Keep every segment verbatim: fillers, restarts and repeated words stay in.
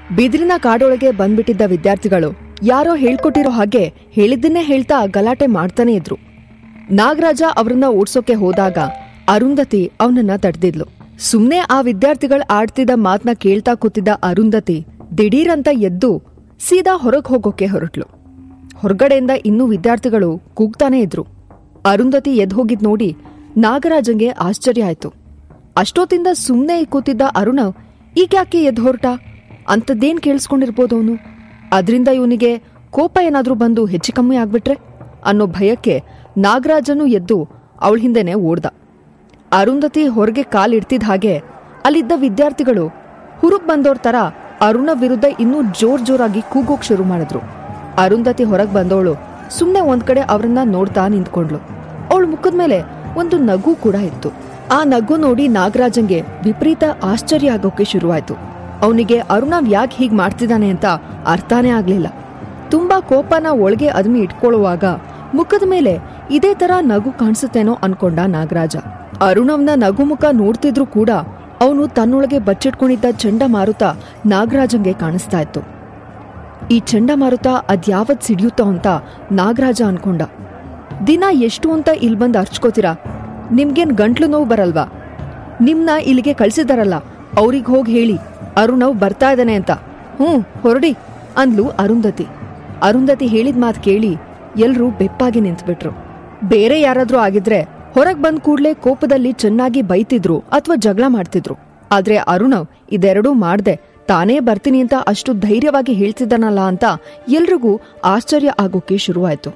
ಬಿದಿರಿನ ಕಾಡೊಳಗೆ ಬಂದ್ಬಿಟ್ಟಿದ್ದ ವಿದ್ಯಾರ್ಥಿಗಳು ಯಾರೋ ಹೇಳ್ಕೊಟ್ಟಿರೋ ಹಾಗೆ ಹೇಳಿದ್ದನ್ನೇ ಹೇಳ್ತಾ ಗಲಾಟೆ ಮಾಡ್ತಾನೆ ಇದ್ರು. ನಾಗರಾಜ ಅವ್ರನ್ನ ಓಡ್ಸೋಕೆ ಹೋದಾಗ ಅರುಂಧತಿ ಅವನನ್ನ ತಡೆದಿದ್ಲು. ಸುಮ್ನೆ ಆ ವಿದ್ಯಾರ್ಥಿಗಳು ಆಡ್ತಿದ್ದ ಮಾತನ್ನ ಕೇಳ್ತಾ ಕೂತಿದ್ದ ಅರುಂಧತಿ ದಿಢೀರಂತ ಎದ್ದು ಸೀದಾ ಹೊರಗೆ ಹೋಗೋಕೆ ಹೊರಟ್ಲು. ಹೊರಗಡೆಯಿಂದ ಇನ್ನೂ ವಿದ್ಯಾರ್ಥಿಗಳು ಕೂಗ್ತಾನೆ ಇದ್ರು. ಅರುಂಧತಿ ಎದ್ದು ಹೋಗಿದ್ ನೋಡಿ ನಾಗರಾಜಂಗೆ ಆಶ್ಚರ್ಯ ಆಯ್ತು. ಅಷ್ಟೊತ್ತಿಂದ ಸುಮ್ನೆ ಕೂತಿದ್ದ ಅರುಣ ಈಗ್ಯಾಕೆ ಎದ್ದು ಹೊರಟ ಅಂತದ್ದೇನ್ ಕೇಳಿಸ್ಕೊಂಡಿರ್ಬೋದು ಅವನು. ಅದ್ರಿಂದ ಇವನಿಗೆ ಕೋಪ ಏನಾದ್ರೂ ಬಂದು ಹೆಚ್ಚು ಕಮ್ಮಿ ಆಗ್ಬಿಟ್ರೆ ಅನ್ನೋ ಭಯಕ್ಕೆ ನಾಗರಾಜನು ಎದ್ದು ಅವಳ ಹಿಂದೆನೆ ಓಡ್ದ. ಅರುಂಧತಿ ಹೊರಗೆ ಕಾಲಿಡ್ತಿದ್ದ ಹಾಗೆ ಅಲ್ಲಿದ್ದ ವಿದ್ಯಾರ್ಥಿಗಳು ಹುರುಪ್ ಬಂದೋರ್ ತರ ಅರುಣ ವಿರುದ್ಧ ಇನ್ನೂ ಜೋರ್ ಜೋರಾಗಿ ಕೂಗೋಕ್ ಶುರು ಮಾಡಿದ್ರು. ಅರುಂಧತಿ ಹೊರಗ್ ಬಂದವಳು ಸುಮ್ನೆ ಒಂದ್ ಕಡೆ ಅವ್ರನ್ನ ನೋಡ್ತಾ ನಿಂತ್ಕೊಂಡ್ಲು. ಅವಳ ಮುಖದ ಮೇಲೆ ಒಂದು ನಗು ಕೂಡ ಇತ್ತು. ಆ ನಗು ನೋಡಿ ನಾಗರಾಜಂಗೆ ವಿಪರೀತ ಆಶ್ಚರ್ಯ ಆಗೋಕೆ ಶುರುವಾಯ್ತು. ಅವನಿಗೆ ಅರುಣ ಯಾಕೆ ಹೀಗ್ ಮಾಡ್ತಿದ್ದಾನೆ ಅಂತ ಅರ್ಥನೇ ಆಗ್ಲಿಲ್ಲ. ತುಂಬಾ ಕೋಪನ ಒಳಗೆ ಅದ್ಮಿ ಇಟ್ಕೊಳ್ಳುವಾಗ ಮುಖದ ಮೇಲೆ ಇದೇ ತರ ನಗು ಕಾಣಿಸುತ್ತೇನೋ ಅನ್ಕೊಂಡ ನಾಗರಾಜ. ಅರುಣವ್ನ ನಗು ಮುಖ ನೋಡ್ತಿದ್ರು ಕೂಡ ಅವನು ತನ್ನೊಳಗೆ ಬಚ್ಚಿಟ್ಕೊಂಡಿದ್ದ ಚಂಡಮಾರುತ ನಾಗರಾಜಂಗೆ ಕಾಣಿಸ್ತಾ ಇತ್ತು. ಈ ಚಂಡಮಾರುತ ಅದ್ಯಾವತ್ ಸಿಡಿಯುತ್ತೋ ಅಂತ ನಾಗರಾಜ ಅನ್ಕೊಂಡ. ದಿನ ಎಷ್ಟು ಅಂತ ಇಲ್ ಬಂದ್ ಅರ್ಚ್ಕೋತೀರಾ? ನಿಮ್ಗೇನ್ ಗಂಟ್ಲು ನೋವು ಬರಲ್ವಾ? ನಿಮ್ನ ಇಲ್ಲಿಗೆ ಕಳ್ಸಿದಾರಲ್ಲ ಅವ್ರಿಗ್ ಹೋಗಿ ಹೇಳಿ ಅರುಣವ್ ಬರ್ತಾ ಇದ್ದಾನೆ ಅಂತ. ಹ್ಞೂ ಹೊರಡಿ ಅಂದ್ಲು ಅರುಂಧತಿ. ಅರುಂಧತಿ ಹೇಳಿದ ಮಾತು ಕೇಳಿ ಎಲ್ರೂ ಬೆಪ್ಪಾಗಿ ನಿಂತ್ಬಿಟ್ರು. ಬೇರೆ ಯಾರಾದ್ರೂ ಆಗಿದ್ರೆ ಹೊರಗ್ ಬಂದ್ ಕೂಡ್ಲೆ ಕೋಪದಲ್ಲಿ ಚೆನ್ನಾಗಿ ಬೈತಿದ್ರು ಅಥವಾ ಜಗಳ ಮಾಡ್ತಿದ್ರು. ಆದ್ರೆ ಅರುಣವ್ ಇದೆರಡೂ ಮಾಡ್ದೆ ತಾನೇ ಬರ್ತೀನಿ ಅಂತ ಅಷ್ಟು ಧೈರ್ಯವಾಗಿ ಹೇಳ್ತಿದ್ದಾನಲ್ಲ ಅಂತ ಎಲ್ರಿಗೂ ಆಶ್ಚರ್ಯ ಆಗೋಕೆ ಶುರುವಾಯ್ತು.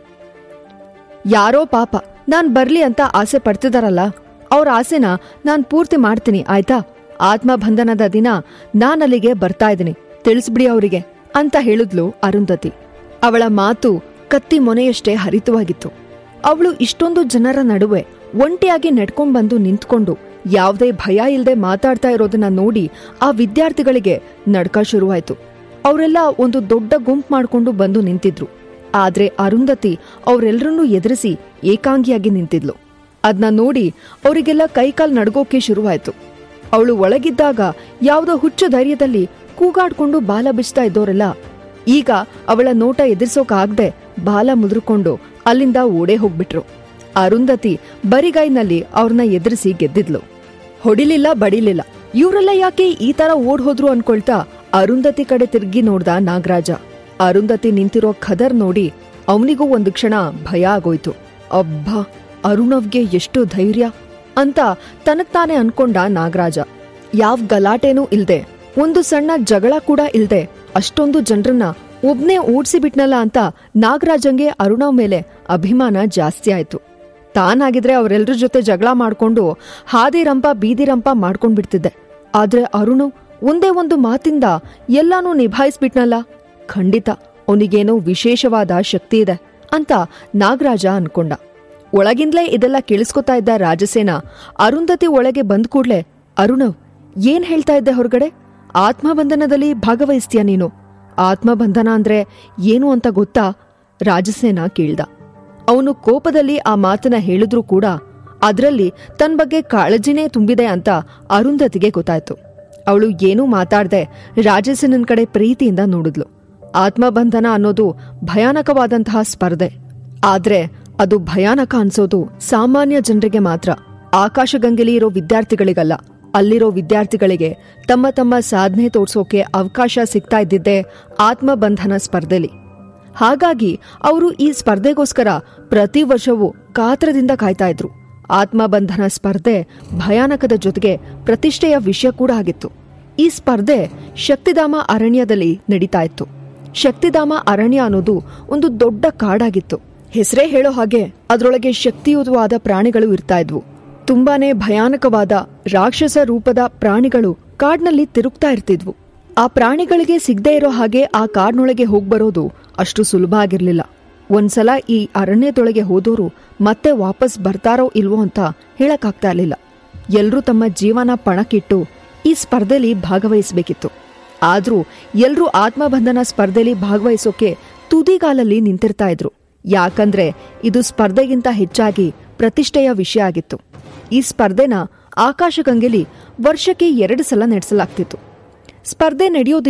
ಯಾರೋ ಪಾಪ ನಾನ್ ಬರ್ಲಿ ಅಂತ ಆಸೆ ಪಡ್ತಿದಾರಲ್ಲ, ಅವ್ರ ಆಸೆನ ನಾನ್ ಪೂರ್ತಿ ಮಾಡ್ತೀನಿ ಆಯ್ತಾ? ಆತ್ಮಬಂಧನದ ದಿನ ನಾನಲ್ಲಿಗೆ ಬರ್ತಾ ಇದ್ದೀನಿ, ತಿಳಿಸ್ಬಿಡಿ ಅವರಿಗೆ ಅಂತ ಹೇಳಿದ್ಲು ಅರುಂಧತಿ. ಅವಳ ಮಾತು ಕತ್ತಿ ಮೊನೆಯಷ್ಟೇ ಹರಿತವಾಗಿತ್ತು. ಅವಳು ಇಷ್ಟೊಂದು ಜನರ ನಡುವೆ ಒಂಟಿಯಾಗಿ ನೆಡ್ಕೊಂಡ್ ಬಂದು ನಿಂತ್ಕೊಂಡು ಯಾವುದೇ ಭಯ ಇಲ್ಲದೆ ಮಾತಾಡ್ತಾ ಇರೋದನ್ನ ನೋಡಿ ಆ ವಿದ್ಯಾರ್ಥಿಗಳಿಗೆ ನಡ್ಕ ಶುರುವಾಯ್ತು. ಅವರೆಲ್ಲ ಒಂದು ದೊಡ್ಡ ಗುಂಪು ಮಾಡ್ಕೊಂಡು ಬಂದು ನಿಂತಿದ್ರು. ಆದ್ರೆ ಅರುಂಧತಿ ಅವರೆಲ್ಲರನ್ನೂ ಎದುರಿಸಿ ಏಕಾಂಗಿಯಾಗಿ ನಿಂತಿದ್ಲು. ಅದನ್ನ ನೋಡಿ ಅವರಿಗೆಲ್ಲ ಕೈಕಾಲ್ ನಡ್ಗೋಕೆ ಶುರುವಾಯ್ತು. ಅವಳು ಒಳಗಿದ್ದಾಗ ಯಾವುದೋ ಹುಚ್ಚು ಧೈರ್ಯದಲ್ಲಿ ಕೂಗಾಡ್ಕೊಂಡು ಬಾಲ ಬಿಚ್ತಾ ಇದ್ದೋರೆಲ್ಲ ಈಗ ಅವಳ ನೋಟ ಎದುರಿಸೋಕಾಗ್ದೆ ಬಾಲ ಮುದ್ರಕೊಂಡು ಅಲ್ಲಿಂದ ಓಡೇ ಹೋಗ್ಬಿಟ್ರು. ಅರುಂಧತಿ ಬರಿಗೈನಲ್ಲಿ ಅವ್ರನ್ನ ಎದುರಿಸಿ ಗೆದ್ದಿದ್ಲು. ಹೊಡಿಲಿಲ್ಲ ಬಡಿಲಿಲ್ಲ, ಇವ್ರೆಲ್ಲ ಯಾಕೆ ಈ ತರ ಓಡ್ ಹೋದ್ರು ಅನ್ಕೊಳ್ತಾ ಅರುಂಧತಿ ಕಡೆ ತಿರ್ಗಿ ನೋಡ್ದ ನಾಗರಾಜ. ಅರುಂಧತಿ ನಿಂತಿರೋ ಖದರ್ ನೋಡಿ ಅವನಿಗೂ ಒಂದು ಕ್ಷಣ ಭಯ ಆಗೋಯ್ತು. ಅಬ್ಬಾ, ಅರುಣವ್ಗೆ ಎಷ್ಟು ಧೈರ್ಯ ಅಂತ ತನಗ್ತಾನೆ ಅನ್ಕೊಂಡ ನಾಗರಾಜ. ಯಾವ್ ಗಲಾಟೆನೂ ಇಲ್ದೆ, ಒಂದು ಸಣ್ಣ ಜಗಳ ಕೂಡ ಇಲ್ದೆ ಅಷ್ಟೊಂದು ಜನರನ್ನ ಒಬ್ನೇ ಓಡ್ಸಿಬಿಟ್ನಲ್ಲ ಅಂತ ನಾಗರಾಜಂಗೆ ಅರುಣವ್ ಮೇಲೆ ಅಭಿಮಾನ ಜಾಸ್ತಿ ಆಯ್ತು. ತಾನಾಗಿದ್ರೆ ಅವರೆಲ್ರ ಜೊತೆ ಜಗಳ ಮಾಡ್ಕೊಂಡು ಹಾದಿರಂಪ ಬೀದಿರಂಪ ಮಾಡ್ಕೊಂಡ್ಬಿಡ್ತಿದ್ದೆ. ಆದ್ರೆ ಅರುಣವ್ ಒಂದೇ ಒಂದು ಮಾತಿಂದ ಎಲ್ಲಾನೂ ನಿಭಾಯಿಸ್ಬಿಟ್ನಲ್ಲ, ಖಂಡಿತ ಅವನಿಗೇನೋ ವಿಶೇಷವಾದ ಶಕ್ತಿ ಇದೆ ಅಂತ ನಾಗರಾಜ ಅನ್ಕೊಂಡ. ಒಳಗಿಂದಲೇ ಇದೆಲ್ಲ ಕೇಳಿಸ್ಕೊತಾ ಇದ್ದ ರಾಜಸೇನ ಅರುಂಧತಿ ಒಳಗೆ ಬಂದ್ ಕೂಡ್ಲೆ, ಅರುಣವ್ ಏನ್ ಹೇಳ್ತಾ ಇದ್ದೆ ಹೊರಗಡೆ? ಆತ್ಮಬಂಧನದಲ್ಲಿ ಭಾಗವಹಿಸ್ತೀಯ ನೀನು? ಆತ್ಮಬಂಧನ ಅಂದ್ರೆ ಏನು ಅಂತ ಗೊತ್ತಾ? ರಾಜಸೇನ ಕೇಳ್ದ. ಅವನು ಕೋಪದಲ್ಲಿ ಆ ಮಾತನ್ನ ಹೇಳಿದ್ರೂ ಕೂಡ ಅದ್ರಲ್ಲಿ ತನ್ ಬಗ್ಗೆ ಕಾಳಜಿನೇ ತುಂಬಿದೆ ಅಂತ ಅರುಂಧತಿಗೆ ಗೊತ್ತಾಯ್ತು. ಅವಳು ಏನೂ ಮಾತಾಡ್ದೆ ರಾಜಸೇನನ್ ಕಡೆ ಪ್ರೀತಿಯಿಂದ ನೋಡಿದ್ಲು. ಆತ್ಮಬಂಧನ ಅನ್ನೋದು ಭಯಾನಕವಾದಂತಹ ಸ್ಪರ್ಧೆ. ಆದ್ರೆ ಅದು ಭಯಾನಕ ಅನ್ಸೋದು ಸಾಮಾನ್ಯ ಜನರಿಗೆ ಮಾತ್ರ, ಆಕಾಶಗಂಗೆಲಿ ಇರೋ ವಿದ್ಯಾರ್ಥಿಗಳಿಗಲ್ಲ. ಅಲ್ಲಿರೋ ವಿದ್ಯಾರ್ಥಿಗಳಿಗೆ ತಮ್ಮ ತಮ್ಮ ಸಾಧನೆ ತೋರ್ಸೋಕೆ ಅವಕಾಶ ಸಿಗ್ತಾ ಇದ್ದಿದ್ದೆ ಆತ್ಮಬಂಧನ ಸ್ಪರ್ಧೆಲಿ. ಹಾಗಾಗಿ ಅವರು ಈ ಸ್ಪರ್ಧೆಗೋಸ್ಕರ ಪ್ರತಿ ವರ್ಷವೂ ಕಾತ್ರದಿಂದ ಕಾಯ್ತಾ ಇದ್ರು. ಆತ್ಮಬಂಧನ ಸ್ಪರ್ಧೆ ಭಯಾನಕದ ಜೊತೆಗೆ ಪ್ರತಿಷ್ಠೆಯ ವಿಷಯ ಕೂಡ ಆಗಿತ್ತು. ಈ ಸ್ಪರ್ಧೆ ಶಕ್ತಿಧಾಮ ಅರಣ್ಯದಲ್ಲಿ ನಡೀತಾ ಇತ್ತು. ಶಕ್ತಿಧಾಮ ಅರಣ್ಯ ಅನ್ನೋದು ಒಂದು ದೊಡ್ಡ ಕಾಡಾಗಿತ್ತು. ಹೆಸರೇ ಹೇಳೋ ಹಾಗೆ ಅದರೊಳಗೆ ಶಕ್ತಿಯುತವಾದ ಪ್ರಾಣಿಗಳು ಇರ್ತಾ ಇದ್ವು. ತುಂಬಾನೇ ಭಯಾನಕವಾದ ರಾಕ್ಷಸ ರೂಪದ ಪ್ರಾಣಿಗಳು ಕಾಡ್ನಲ್ಲಿ ತಿರುಗ್ತಾ ಇರ್ತಿದ್ವು. ಆ ಪ್ರಾಣಿಗಳಿಗೆ ಸಿಗದೆ ಇರೋ ಹಾಗೆ ಆ ಕಾಡ್ನೊಳಗೆ ಹೋಗ್ಬರೋದು ಅಷ್ಟು ಸುಲಭ ಆಗಿರ್ಲಿಲ್ಲ. ಒಂದ್ಸಲ ಈ ಅರಣ್ಯದೊಳಗೆ ಹೋದೋರು ಮತ್ತೆ ವಾಪಸ್ ಬರ್ತಾರೋ ಇಲ್ವೋ ಅಂತ ಹೇಳಕ್ಕಾಗ್ತಾ ಇರ್ಲಿಲ್ಲ. ಎಲ್ರೂ ತಮ್ಮ ಜೀವನ ಪಣಕ್ಕಿಟ್ಟು ಈ ಸ್ಪರ್ಧೆಲಿ ಭಾಗವಹಿಸಬೇಕಿತ್ತು. ಆದ್ರೂ ಎಲ್ರೂ ಆತ್ಮಬಂಧನ ಸ್ಪರ್ಧೆಲಿ ಭಾಗವಹಿಸೋಕೆ ತುದಿಗಾಲಲ್ಲಿ ನಿಂತಿರ್ತಾ ಇದ್ರು. ಯಾಕಂದ್ರೆ ಇದು ಸ್ಪರ್ಧೆಗಿಂತ ಹೆಚ್ಚಾಗಿ ಪ್ರತಿಷ್ಠೆಯ ವಿಷಯ ಆಗಿತ್ತು. ಈ ಸ್ಪರ್ಧೆನ ಆಕಾಶಗಂಗೆಲಿ ವರ್ಷಕ್ಕೆ ಎರಡು ಸಲ ನಡೆಸಲಾಗ್ತಿತ್ತು. ಸ್ಪರ್ಧೆ ನಡೆಯೋ ದಿನ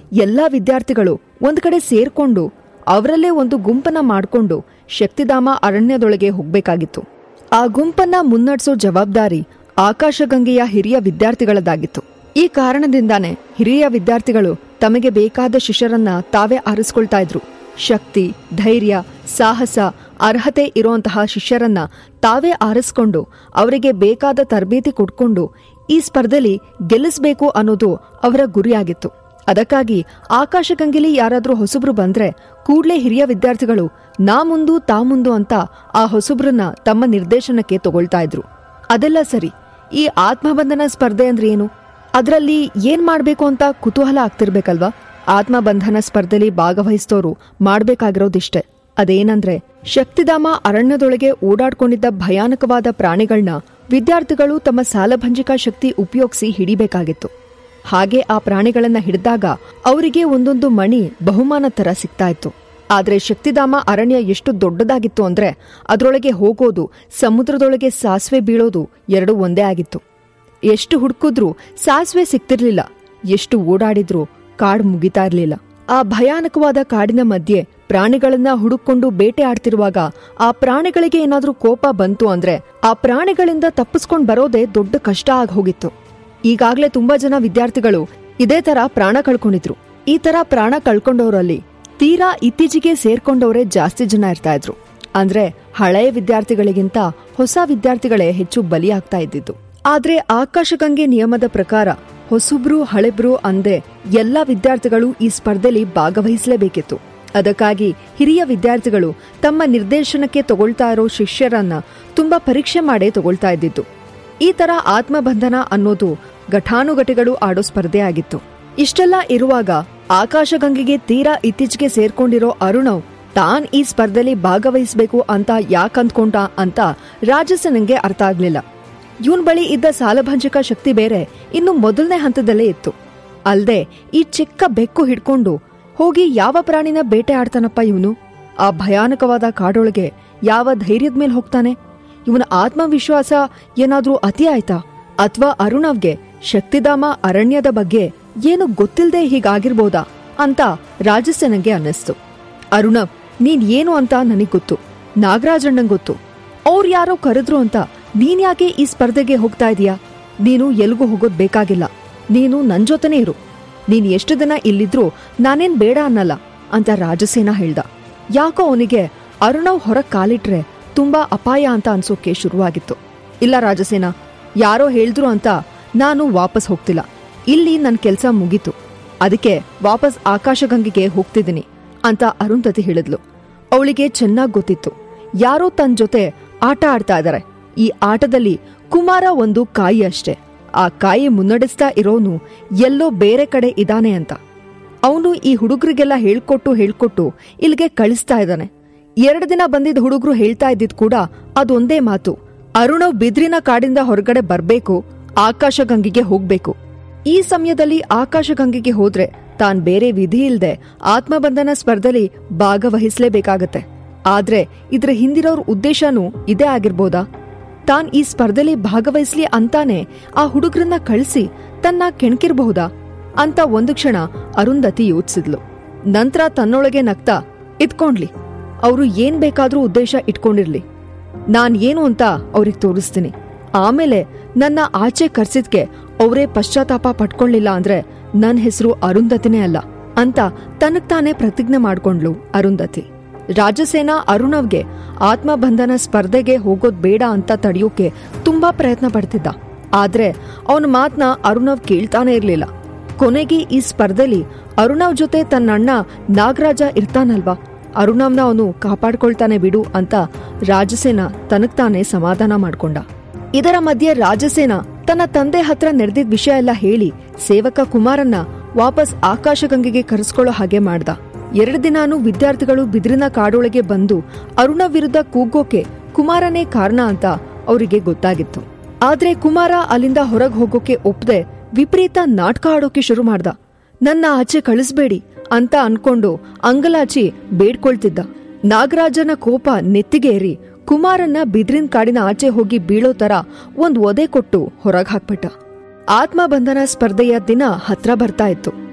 ಎಲ್ಲಾ ವಿದ್ಯಾರ್ಥಿಗಳು ಒಂದ್ ಕಡೆ ಸೇರ್ಕೊಂಡು ಅವರಲ್ಲೇ ಒಂದು ಗುಂಪನ್ನ ಮಾಡ್ಕೊಂಡು ಶಕ್ತಿಧಾಮ ಅರಣ್ಯದೊಳಗೆ ಹೋಗ್ಬೇಕಾಗಿತ್ತು. ಆ ಗುಂಪನ್ನ ಮುನ್ನಡೆಸೋ ಜವಾಬ್ದಾರಿ ಆಕಾಶಗಂಗೆಯ ಹಿರಿಯ ವಿದ್ಯಾರ್ಥಿಗಳದಾಗಿತ್ತು. ಈ ಕಾರಣದಿಂದಾನೇ ಹಿರಿಯ ವಿದ್ಯಾರ್ಥಿಗಳು ತಮಗೆ ಬೇಕಾದ ಶಿಷ್ಯರನ್ನ ತಾವೇ ಆರಿಸ್ಕೊಳ್ತಾ ಇದ್ರು. ಶಕ್ತಿ, ಧೈರ್ಯ, ಸಾಹಸ, ಅರ್ಹತೆ ಇರುವಂತಹ ಶಿಷ್ಯರನ್ನ ತಾವೇ ಆರಿಸ್ಕೊಂಡು ಅವರಿಗೆ ಬೇಕಾದ ತರಬೇತಿ ಕೊಡ್ಕೊಂಡು ಈ ಸ್ಪರ್ಧೆಯಲ್ಲಿ ಗೆಲ್ಲಿಸಬೇಕು ಅನ್ನೋದು ಅವರ ಗುರಿಯಾಗಿತ್ತು. ಅದಕ್ಕಾಗಿ ಆಕಾಶಗಂಗೆಲಿ ಯಾರಾದ್ರೂ ಹೊಸಬ್ರು ಬಂದ್ರೆ ಕೂಡ್ಲೇ ಹಿರಿಯ ವಿದ್ಯಾರ್ಥಿಗಳು ನಾ ಮುಂದು ತಾ ಮುಂದು ಅಂತ ಆ ಹೊಸಬ್ರನ್ನ ತಮ್ಮ ನಿರ್ದೇಶನಕ್ಕೆ ತಗೊಳ್ತಾ ಇದ್ರು. ಅದೆಲ್ಲ ಸರಿ, ಈ ಆತ್ಮಬಂಧನ ಸ್ಪರ್ಧೆ ಅಂದ್ರೆ ಏನು? ಅದರಲ್ಲಿ ಏನ್ ಮಾಡ್ಬೇಕು ಅಂತ ಕುತೂಹಲ ಆಗ್ತಿರ್ಬೇಕಲ್ವಾ? ಆತ್ಮಬಂಧನ ಸ್ಪರ್ಧೆಲಿ ಭಾಗವಹಿಸಿದವರು ಮಾಡ್ಬೇಕಾಗಿರೋದಿಷ್ಟೇ. ಅದೇನಂದ್ರೆ, ಶಕ್ತಿಧಾಮ ಅರಣ್ಯದೊಳಗೆ ಓಡಾಡ್ಕೊಂಡಿದ್ದ ಭಯಾನಕವಾದ ಪ್ರಾಣಿಗಳನ್ನ ವಿದ್ಯಾರ್ಥಿಗಳು ತಮ್ಮ ಸಾಲಭಂಜಿಕಾ ಶಕ್ತಿ ಉಪಯೋಗಿಸಿ ಹಿಡಿಬೇಕಾಗಿತ್ತು. ಹಾಗೆ ಆ ಪ್ರಾಣಿಗಳನ್ನ ಹಿಡಿದಾಗ ಅವರಿಗೆ ಒಂದೊಂದು ಮಣಿ ಬಹುಮಾನ ತರ ಸಿಗ್ತಾ ಇತ್ತು. ಆದ್ರೆ ಶಕ್ತಿಧಾಮ ಅರಣ್ಯ ಎಷ್ಟು ದೊಡ್ಡದಾಗಿತ್ತು ಅಂದ್ರೆ ಅದರೊಳಗೆ ಹೋಗೋದು, ಸಮುದ್ರದೊಳಗೆ ಸಾಸಿವೆ ಬೀಳೋದು ಎರಡೂ ಒಂದೇ ಆಗಿತ್ತು. ಎಷ್ಟು ಹುಡುಕಿದ್ರೂ ಸಾಸಿವೆ ಸಿಗ್ತಿರ್ಲಿಲ್ಲ, ಎಷ್ಟು ಓಡಾಡಿದ್ರೂ ಕಾಡು ಮುಗಿತಾ ಇರ್ಲಿಲ್ಲ. ಆ ಭಯಾನಕವಾದ ಕಾಡಿನ ಮಧ್ಯೆ ಪ್ರಾಣಿಗಳನ್ನ ಹುಡುಕೊಂಡು ಬೇಟೆ ಆಡ್ತಿರುವಾಗ ಆ ಪ್ರಾಣಿಗಳಿಗೆ ಏನಾದ್ರೂ ಕೋಪ ಬಂತು ಅಂದ್ರೆ ಆ ಪ್ರಾಣಿಗಳಿಂದ ತಪ್ಪಿಸ್ಕೊಂಡ್ ಬರೋದೇ ದೊಡ್ಡ ಕಷ್ಟ ಆಗಿ ಹೋಗಿತ್ತು. ಈಗಾಗ್ಲೇ ತುಂಬಾ ಜನ ವಿದ್ಯಾರ್ಥಿಗಳು ಇದೇ ತರ ಪ್ರಾಣ ಕಳ್ಕೊಂಡಿದ್ರು. ಈ ತರ ಪ್ರಾಣ ಕಳ್ಕೊಂಡವರಲ್ಲಿ ತೀರಾ ಇತ್ತೀಚೆಗೆ ಸೇರ್ಕೊಂಡವರೇ ಜಾಸ್ತಿ ಜನ ಇರ್ತಾ ಇದ್ರು. ಅಂದ್ರೆ ಹಳೆಯ ವಿದ್ಯಾರ್ಥಿಗಳಿಗಿಂತ ಹೊಸ ವಿದ್ಯಾರ್ಥಿಗಳೇ ಹೆಚ್ಚು ಬಲಿಯಾಗ್ತಾ ಇದ್ದಿದ್ದು. ಆದ್ರೆ ಆಕಾಶಗಂಗೆ ನಿಯಮದ ಪ್ರಕಾರ ಹೊಸಬ್ರು ಹಳೆಬ್ರು ಅಂದೆ ಎಲ್ಲಾ ವಿದ್ಯಾರ್ಥಿಗಳು ಈ ಸ್ಪರ್ಧೆಯಲ್ಲಿ ಭಾಗವಹಿಸಲೇಬೇಕಿತ್ತು. ಅದಕ್ಕಾಗಿ ಹಿರಿಯ ವಿದ್ಯಾರ್ಥಿಗಳು ತಮ್ಮ ನಿರ್ದೇಶನಕ್ಕೆ ತಗೊಳ್ತಾ ಇರೋ ಶಿಷ್ಯರನ್ನ ತುಂಬಾ ಪರೀಕ್ಷೆ ಮಾಡೇ ತಗೊಳ್ತಾ ಇದ್ದಿದ್ದು. ಈ ತರ ಆತ್ಮಬಂಧನ ಅನ್ನೋದು ಘಟಾನುಘಟಿಗಳು ಆಡೋ ಸ್ಪರ್ಧೆ ಆಗಿತ್ತು. ಇಷ್ಟೆಲ್ಲ ಇರುವಾಗ ಆಕಾಶಗಂಗೆಗೆ ತೀರಾ ಇತ್ತೀಚೆಗೆ ಸೇರ್ಕೊಂಡಿರೋ ಅರುಣವ್ ತಾನ್ ಈ ಸ್ಪರ್ಧೆಯಲ್ಲಿ ಭಾಗವಹಿಸಬೇಕು ಅಂತ ಯಾಕಂದ್ಕೊಂಡ ಅಂತ ರಾಜಸೇನಂಗೆ ಅರ್ಥ ಆಗ್ಲಿಲ್ಲ. ಇವನ್ ಬಳಿ ಇದ್ದ ಸಾಲಭಂಜಿಕ ಶಕ್ತಿ ಬೇರೆ ಇನ್ನು ಮೊದಲನೇ ಹಂತದಲ್ಲೇ ಇತ್ತು. ಅಲ್ದೆ ಈ ಚಿಕ್ಕ ಬೆಕ್ಕು ಹಿಡ್ಕೊಂಡು ಹೋಗಿ ಯಾವ ಪ್ರಾಣಿನ ಬೇಟೆ ಆಡ್ತಾನಪ್ಪ ಇವನು? ಆ ಭಯಾನಕವಾದ ಕಾಡೊಳಗೆ ಯಾವ ಧೈರ್ಯದ ಮೇಲೆ ಹೋಗ್ತಾನೆ? ಇವನ ಆತ್ಮವಿಶ್ವಾಸ ಏನಾದ್ರೂ ಅತಿ ಆಯ್ತಾ? ಅಥವಾ ಅರುಣವ್ಗೆ ಶಕ್ತಿಧಾಮ ಅರಣ್ಯದ ಬಗ್ಗೆ ಏನು ಗೊತ್ತಿಲ್ಲದೆ ಹೀಗಾಗಿರ್ಬೋದಾ ಅಂತ ರಾಜಸೇನಂಗೆ ಅನ್ನಿಸ್ತು. ಅರುಣವ್, ನೀನ್ ಏನು ಅಂತ ನನಗ್ ಗೊತ್ತು, ನಾಗರಾಜಣ್ಣಂಗ್ ಗೊತ್ತು. ಅವ್ರು ಯಾರೋ ಕರೆದ್ರು ಅಂತ ನೀನ್ ಯಾಕೆ ಈ ಸ್ಪರ್ಧೆಗೆ ಹೋಗ್ತಾ ಇದೀಯಾ? ನೀನು ಎಲ್ಗೂ ಹೋಗೋದ್ ಬೇಕಾಗಿಲ್ಲ, ನೀನು ನನ್ ಜೊತೆನೇ ಇರು. ನೀನ್ ಎಷ್ಟು ದಿನ ಇಲ್ಲಿದ್ರೂ ನಾನೇನ್ ಬೇಡ ಅನ್ನಲ್ಲ ಅಂತ ರಾಜಸೇನ ಹೇಳ್ದ. ಯಾಕೋ ಅವನಿಗೆ ಅರುಣವ್ ಹೊರಗ್ ಕಾಲಿಟ್ರೆ ತುಂಬಾ ಅಪಾಯ ಅಂತ ಅನ್ಸೋಕೆ ಶುರುವಾಗಿತ್ತು. ಇಲ್ಲ ರಾಜಸೇನ, ಯಾರೋ ಹೇಳಿದ್ರು ಅಂತ ನಾನು ವಾಪಸ್ ಹೋಗ್ತಿಲ್ಲ. ಇಲ್ಲಿ ನನ್ ಕೆಲ್ಸ ಮುಗೀತು, ಅದಕ್ಕೆ ವಾಪಸ್ ಆಕಾಶಗಂಗೆಗೆ ಹೋಗ್ತಿದ್ದೀನಿ ಅಂತ ಅರುಂಧತಿ ಹೇಳಿದ್ಲು. ಅವಳಿಗೆ ಚೆನ್ನಾಗ್ ಗೊತ್ತಿತ್ತು ಯಾರೋ ತನ್ ಜೊತೆ ಆಟ ಆಡ್ತಾ ಇದಾರೆ. ಈ ಆಟದಲ್ಲಿ ಕುಮಾರ ಒಂದು ಕಾಯಿ ಅಷ್ಟೇ. ಆ ಕಾಯಿ ಮುನ್ನಡೆಸ್ತಾ ಇರೋನು ಎಲ್ಲೋ ಬೇರೆ ಕಡೆ ಇದಾನೆ ಅಂತ. ಅವನು ಈ ಹುಡುಗರಿಗೆಲ್ಲ ಹೇಳ್ಕೊಟ್ಟು ಹೇಳ್ಕೊಟ್ಟು ಇಲ್ಲಿಗೆ ಕಳಿಸ್ತಾ ಇದ್ದಾನೆ. ಎರಡು ದಿನ ಬಂದಿದ್ದ ಹುಡುಗರು ಹೇಳ್ತಾ ಇದ್ದಿದ್ ಕೂಡ ಅದೊಂದೇ ಮಾತು, ಅರುಣವ್ ಬಿದ್ರಿನ ಕಾಡಿಂದ ಹೊರಗಡೆ ಬರ್ಬೇಕು, ಆಕಾಶಗಂಗೆಗೆ ಹೋಗ್ಬೇಕು. ಈ ಸಮಯದಲ್ಲಿ ಆಕಾಶಗಂಗೆಗೆ ಹೋದ್ರೆ ತಾನ್ ಬೇರೆ ವಿಧಿ ಇಲ್ದೆ ಆತ್ಮಬಂಧನ ಸ್ಪರ್ಧೆಲಿ ಭಾಗವಹಿಸಲೇಬೇಕಾಗತ್ತೆ. ಆದ್ರೆ ಇದ್ರ ಹಿಂದಿರೋರ್ ಉದ್ದೇಶನೂ ಇದೇ ಆಗಿರ್ಬೋದಾ? ತಾನ್ ಈ ಸ್ಪರ್ಧೆಲಿ ಭಾಗವಹಿಸ್ಲಿ ಅಂತಾನೆ ಆ ಹುಡುಗರನ್ನ ಕಳಿಸಿ ತನ್ನ ಕೆಣಕಿರ್ಬಹುದಾ ಅಂತ ಒಂದು ಕ್ಷಣ ಅರುಂಧತಿ ಯೋಚಿಸಿದ್ಲು. ನಂತರ ತನ್ನೊಳಗೆ ನಗ್ತಾ, ಇಟ್ಕೊಂಡ್ಲಿ, ಅವರು ಏನ್ ಬೇಕಾದ್ರೂ ಉದ್ದೇಶ ಇಟ್ಕೊಂಡಿರ್ಲಿ, ನಾನ್ ಏನು ಅಂತ ಅವ್ರಿಗೆ ತೋರಿಸ್ತೀನಿ. ಆಮೇಲೆ ನನ್ನ ಆಚೆ ಕರ್ಸಿದ್ಕೆ ಅವರೇ ಪಶ್ಚಾತ್ತಾಪ ಪಟ್ಕೊಳ್ಳಿಲ್ಲ ಅಂದ್ರೆ ನನ್ ಹೆಸರು ಅರುಂಧತಿನೇ ಅಲ್ಲ ಅಂತ ತನಗ್ ತಾನೇ ಪ್ರತಿಜ್ಞೆ ಮಾಡ್ಕೊಂಡ್ಲು ಅರುಂಧತಿ. ರಾಜಸೇನ ಅರುಣವ್ಗೆ ಆತ್ಮಬಂಧನ ಸ್ಪರ್ಧೆಗೆ ಹೋಗೋದ್ ಬೇಡ ಅಂತ ತಡೆಯೋಕೆ ತುಂಬಾ ಪ್ರಯತ್ನ ಪಡ್ತಿದ್ದ. ಆದ್ರೆ ಅವನ ಮಾತ್ನ ಅರುಣವ್ ಕೇಳ್ತಾನೆ ಇರ್ಲಿಲ್ಲ. ಕೊನೆಗೆ ಈ ಸ್ಪರ್ಧೆಲಿ ಅರುಣವ್ ಜೊತೆ ತನ್ನಣ್ಣ ನಾಗರಾಜ ಇರ್ತಾನಲ್ವಾ, ಅರುಣವ್ನ ಅವನು ಕಾಪಾಡ್ಕೊಳ್ತಾನೆ ಬಿಡು ಅಂತ ರಾಜಸೇನ ತನಗ್ತಾನೆ ಸಮಾಧಾನ ಮಾಡ್ಕೊಂಡ. ಇದರ ಮಧ್ಯೆ ರಾಜಸೇನ ತನ್ನ ತಂದೆ ಹತ್ರ ನಡೆದಿದ್ದ ವಿಷಯ ಎಲ್ಲ ಹೇಳಿ ಸೇವಕ ಕುಮಾರನ್ನ ವಾಪಸ್ ಆಕಾಶಗಂಗೆಗೆ ಕರೆಸ್ಕೊಳ್ಳೋ ಹಾಗೆ ಮಾಡ್ದ. ಎರಡು ದಿನಾನು ವಿದ್ಯಾರ್ಥಿಗಳು ಬಿದಿರಿನ ಕಾಡೊಳಗೆ ಬಂದು ಅರುಣ ವಿರುದ್ಧ ಕೂಗೋಕೆ ಕುಮಾರನೇ ಕಾರಣ ಅಂತ ಅವರಿಗೆ ಗೊತ್ತಾಗಿತ್ತು. ಆದ್ರೆ ಕುಮಾರ ಅಲ್ಲಿಂದ ಹೊರಗೆ ಹೋಗೋಕೆ ಒಪ್ಪದೆ ವಿಪರೀತ ನಾಟಕ ಆಡೋಕೆ ಶುರು ಮಾಡ್ದ. ನನ್ನ ಆಚೆ ಕಳಿಸ್ಬೇಡಿ ಅಂತ ಅನ್ಕೊಂಡು ಅಂಗಲಾಚಿ ಬೇಡ್ಕೊಳ್ತಿದ್ದ. ನಾಗರಾಜನ ಕೋಪ ನೆತ್ತಿಗೇರಿ ಕುಮಾರನ್ನ ಬಿದಿರಿನ ಕಾಡಿನ ಆಚೆ ಹೋಗಿ ಬೀಳೋ ತರ ಒಂದ್ ಒದೆ ಕೊಟ್ಟು ಹೊರಗ್ ಹಾಕ್ಬಿಟ್ಟ. ಆತ್ಮಬಂಧನ ಸ್ಪರ್ಧೆಯ ದಿನ ಹತ್ರ ಬರ್ತಾ ಇತ್ತು.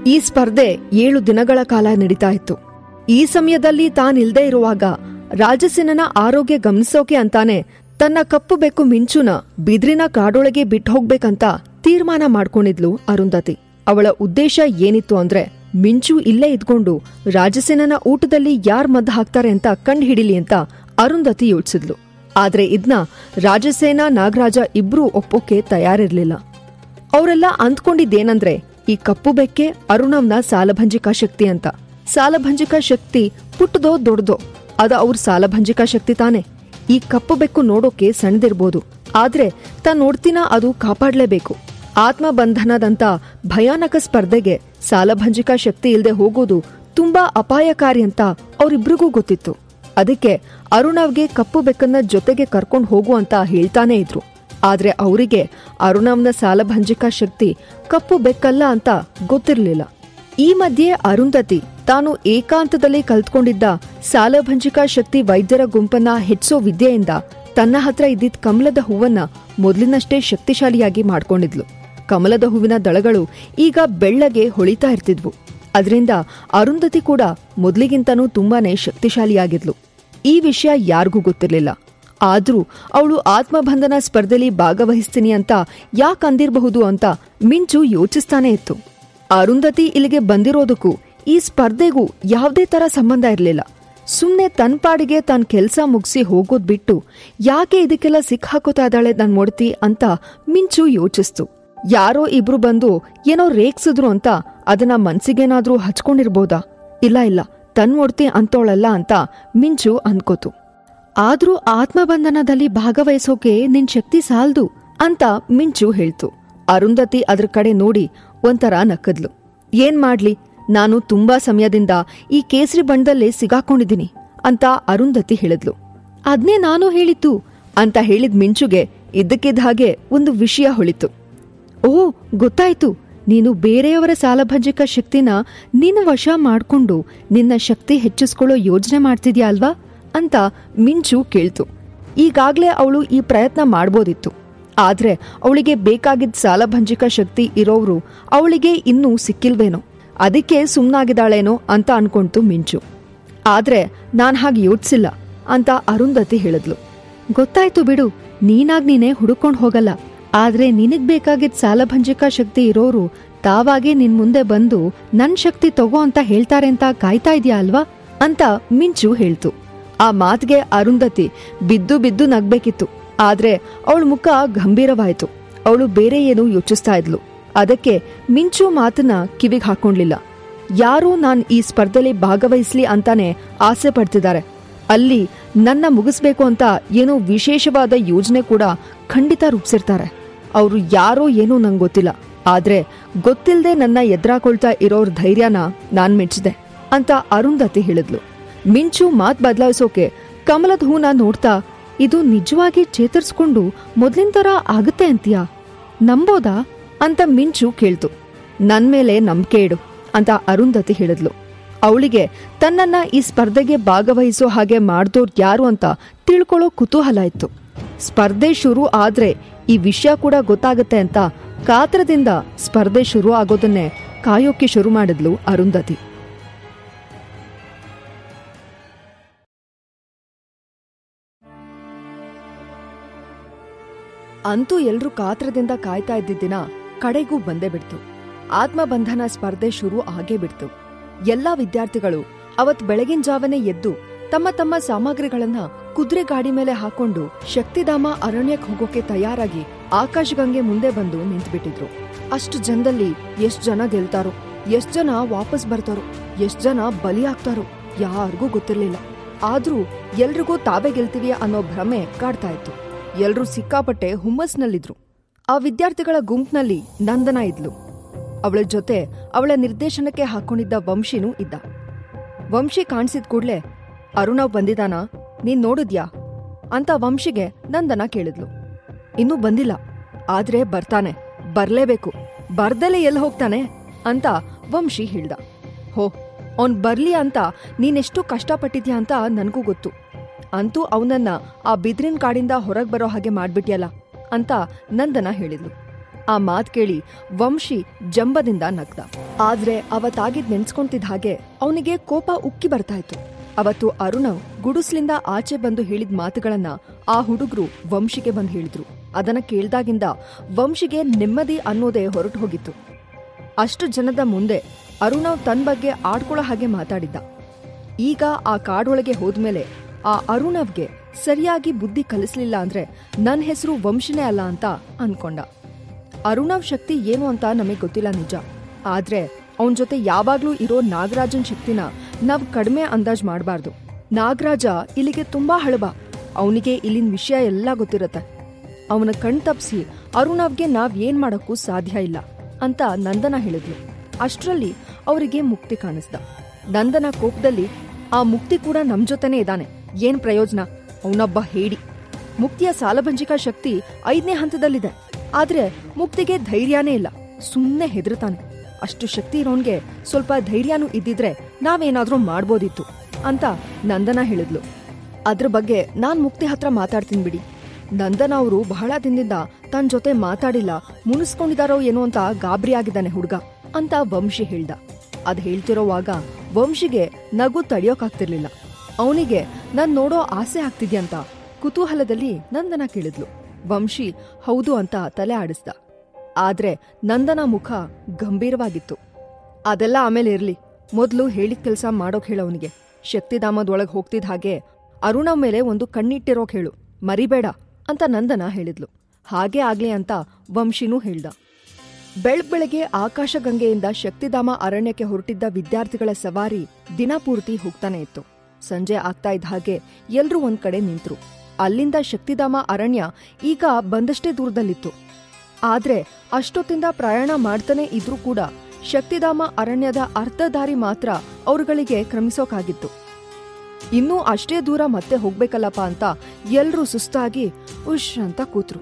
ಈ ಸ್ಪರ್ಧೆ ಏಳು ದಿನಗಳ ಕಾಲ ನಡೀತಾ ಇತ್ತು. ಈ ಸಮಯದಲ್ಲಿ ತಾನಿಲ್ದೇ ಇರುವಾಗ ರಾಜಸೇನನ ಆರೋಗ್ಯ ಗಮನಿಸೋಕೆ ಅಂತಾನೆ ತನ್ನ ಕಪ್ಪು ಬೆಕ್ಕು ಮಿಂಚುನ ಬಿದ್ರಿನ ಕಾಡೊಳಗೆ ಬಿಟ್ಟು ಹೋಗ್ಬೇಕಂತ ತೀರ್ಮಾನ ಮಾಡ್ಕೊಂಡಿದ್ಲು ಅರುಂಧತಿ. ಅವಳ ಉದ್ದೇಶ ಏನಿತ್ತು ಅಂದ್ರೆ ಮಿಂಚು ಇಲ್ಲೇ ಇದ್ಕೊಂಡು ರಾಜಸೇನನ ಊಟದಲ್ಲಿ ಯಾರ್ ಮದ್ದು ಹಾಕ್ತಾರೆ ಅಂತ ಕಂಡು ಹಿಡಿಲಿ ಅಂತ ಅರುಂಧತಿ ಯೋಚಿಸಿದ್ಲು. ಆದ್ರೆ ಇದ್ನ ರಾಜಸೇನ ನಾಗರಾಜ ಇಬ್ರೂ ಒಪ್ಪೋಕೆ ತಯಾರಿರ್ಲಿಲ್ಲ. ಅವರೆಲ್ಲ ಅಂದ್ಕೊಂಡಿದ್ದೇನಂದ್ರೆ ಈ ಕಪ್ಪು ಬೆಕ್ಕೆ ಅರುಣವ್ನ ಸಾಲಭಂಜಿಕಾ ಶಕ್ತಿ ಅಂತ. ಸಾಲಭಂಜಿಕಾ ಶಕ್ತಿ ಪುಟ್ಟದೋ ದೊಡ್ಡದೋ ಅದ ಅವ್ರ ಸಾಲಭಂಜಿಕಾ ಶಕ್ತಿ ತಾನೆ. ಈ ಕಪ್ಪು ಬೆಕ್ಕು ನೋಡೋಕೆ ಸಣ್ಣದಿರ್ಬೋದು, ಆದ್ರೆ ತಾನ್ ನೋಡ್ತೀನ ಅದು ಕಾಪಾಡ್ಲೇಬೇಕು. ಆತ್ಮಬಂಧನದಂತ ಭಯಾನಕ ಸ್ಪರ್ಧೆಗೆ ಸಾಲಭಂಜಿಕಾ ಶಕ್ತಿ ಇಲ್ದೆ ಹೋಗೋದು ತುಂಬಾ ಅಪಾಯಕಾರಿ ಅಂತ ಅವ್ರಿಬ್ರಿಗೂ ಗೊತ್ತಿತ್ತು. ಅದಕ್ಕೆ ಅರುಣವ್ಗೆ ಕಪ್ಪು ಬೆಕ್ಕನ್ನ ಜೊತೆಗೆ ಕರ್ಕೊಂಡು ಹೋಗು ಅಂತ ಹೇಳ್ತಾನೆ ಇದ್ರು. ಆದ್ರೆ ಅವರಿಗೆ ಅರುಣವ್ನ ಸಾಲಭಂಜಿಕಾ ಶಕ್ತಿ ಕಪ್ಪು ಬೆಕ್ಕಲ್ಲ ಅಂತ ಗೊತ್ತಿರ್ಲಿಲ್ಲ. ಈ ಮಧ್ಯೆ ಅರುಂಧತಿ ತಾನು ಏಕಾಂತದಲ್ಲಿ ಕಲ್ತ್ಕೊಂಡಿದ್ದ ಸಾಲಭಂಜಿಕಾ ಶಕ್ತಿ ವೈದ್ಯರ ಗುಂಪನ್ನ ಹೆಚ್ಚೋ ವಿದ್ಯೆಯಿಂದ ತನ್ನ ಹತ್ರ ಇದ್ದಿದ್ದ ಕಮಲದ ಹೂವನ್ನ ಮೊದಲಿನಷ್ಟೇ ಶಕ್ತಿಶಾಲಿಯಾಗಿ ಮಾಡ್ಕೊಂಡಿದ್ಲು. ಕಮಲದ ಹೂವಿನ ದಳಗಳು ಈಗ ಬೆಳ್ಳಗೆ ಹೊಳಿತಾ ಇರ್ತಿದ್ವು. ಅದರಿಂದ ಅರುಂಧತಿ ಕೂಡ ಮೊದಲಿಗಿಂತನೂ ತುಂಬಾನೇ ಶಕ್ತಿಶಾಲಿಯಾಗಿದ್ಲು. ಈ ವಿಷಯ ಯಾರಿಗೂ ಗೊತ್ತಿರ್ಲಿಲ್ಲ. ಆದ್ರೂ ಅವಳು ಆತ್ಮಬಂಧನ ಸ್ಪರ್ಧೆಲಿ ಭಾಗವಹಿಸ್ತೀನಿ ಅಂತ ಯಾಕೆ ಅಂದಿರಬಹುದು ಅಂತ ಮಿಂಚು ಯೋಚಿಸ್ತಾನೆ ಇತ್ತು. ಅರುಂಧತಿ ಇಲ್ಲಿಗೆ ಬಂದಿರೋದಕ್ಕೂ ಈ ಸ್ಪರ್ಧೆಗೂ ಯಾವುದೇ ತರ ಸಂಬಂಧ ಇರಲಿಲ್ಲ. ಸುಮ್ನೆ ತನ್ ಪಾಡಿಗೆ ತಾನ್ ಕೆಲ್ಸ ಮುಗಿಸಿ ಹೋಗೋದ್ ಬಿಟ್ಟು ಯಾಕೆ ಇದಕ್ಕೆಲ್ಲ ಸಿಕ್ ಹಾಕೋತಾ ಇದ್ದಾಳೆ ನನ್ ಮೊಡ್ತಿ ಅಂತ ಮಿಂಚು ಯೋಚಿಸ್ತು. ಯಾರೋ ಇಬ್ರು ಬಂದು ಏನೋ ರೇಗ್ಸಿದ್ರು ಅಂತ ಅದನ್ನ ಮನ್ಸಿಗೇನಾದ್ರೂ ಹಚ್ಕೊಂಡಿರ್ಬೋದಾ? ಇಲ್ಲ ಇಲ್ಲ, ತನ್ ಮೊಡ್ತಿ ಅಂತೋಳಲ್ಲ ಅಂತ ಮಿಂಚು ಅನ್ಕೋತು. ಆದ್ರೂ ಆತ್ಮಬಂಧನದಲ್ಲಿ ಭಾಗವಹಿಸೋಕೆ ನಿನ್ ಶಕ್ತಿ ಸಾಲ್ದು ಅಂತ ಮಿಂಚು ಹೇಳ್ತು. ಅರುಂಧತಿ ಅದ್ರ ಕಡೆ ನೋಡಿ ಒಂಥರ ನಕ್ಕದ್ಲು. ಏನ್ ಮಾಡ್ಲಿ, ನಾನು ತುಂಬಾ ಸಮಯದಿಂದ ಈ ಕೇಸರಿ ಬಣ್ಣದಲ್ಲೇ ಸಿಗಾಕೊಂಡಿದ್ದೀನಿ ಅಂತ ಅರುಂಧತಿ ಹೇಳಿದ್ಲು. ಅದ್ನೇ ನಾನು ಹೇಳಿತ್ತು ಅಂತ ಹೇಳಿದ್ ಮಿಂಚುಗೆ ಇದ್ದಕ್ಕಿದ್ದ ಹಾಗೆ ಒಂದು ವಿಷಯ ಹೊಳಿತು. ಓಹ್, ಗೊತ್ತಾಯ್ತು, ನೀನು ಬೇರೆಯವರ ಸಾಲಭಂಜಿಕ ಶಕ್ತಿನ ನಿನ್ನ ವಶ ಮಾಡ್ಕೊಂಡು ನಿನ್ನ ಶಕ್ತಿ ಹೆಚ್ಚಿಸ್ಕೊಳ್ಳೋ ಯೋಜನೆ ಮಾಡ್ತಿದ್ಯಾ ಅಲ್ವಾ ಅಂತ ಮಿಂಚು ಕೇಳ್ತು. ಈಗಾಗ್ಲೇ ಅವಳು ಈ ಪ್ರಯತ್ನ ಮಾಡ್ಬೋದಿತ್ತು. ಆದ್ರೆ ಅವಳಿಗೆ ಬೇಕಾಗಿದ್ದ ಸಾಲಭಂಜಿಕ ಶಕ್ತಿ ಇರೋವ್ರು ಅವಳಿಗೆ ಇನ್ನೂ ಸಿಕ್ಕಿಲ್ವೇನೋ, ಅದಕ್ಕೆ ಸುಮ್ನಾಗಿದ್ದಾಳೇನೋ ಅಂತ ಅನ್ಕೊಂತು ಮಿಂಚು. ಆದ್ರೆ ನಾನ್ ಹಾಗೆ ಯೋಚಿಸಿಲ್ಲ ಅಂತ ಅರುಂಧತಿ ಹೇಳಿದ್ಲು. ಗೊತ್ತಾಯ್ತು ಬಿಡು, ನೀನಾಗ್ ನೀನೇ ಹುಡುಕೊಂಡ್ ಹೋಗಲ್ಲ. ಆದ್ರೆ ನಿನಗ್ ಬೇಕಾಗಿದ್ದ ಸಾಲಭಂಜಿಕಾ ಶಕ್ತಿ ಇರೋರು ತಾವಾಗೆ ನಿನ್ ಮುಂದೆ ಬಂದು ನನ್ ಶಕ್ತಿ ತಗೋ ಅಂತ ಹೇಳ್ತಾರೆ ಅಂತ ಕಾಯ್ತಾ ಇದ್ಯಾ ಅಲ್ವಾ ಅಂತ ಮಿಂಚು ಹೇಳ್ತು. ಆ ಮಾತಿಗೆ ಅರುಂಧತಿ ಬಿದ್ದು ಬಿದ್ದು ನಗ್ಬೇಕಿತ್ತು. ಆದ್ರೆ ಅವಳ ಮುಖ ಗಂಭೀರವಾಯ್ತು. ಅವಳು ಬೇರೆ ಏನು ಯೋಚಿಸ್ತಾ ಇದ್ಲು. ಅದಕ್ಕೆ ಮಿಂಚು ಮಾತನ್ನ ಕಿವಿಗ್ ಹಾಕೊಂಡ್ಲಿಲ್ಲ. ಯಾರೂ ನಾನ್ ಈ ಸ್ಪರ್ಧೆಲಿ ಭಾಗವಹಿಸ್ಲಿ ಅಂತಾನೆ ಆಸೆ ಪಡ್ತಿದ್ದಾರೆ. ಅಲ್ಲಿ ನನ್ನ ಮುಗಿಸ್ಬೇಕು ಅಂತ ಏನೋ ವಿಶೇಷವಾದ ಯೋಜನೆ ಕೂಡ ಖಂಡಿತ ರೂಪಿಸಿರ್ತಾರೆ. ಅವರು ಯಾರೋ ಏನೋ ನಂಗೆ ಗೊತ್ತಿಲ್ಲ. ಆದ್ರೆ ಗೊತ್ತಿಲ್ಲದೆ ನನ್ನ ಎದುರಾಕೊಳ್ತಾ ಇರೋರ್ ಧೈರ್ಯನ ನಾನ್ ಮೆಚ್ಚಿದೆ ಅಂತ ಅರುಂಧತಿ ಹೇಳಿದ್ಲು. ಮಿಂಚು ಮಾತ್ ಬದಲಾಯಿಸೋಕೆ ಕಮಲದ ಹೂನ ನೋಡ್ತಾ, ಇದು ನಿಜವಾಗಿ ಚೇತರಿಸ್ಕೊಂಡು ಮೊದ್ಲಿನ ತರ ಆಗುತ್ತೆ ಅಂತೀಯಾ? ನಂಬೋದಾ ಅಂತ ಮಿಂಚು ಕೇಳ್ತು. ನನ್ ಮೇಲೆ ನಂಬಿಕೆ ಇಡು ಅಂತ ಅರುಂಧತಿ ಹೇಳಿದ್ಲು. ಅವಳಿಗೆ ತನ್ನನ್ನ ಈ ಸ್ಪರ್ಧೆಗೆ ಭಾಗವಹಿಸೋ ಹಾಗೆ ಮಾಡ್ದೋರ್ ಯಾರು ಅಂತ ತಿಳ್ಕೊಳ್ಳೋ ಕುತೂಹಲ ಇತ್ತು. ಸ್ಪರ್ಧೆ ಶುರು ಆದ್ರೆ ಈ ವಿಷಯ ಕೂಡ ಗೊತ್ತಾಗತ್ತೆ ಅಂತ ಕಾತ್ರದಿಂದ ಸ್ಪರ್ಧೆ ಶುರು ಆಗೋದನ್ನೇ ಕಾಯೋಕೆ ಶುರು ಮಾಡಿದ್ಲು ಅರುಂಧತಿ. ಅಂತೂ ಎಲ್ರೂ ಕಾತ್ರದಿಂದ ಕಾಯ್ತಾ ಇದ್ದಿದ್ದ ದಿನ ಕಡೆಗೂ ಬಂದೇ ಬಿಡ್ತು. ಆತ್ಮಬಂಧನ ಸ್ಪರ್ಧೆ ಶುರು ಆಗೇ ಬಿಡ್ತು. ಎಲ್ಲಾ ವಿದ್ಯಾರ್ಥಿಗಳು ಅವತ್ ಬೆಳಗಿನ ಜಾವನೆ ಎದ್ದು ತಮ್ಮ ತಮ್ಮ ಸಾಮಗ್ರಿಗಳನ್ನ ಕುದುರೆ ಗಾಡಿ ಮೇಲೆ ಹಾಕೊಂಡು ಶಕ್ತಿಧಾಮ ಅರಣ್ಯಕ್ಕೆ ಹೋಗೋಕೆ ತಯಾರಾಗಿ ಆಕಾಶಗಂಗೆ ಮುಂದೆ ಬಂದು ನಿಂತ್ಬಿಟ್ಟಿದ್ರು. ಅಷ್ಟು ಜನದಲ್ಲಿ ಎಷ್ಟ್ ಜನ ಗೆಲ್ತಾರೋ, ಎಷ್ಟ್ ಜನ ವಾಪಸ್ ಬರ್ತಾರೋ, ಎಷ್ಟ್ ಜನ ಬಲಿ ಆಗ್ತಾರೋ ಯಾರಿಗೂ ಗೊತ್ತಿರ್ಲಿಲ್ಲ. ಆದ್ರೂ ಎಲ್ರಿಗೂ ತಾವೇ ಗೆಲ್ತೀವಿ ಅನ್ನೋ ಭ್ರಮೆ ಕಾಡ್ತಾ ಇತ್ತು. ಎಲ್ರೂ ಸಿಕ್ಕಾಪಟ್ಟೆ ಹುಮ್ಮಸ್ನಲ್ಲಿದ್ರು. ಆ ವಿದ್ಯಾರ್ಥಿಗಳ ಗುಂಪಿನಲ್ಲಿ ನಂದನ ಇದ್ಲು. ಅವಳ ಜೊತೆ ಅವಳ ನಿರ್ದೇಶನಕ್ಕೆ ಹಾಕೊಂಡಿದ್ದ ವಂಶಿನೂ ಇದ್ದ. ವಂಶಿ ಕಾಣಿಸಿದ ಕೂಡ್ಲೆ, ಅರುಣವ್ ಬಂದಿದಾನಾ, ನೀನ್ ನೋಡಿದ್ಯಾ ಅಂತ ವಂಶಿಗೆ ನಂದನ ಕೇಳಿದ್ಲು. ಇನ್ನೂ ಬಂದಿಲ್ಲ, ಆದ್ರೆ ಬರ್ತಾನೆ, ಬರ್ಲೇಬೇಕು, ಬರ್ದಲೆ ಎಲ್ಲಿ ಹೋಗ್ತಾನೆ ಅಂತ ವಂಶಿ ಹೇಳ್ದ. ಹೋ, ಅವ್ನ್ ಬರ್ಲಿ ಅಂತ ನೀನೆಷ್ಟು ಕಷ್ಟಪಟ್ಟಿದ್ಯಾ ಅಂತ ನನ್ಗೂ ಗೊತ್ತು. ಅಂತೂ ಅವನನ್ನ ಆ ಬಿದ್ರಿನ ಕಾಡಿಂದ ಹೊರಗ್ ಬರೋ ಹಾಗೆ ಮಾಡ್ಬಿಟ್ಯಲ್ಲ ಅಂತ ನಂದನ ಹೇಳಿದ್ಲು. ಆ ಮಾತ್ ಕೇಳಿ ವಂಶಿ ಜಂಬದಿಂದ ನಗ್ದ. ಆದ್ರೆ ಅವತ್ತಾಗಿದ್ ನೆನ್ಸ್ಕೊಂತಿದ್ ಹಾಗೆ ಅವನಿಗೆ ಕೋಪ ಉಕ್ಕಿ ಬರ್ತಾ ಇತ್ತು. ಅವತ್ತು ಅರುಣವ್ ಗುಡಿಸ್ಲಿಂದ ಆಚೆ ಬಂದು ಹೇಳಿದ ಮಾತುಗಳನ್ನ ಆ ಹುಡುಗರು ವಂಶಿಗೆ ಬಂದು ಹೇಳಿದ್ರು. ಅದನ್ನ ಕೇಳ್ದಾಗಿಂದ ವಂಶಿಗೆ ನೆಮ್ಮದಿ ಅನ್ನೋದೇ ಹೊರಟು ಹೋಗಿತ್ತು. ಅಷ್ಟು ಜನದ ಮುಂದೆ ಅರುಣವ್ ತನ್ನ ಬಗ್ಗೆ ಆಡ್ಕೊಳ್ಳೋ ಹಾಗೆ ಮಾತಾಡಿದ್ದ. ಈಗ ಆ ಕಾಡೊಳಗೆ ಹೋದ್ಮೇಲೆ ಆ ಅರುಣವ್ಗೆ ಸರಿಯಾಗಿ ಬುದ್ಧಿ ಕಲಿಸ್ಲಿಲ್ಲ ಅಂದ್ರೆ ನನ್ನ ಹೆಸರು ವಂಶಿನೇ ಅಲ್ಲ ಅಂತ ಅನ್ಕೊಂಡ. ಅರುಣವ್ ಶಕ್ತಿ ಏನು ಅಂತ ನಮಗೆ ಗೊತ್ತಿಲ್ಲ ನಿಜ, ಆದ್ರೆ ಅವನ್ ಜೊತೆ ಯಾವಾಗ್ಲೂ ಇರೋ ನಾಗರಾಜನ್ ಶಕ್ತಿನ ನಾವ್ ಕಡಿಮೆ ಅಂದಾಜ್ ಮಾಡಬಾರ್ದು. ನಾಗರಾಜ ಇಲ್ಲಿಗೆ ತುಂಬಾ ಹಳಬ, ಅವನಿಗೆ ಇಲ್ಲಿನ ವಿಷಯ ಎಲ್ಲ ಗೊತ್ತಿರತ್ತೆ. ಅವನ ಕಣ್ ತಪ್ಸಿ ಅರುಣವ್ಗೆ ನಾವ್ ಏನ್ ಮಾಡಕ್ಕೂ ಸಾಧ್ಯ ಇಲ್ಲ ಅಂತ ನಂದನ ಹೇಳಿದ್ಲು. ಅಷ್ಟ್ರಲ್ಲಿ ಅವರಿಗೆ ಮುಕ್ತಿ ಕಾಣಿಸ್ದ. ನಂದನ ಕೋಪದಲ್ಲಿ, ಆ ಮುಕ್ತಿ ಕೂಡ ನಮ್ ಜೊತೆನೇ ಇದ್ದಾನೆ, ಏನ್ ಪ್ರಯೋಜನ, ಅವನೊಬ್ಬ ಹೇಡಿ. ಮುಕ್ತಿಯ ಸಾಲಭಂಜಿಕಾ ಶಕ್ತಿ ಐದನೇ ಹಂತದಲ್ಲಿದೆ, ಆದ್ರೆ ಮುಕ್ತಿಗೆ ಧೈರ್ಯನೇ ಇಲ್ಲ, ಸುಮ್ನೆ ಹೆದರ್ತಾನೆ. ಅಷ್ಟು ಶಕ್ತಿ ಇರೋನ್ಗೆ ಸ್ವಲ್ಪ ಧೈರ್ಯನೂ ಇದ್ದಿದ್ರೆ ನಾವೇನಾದ್ರೂ ಮಾಡ್ಬೋದಿತ್ತು ಅಂತ ನಂದನ ಹೇಳಿದ್ಲು. ಅದ್ರ ಬಗ್ಗೆ ನಾನ್ ಮುಕ್ತಿ ಹತ್ರ ಮಾತಾಡ್ತೀನಿ ಬಿಡಿ. ನಂದನ ಅವರು ಬಹಳ ದಿನದಿಂದ ತನ್ ಜೊತೆ ಮಾತಾಡಿಲ್ಲ, ಮುನಿಸ್ಕೊಂಡಿದಾರೋ ಏನೋ ಅಂತ ಗಾಬರಿ ಆಗಿದ್ದಾನೆ ಹುಡ್ಗ ಅಂತ ವಂಶಿ ಹೇಳ್ದ. ಅದ್ ಹೇಳ್ತಿರೋವಾಗ ವಂಶಿಗೆ ನಗು ತಡಿಯೋಕಾಗ್ತಿರ್ಲಿಲ್ಲ. ಅವನಿಗೆ ನನ್ ನೋಡೋ ಆಸೆ ಆಗ್ತಿದ್ಯಂತ ಕುತೂಹಲದಲ್ಲಿ ನಂದನ ಕೇಳಿದ್ಲು. ವಂಶಿ ಹೌದು ಅಂತ ತಲೆ ಆಡಿಸ್ದ. ಆದ್ರೆ ನಂದನ ಮುಖ ಗಂಭೀರವಾಗಿತ್ತು. ಅದೆಲ್ಲ ಆಮೇಲೆ ಇರ್ಲಿ, ಮೊದ್ಲು ಹೇಳಿದ ಕೆಲ್ಸ ಮಾಡೋಕ್ ಹೇಳವನಿಗೆ. ಶಕ್ತಿಧಾಮದೊಳಗ್ ಹೋಗ್ತಿದ್ ಹಾಗೆ ಅರುಣವ್ ಮೇಲೆ ಒಂದು ಕಣ್ಣಿಟ್ಟಿರೋಕ್ ಹೇಳು, ಮರಿಬೇಡ ಅಂತ ನಂದನ ಹೇಳಿದ್ಲು. ಹಾಗೇ ಆಗ್ಲಿ ಅಂತ ವಂಶಿನೂ ಹೇಳ್ದ. ಬೆಳಗ್ ಬೆಳಗ್ಗೆ ಆಕಾಶಗಂಗೆಯಿಂದ ಶಕ್ತಿಧಾಮ ಅರಣ್ಯಕ್ಕೆ ಹೊರಟಿದ್ದ ವಿದ್ಯಾರ್ಥಿಗಳ ಸವಾರಿ ದಿನಪೂರ್ತಿ ಹೋಗ್ತಾನೆ ಇತ್ತು. ಸಂಜೆ ಆಗ್ತಾ ಇದ್ದ ಹಾಗೆ ಎಲ್ರೂ ಒಂದ್ ಕಡೆ ನಿಂತ್ರು. ಅಲ್ಲಿಂದ ಶಕ್ತಿಧಾಮ ಅರಣ್ಯ ಈಗ ಬಂದಷ್ಟೇ ದೂರದಲ್ಲಿತ್ತು. ಆದ್ರೆ ಅಷ್ಟೊತ್ತಿಂದ ಪ್ರಯಾಣ ಮಾಡ್ತಾನೆ ಇದ್ರೂ ಕೂಡ ಶಕ್ತಿಧಾಮ ಅರಣ್ಯದ ಅರ್ಧ ದಾರಿ ಮಾತ್ರ ಅವ್ರುಗಳಿಗೆ ಕ್ರಮಿಸೋಕಾಗಿತ್ತು. ಇನ್ನೂ ಅಷ್ಟೇ ದೂರ ಮತ್ತೆ ಹೋಗ್ಬೇಕಲ್ಲಪ್ಪ ಅಂತ ಎಲ್ರೂ ಸುಸ್ತಾಗಿ ಉಶ್ ಅಂತ ಕೂತ್ರು.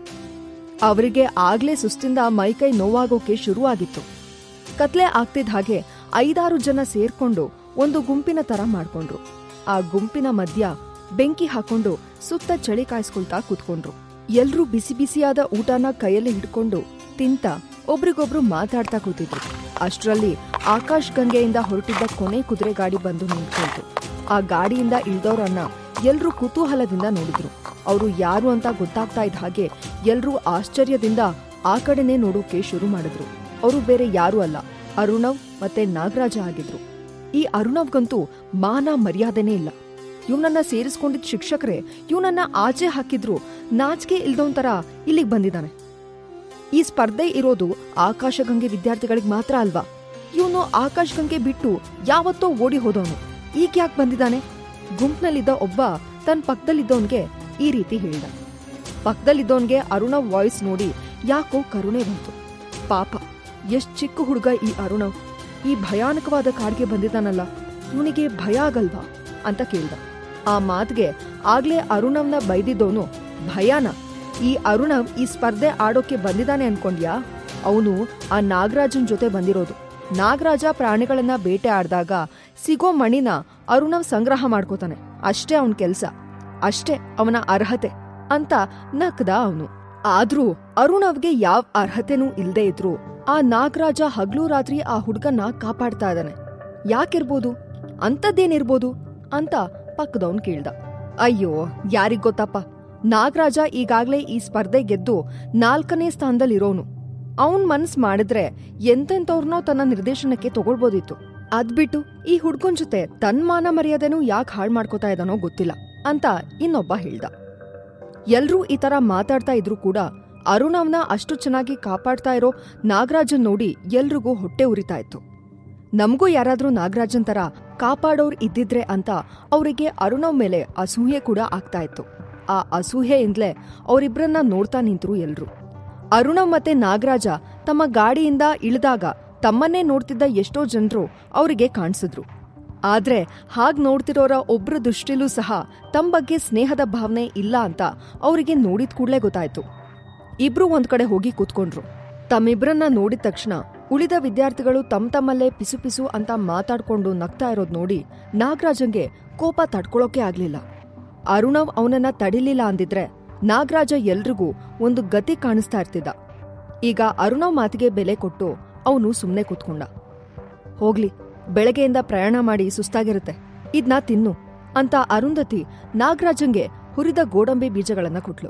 ಅವರಿಗೆ ಆಗ್ಲೇ ಸುಸ್ತಿಂದ ಮೈಕೈ ನೋವಾಗೋಕೆ ಶುರುವಾಗಿತ್ತು. ಕತ್ಲೆ ಆಗ್ತಿದ್ದ ಹಾಗೆ ಐದಾರು ಜನ ಸೇರ್ಕೊಂಡು ಒಂದು ಗುಂಪಿನ ತರ ಮಾಡ್ಕೊಂಡ್ರು. ಆ ಗುಂಪಿನ ಮಧ್ಯ ಬೆಂಕಿ ಹಾಕೊಂಡು ಸುತ್ತ ಚಳಿ ಕಾಯಿಸ್ಕೊಳ್ತಾ ಕೂತ್ಕೊಂಡ್ರು. ಎಲ್ರೂ ಬಿಸಿ ಬಿಸಿಯಾದ ಊಟನ ಕೈಯಲ್ಲಿ ಹಿಡ್ಕೊಂಡು ತಿಂತ ಒಬ್ರಿಗೊಬ್ರು ಮಾತಾಡ್ತಾ ಕೂತಿದ್ರು. ಅಷ್ಟ್ರಲ್ಲಿ ಆಕಾಶ್ ಗಂಗೆಯಿಂದ ಹೊರಟಿದ್ದ ಕೊನೆ ಕುದುರೆ ಗಾಡಿ ಬಂದು ನಿಂತ್ಕೊಳ್ತು. ಆ ಗಾಡಿಯಿಂದ ಇಳ್ದವ್ರನ್ನ ಎಲ್ರೂ ಕುತೂಹಲದಿಂದ ನೋಡಿದ್ರು. ಅವರು ಯಾರು ಅಂತ ಗೊತ್ತಾಗ್ತಾ ಇದ್ದ ಹಾಗೆ ಎಲ್ರೂ ಆಶ್ಚರ್ಯದಿಂದ ಆ ಕಡೆನೇ ನೋಡೋಕೆ ಶುರು ಮಾಡಿದ್ರು. ಅವರು ಬೇರೆ ಯಾರು ಅಲ್ಲ, ಅರುಣವ್ ಮತ್ತೆ ನಾಗರಾಜ ಆಗಿದ್ರು. ಈ ಅರುಣವ್ಗಂತೂ ಮಾನ ಮರ್ಯಾದೆನೇ ಇಲ್ಲ. ಇವನನ್ನ ಸೇರಿಸ್ಕೊಂಡಿದ್ದ ಶಿಕ್ಷಕರೇ ಇವನನ್ನ ಆಚೆ ಹಾಕಿದ್ರು ನಾಚಿಕೆ ಇಲ್ದೋಂತರ ಇಲ್ಲಿಗೆ ಬಂದಿದ್ದಾನೆ. ಈ ಸ್ಪರ್ಧೆ ಇರೋದು ಆಕಾಶಗಂಗೆ ವಿದ್ಯಾರ್ಥಿಗಳಿಗೆ ಮಾತ್ರ ಅಲ್ವಾ? ಇವನು ಆಕಾಶಗಂಗೆ ಬಿಟ್ಟು ಯಾವತ್ತೋ ಓಡಿ ಹೋದವನು, ಈಗ ಯಾಕೆ ಬಂದಿದ್ದಾನೆ? ಗುಂಪ್ನಲ್ಲಿದ್ದ ಒಬ್ಬ ತನ್ನ ಪಕ್ಕದಲ್ಲಿದ್ದವನ್ಗೆ ಈ ರೀತಿ ಹೇಳ್ದ. ಪಕ್ಕದಲ್ಲಿದ್ದವನ್ಗೆ ಅರುಣವ್ ವಾಯ್ಸ್ ನೋಡಿ ಯಾಕೋ ಕರುಣೆ ಬಂತು. ಪಾಪ, ಎಷ್ಟ್ ಚಿಕ್ಕ ಹುಡುಗ ಈ ಅರುಣವ್, ಈ ಭಯಾನಕವಾದ ಕಾಡ್ಗೆ ಬಂದಿದ್ದಾನಲ್ಲ, ಇವನಿಗೆ ಭಯ ಆಗಲ್ವಾ ಅಂತ ಕೇಳ್ದ. ಆ ಮಾತ್ಗೆ ಆಗ್ಲೇ ಅರುಣವ್ನ ಬೈದಿದ್ದವನು, ಭಯಾನ? ಈ ಅರುಣವ್ ಈ ಸ್ಪರ್ಧೆ ಆಡೋಕೆ ಬಂದಿದ್ದಾನೆ ಅನ್ಕೊಂಡ್ಯಾ? ಅವನು ಆ ನಾಗರಾಜನ್ ಜೊತೆ ಬಂದಿರೋದು. ನಾಗರಾಜ ಪ್ರಾಣಿಗಳನ್ನ ಬೇಟೆ ಆಡ್ದಾಗ ಸಿಗೋ ಮಣಿನ ಅರುಣವ್ ಸಂಗ್ರಹ ಮಾಡ್ಕೋತಾನೆ, ಅಷ್ಟೇ ಅವನ್ ಕೆಲ್ಸ, ಅಷ್ಟೇ ಅವನ ಅರ್ಹತೆ ಅಂತ ನಕ್ದ ಅವನು. ಆದ್ರೂ ಅರುಣವ್ಗೆ ಯಾವ್ ಅರ್ಹತೆನೂ ಇಲ್ದೇ ಇದ್ರು ಆ ನಾಗರಾಜ ಹಗ್ಲು ರಾತ್ರಿ ಆ ಹುಡ್ಗನ್ನ ಕಾಪಾಡ್ತಾ ಇದ್ದಾನೆ. ಯಾಕಿರ್ಬೋದು? ಅಂತದ್ದೇನಿರ್ಬೋದು ಅಂತ ಪಕ್ಕದವನ್ ಕೇಳ್ದ. ಅಯ್ಯೋ, ಯಾರಿಗ್ ಗೊತ್ತಪ್ಪ. ನಾಗರಾಜ ಈಗಾಗ್ಲೇ ಈ ಸ್ಪರ್ಧೆ ಗೆದ್ದು ನಾಲ್ಕನೇ ಸ್ಥಾನದಲ್ಲಿರೋನು. ಅವನ್ ಮನ್ಸ್ ಮಾಡಿದ್ರೆ ಎಂತೆಂತವ್ರನ್ನೋ ತನ್ನ ನಿರ್ದೇಶನಕ್ಕೆ ತಗೊಳ್ಬೋದಿತ್ತು. ಅದ್ಬಿಟ್ಟು ಈ ಹುಡ್ಗನ್ ಜೊತೆ ತನ್ ಮಾನ ಮರ್ಯಾದೆನೂ ಯಾಕೆ ಹಾಳ್ ಮಾಡ್ಕೋತಾ ಇದ್ದಾನೋ ಗೊತ್ತಿಲ್ಲ ಅಂತ ಇನ್ನೊಬ್ಬ ಹೇಳ್ದ. ಎಲ್ರೂ ಈ ತರ ಮಾತಾಡ್ತಾ ಇದ್ರು ಕೂಡ ಅರುಣವ್ನ ಅಷ್ಟು ಚೆನ್ನಾಗಿ ಕಾಪಾಡ್ತಾ ಇರೋ ನಾಗರಾಜನ್ ನೋಡಿ ಎಲ್ರಿಗೂ ಹೊಟ್ಟೆ ಉರಿತಾ ಇತ್ತು. ನಮಗೂ ಯಾರಾದ್ರೂ ನಾಗರಾಜನ್ ತರ ಕಾಪಾಡೋರ್ ಇದ್ದಿದ್ರೆ ಅಂತ ಅವರಿಗೆ ಅರುಣವ್ ಮೇಲೆ ಅಸೂಹೆ ಕೂಡ ಆಗ್ತಾ ಇತ್ತು. ಆ ಅಸೂಹೆಯಿಂದಲೇ ಅವರಿಬ್ರನ್ನ ನೋಡ್ತಾ ನಿಂತ್ರು ಎಲ್ರು. ಅರುಣವ್ ಮತ್ತೆ ನಾಗರಾಜ ತಮ್ಮ ಗಾಡಿಯಿಂದ ಇಳಿದಾಗ ತಮ್ಮನ್ನೇ ನೋಡ್ತಿದ್ದ ಎಷ್ಟೋ ಜನರು ಅವರಿಗೆ ಕಾಣಿಸಿದ್ರು. ಆದ್ರೆ ಹಾಗ್ ನೋಡ್ತಿರೋರ ಒಬ್ರ ದೃಷ್ಟಿಲೂ ಸಹ ತಮ್ಮ ಬಗ್ಗೆ ಸ್ನೇಹದ ಭಾವನೆ ಇಲ್ಲ ಅಂತ ಅವರಿಗೆ ನೋಡಿದ ಕೂಡ್ಲೇ ಗೊತ್ತಾಯ್ತು. ಇಬ್ರು ಒಂದ್ ಕಡೆ ಹೋಗಿ ಕೂತ್ಕೊಂಡ್ರು. ತಮ್ಮಿಬ್ರನ್ನ ನೋಡಿದ ತಕ್ಷಣ ಉಳಿದ ವಿದ್ಯಾರ್ಥಿಗಳು ತಮ್ಮ ತಮ್ಮಲ್ಲೇ ಪಿಸು ಪಿಸು ಅಂತ ಮಾತಾಡ್ಕೊಂಡು ನಗ್ತಾ ಇರೋದ್ ನೋಡಿ ನಾಗರಾಜಂಗೆ ಕೋಪ ತಡ್ಕೊಳೋಕೆ ಆಗ್ಲಿಲ್ಲ. ಅರುಣವ್ ಅವನನ್ನ ತಡಿಲಿಲ್ಲ ಅಂದಿದ್ರೆ ನಾಗರಾಜ ಎಲ್ರಿಗೂ ಒಂದು ಗತಿ ಕಾಣಿಸ್ತಾ ಇರ್ತಿದ್ದ. ಈಗ ಅರುಣವ್ ಮಾತಿಗೆ ಬೆಲೆ ಕೊಟ್ಟು ಅವನು ಸುಮ್ಮನೆ ಕೂತ್ಕೊಂಡ. ಹೋಗ್ಲಿ, ಬೆಳಗ್ಗೆಯಿಂದ ಪ್ರಯಾಣ ಮಾಡಿ ಸುಸ್ತಾಗಿರುತ್ತೆ, ಇದ್ನ ತಿನ್ನು ಅಂತ ಅರುಂಧತಿ ನಾಗರಾಜಂಗೆ ಹುರಿದ ಗೋಡಂಬಿ ಬೀಜಗಳನ್ನ ಕೊಟ್ಲು.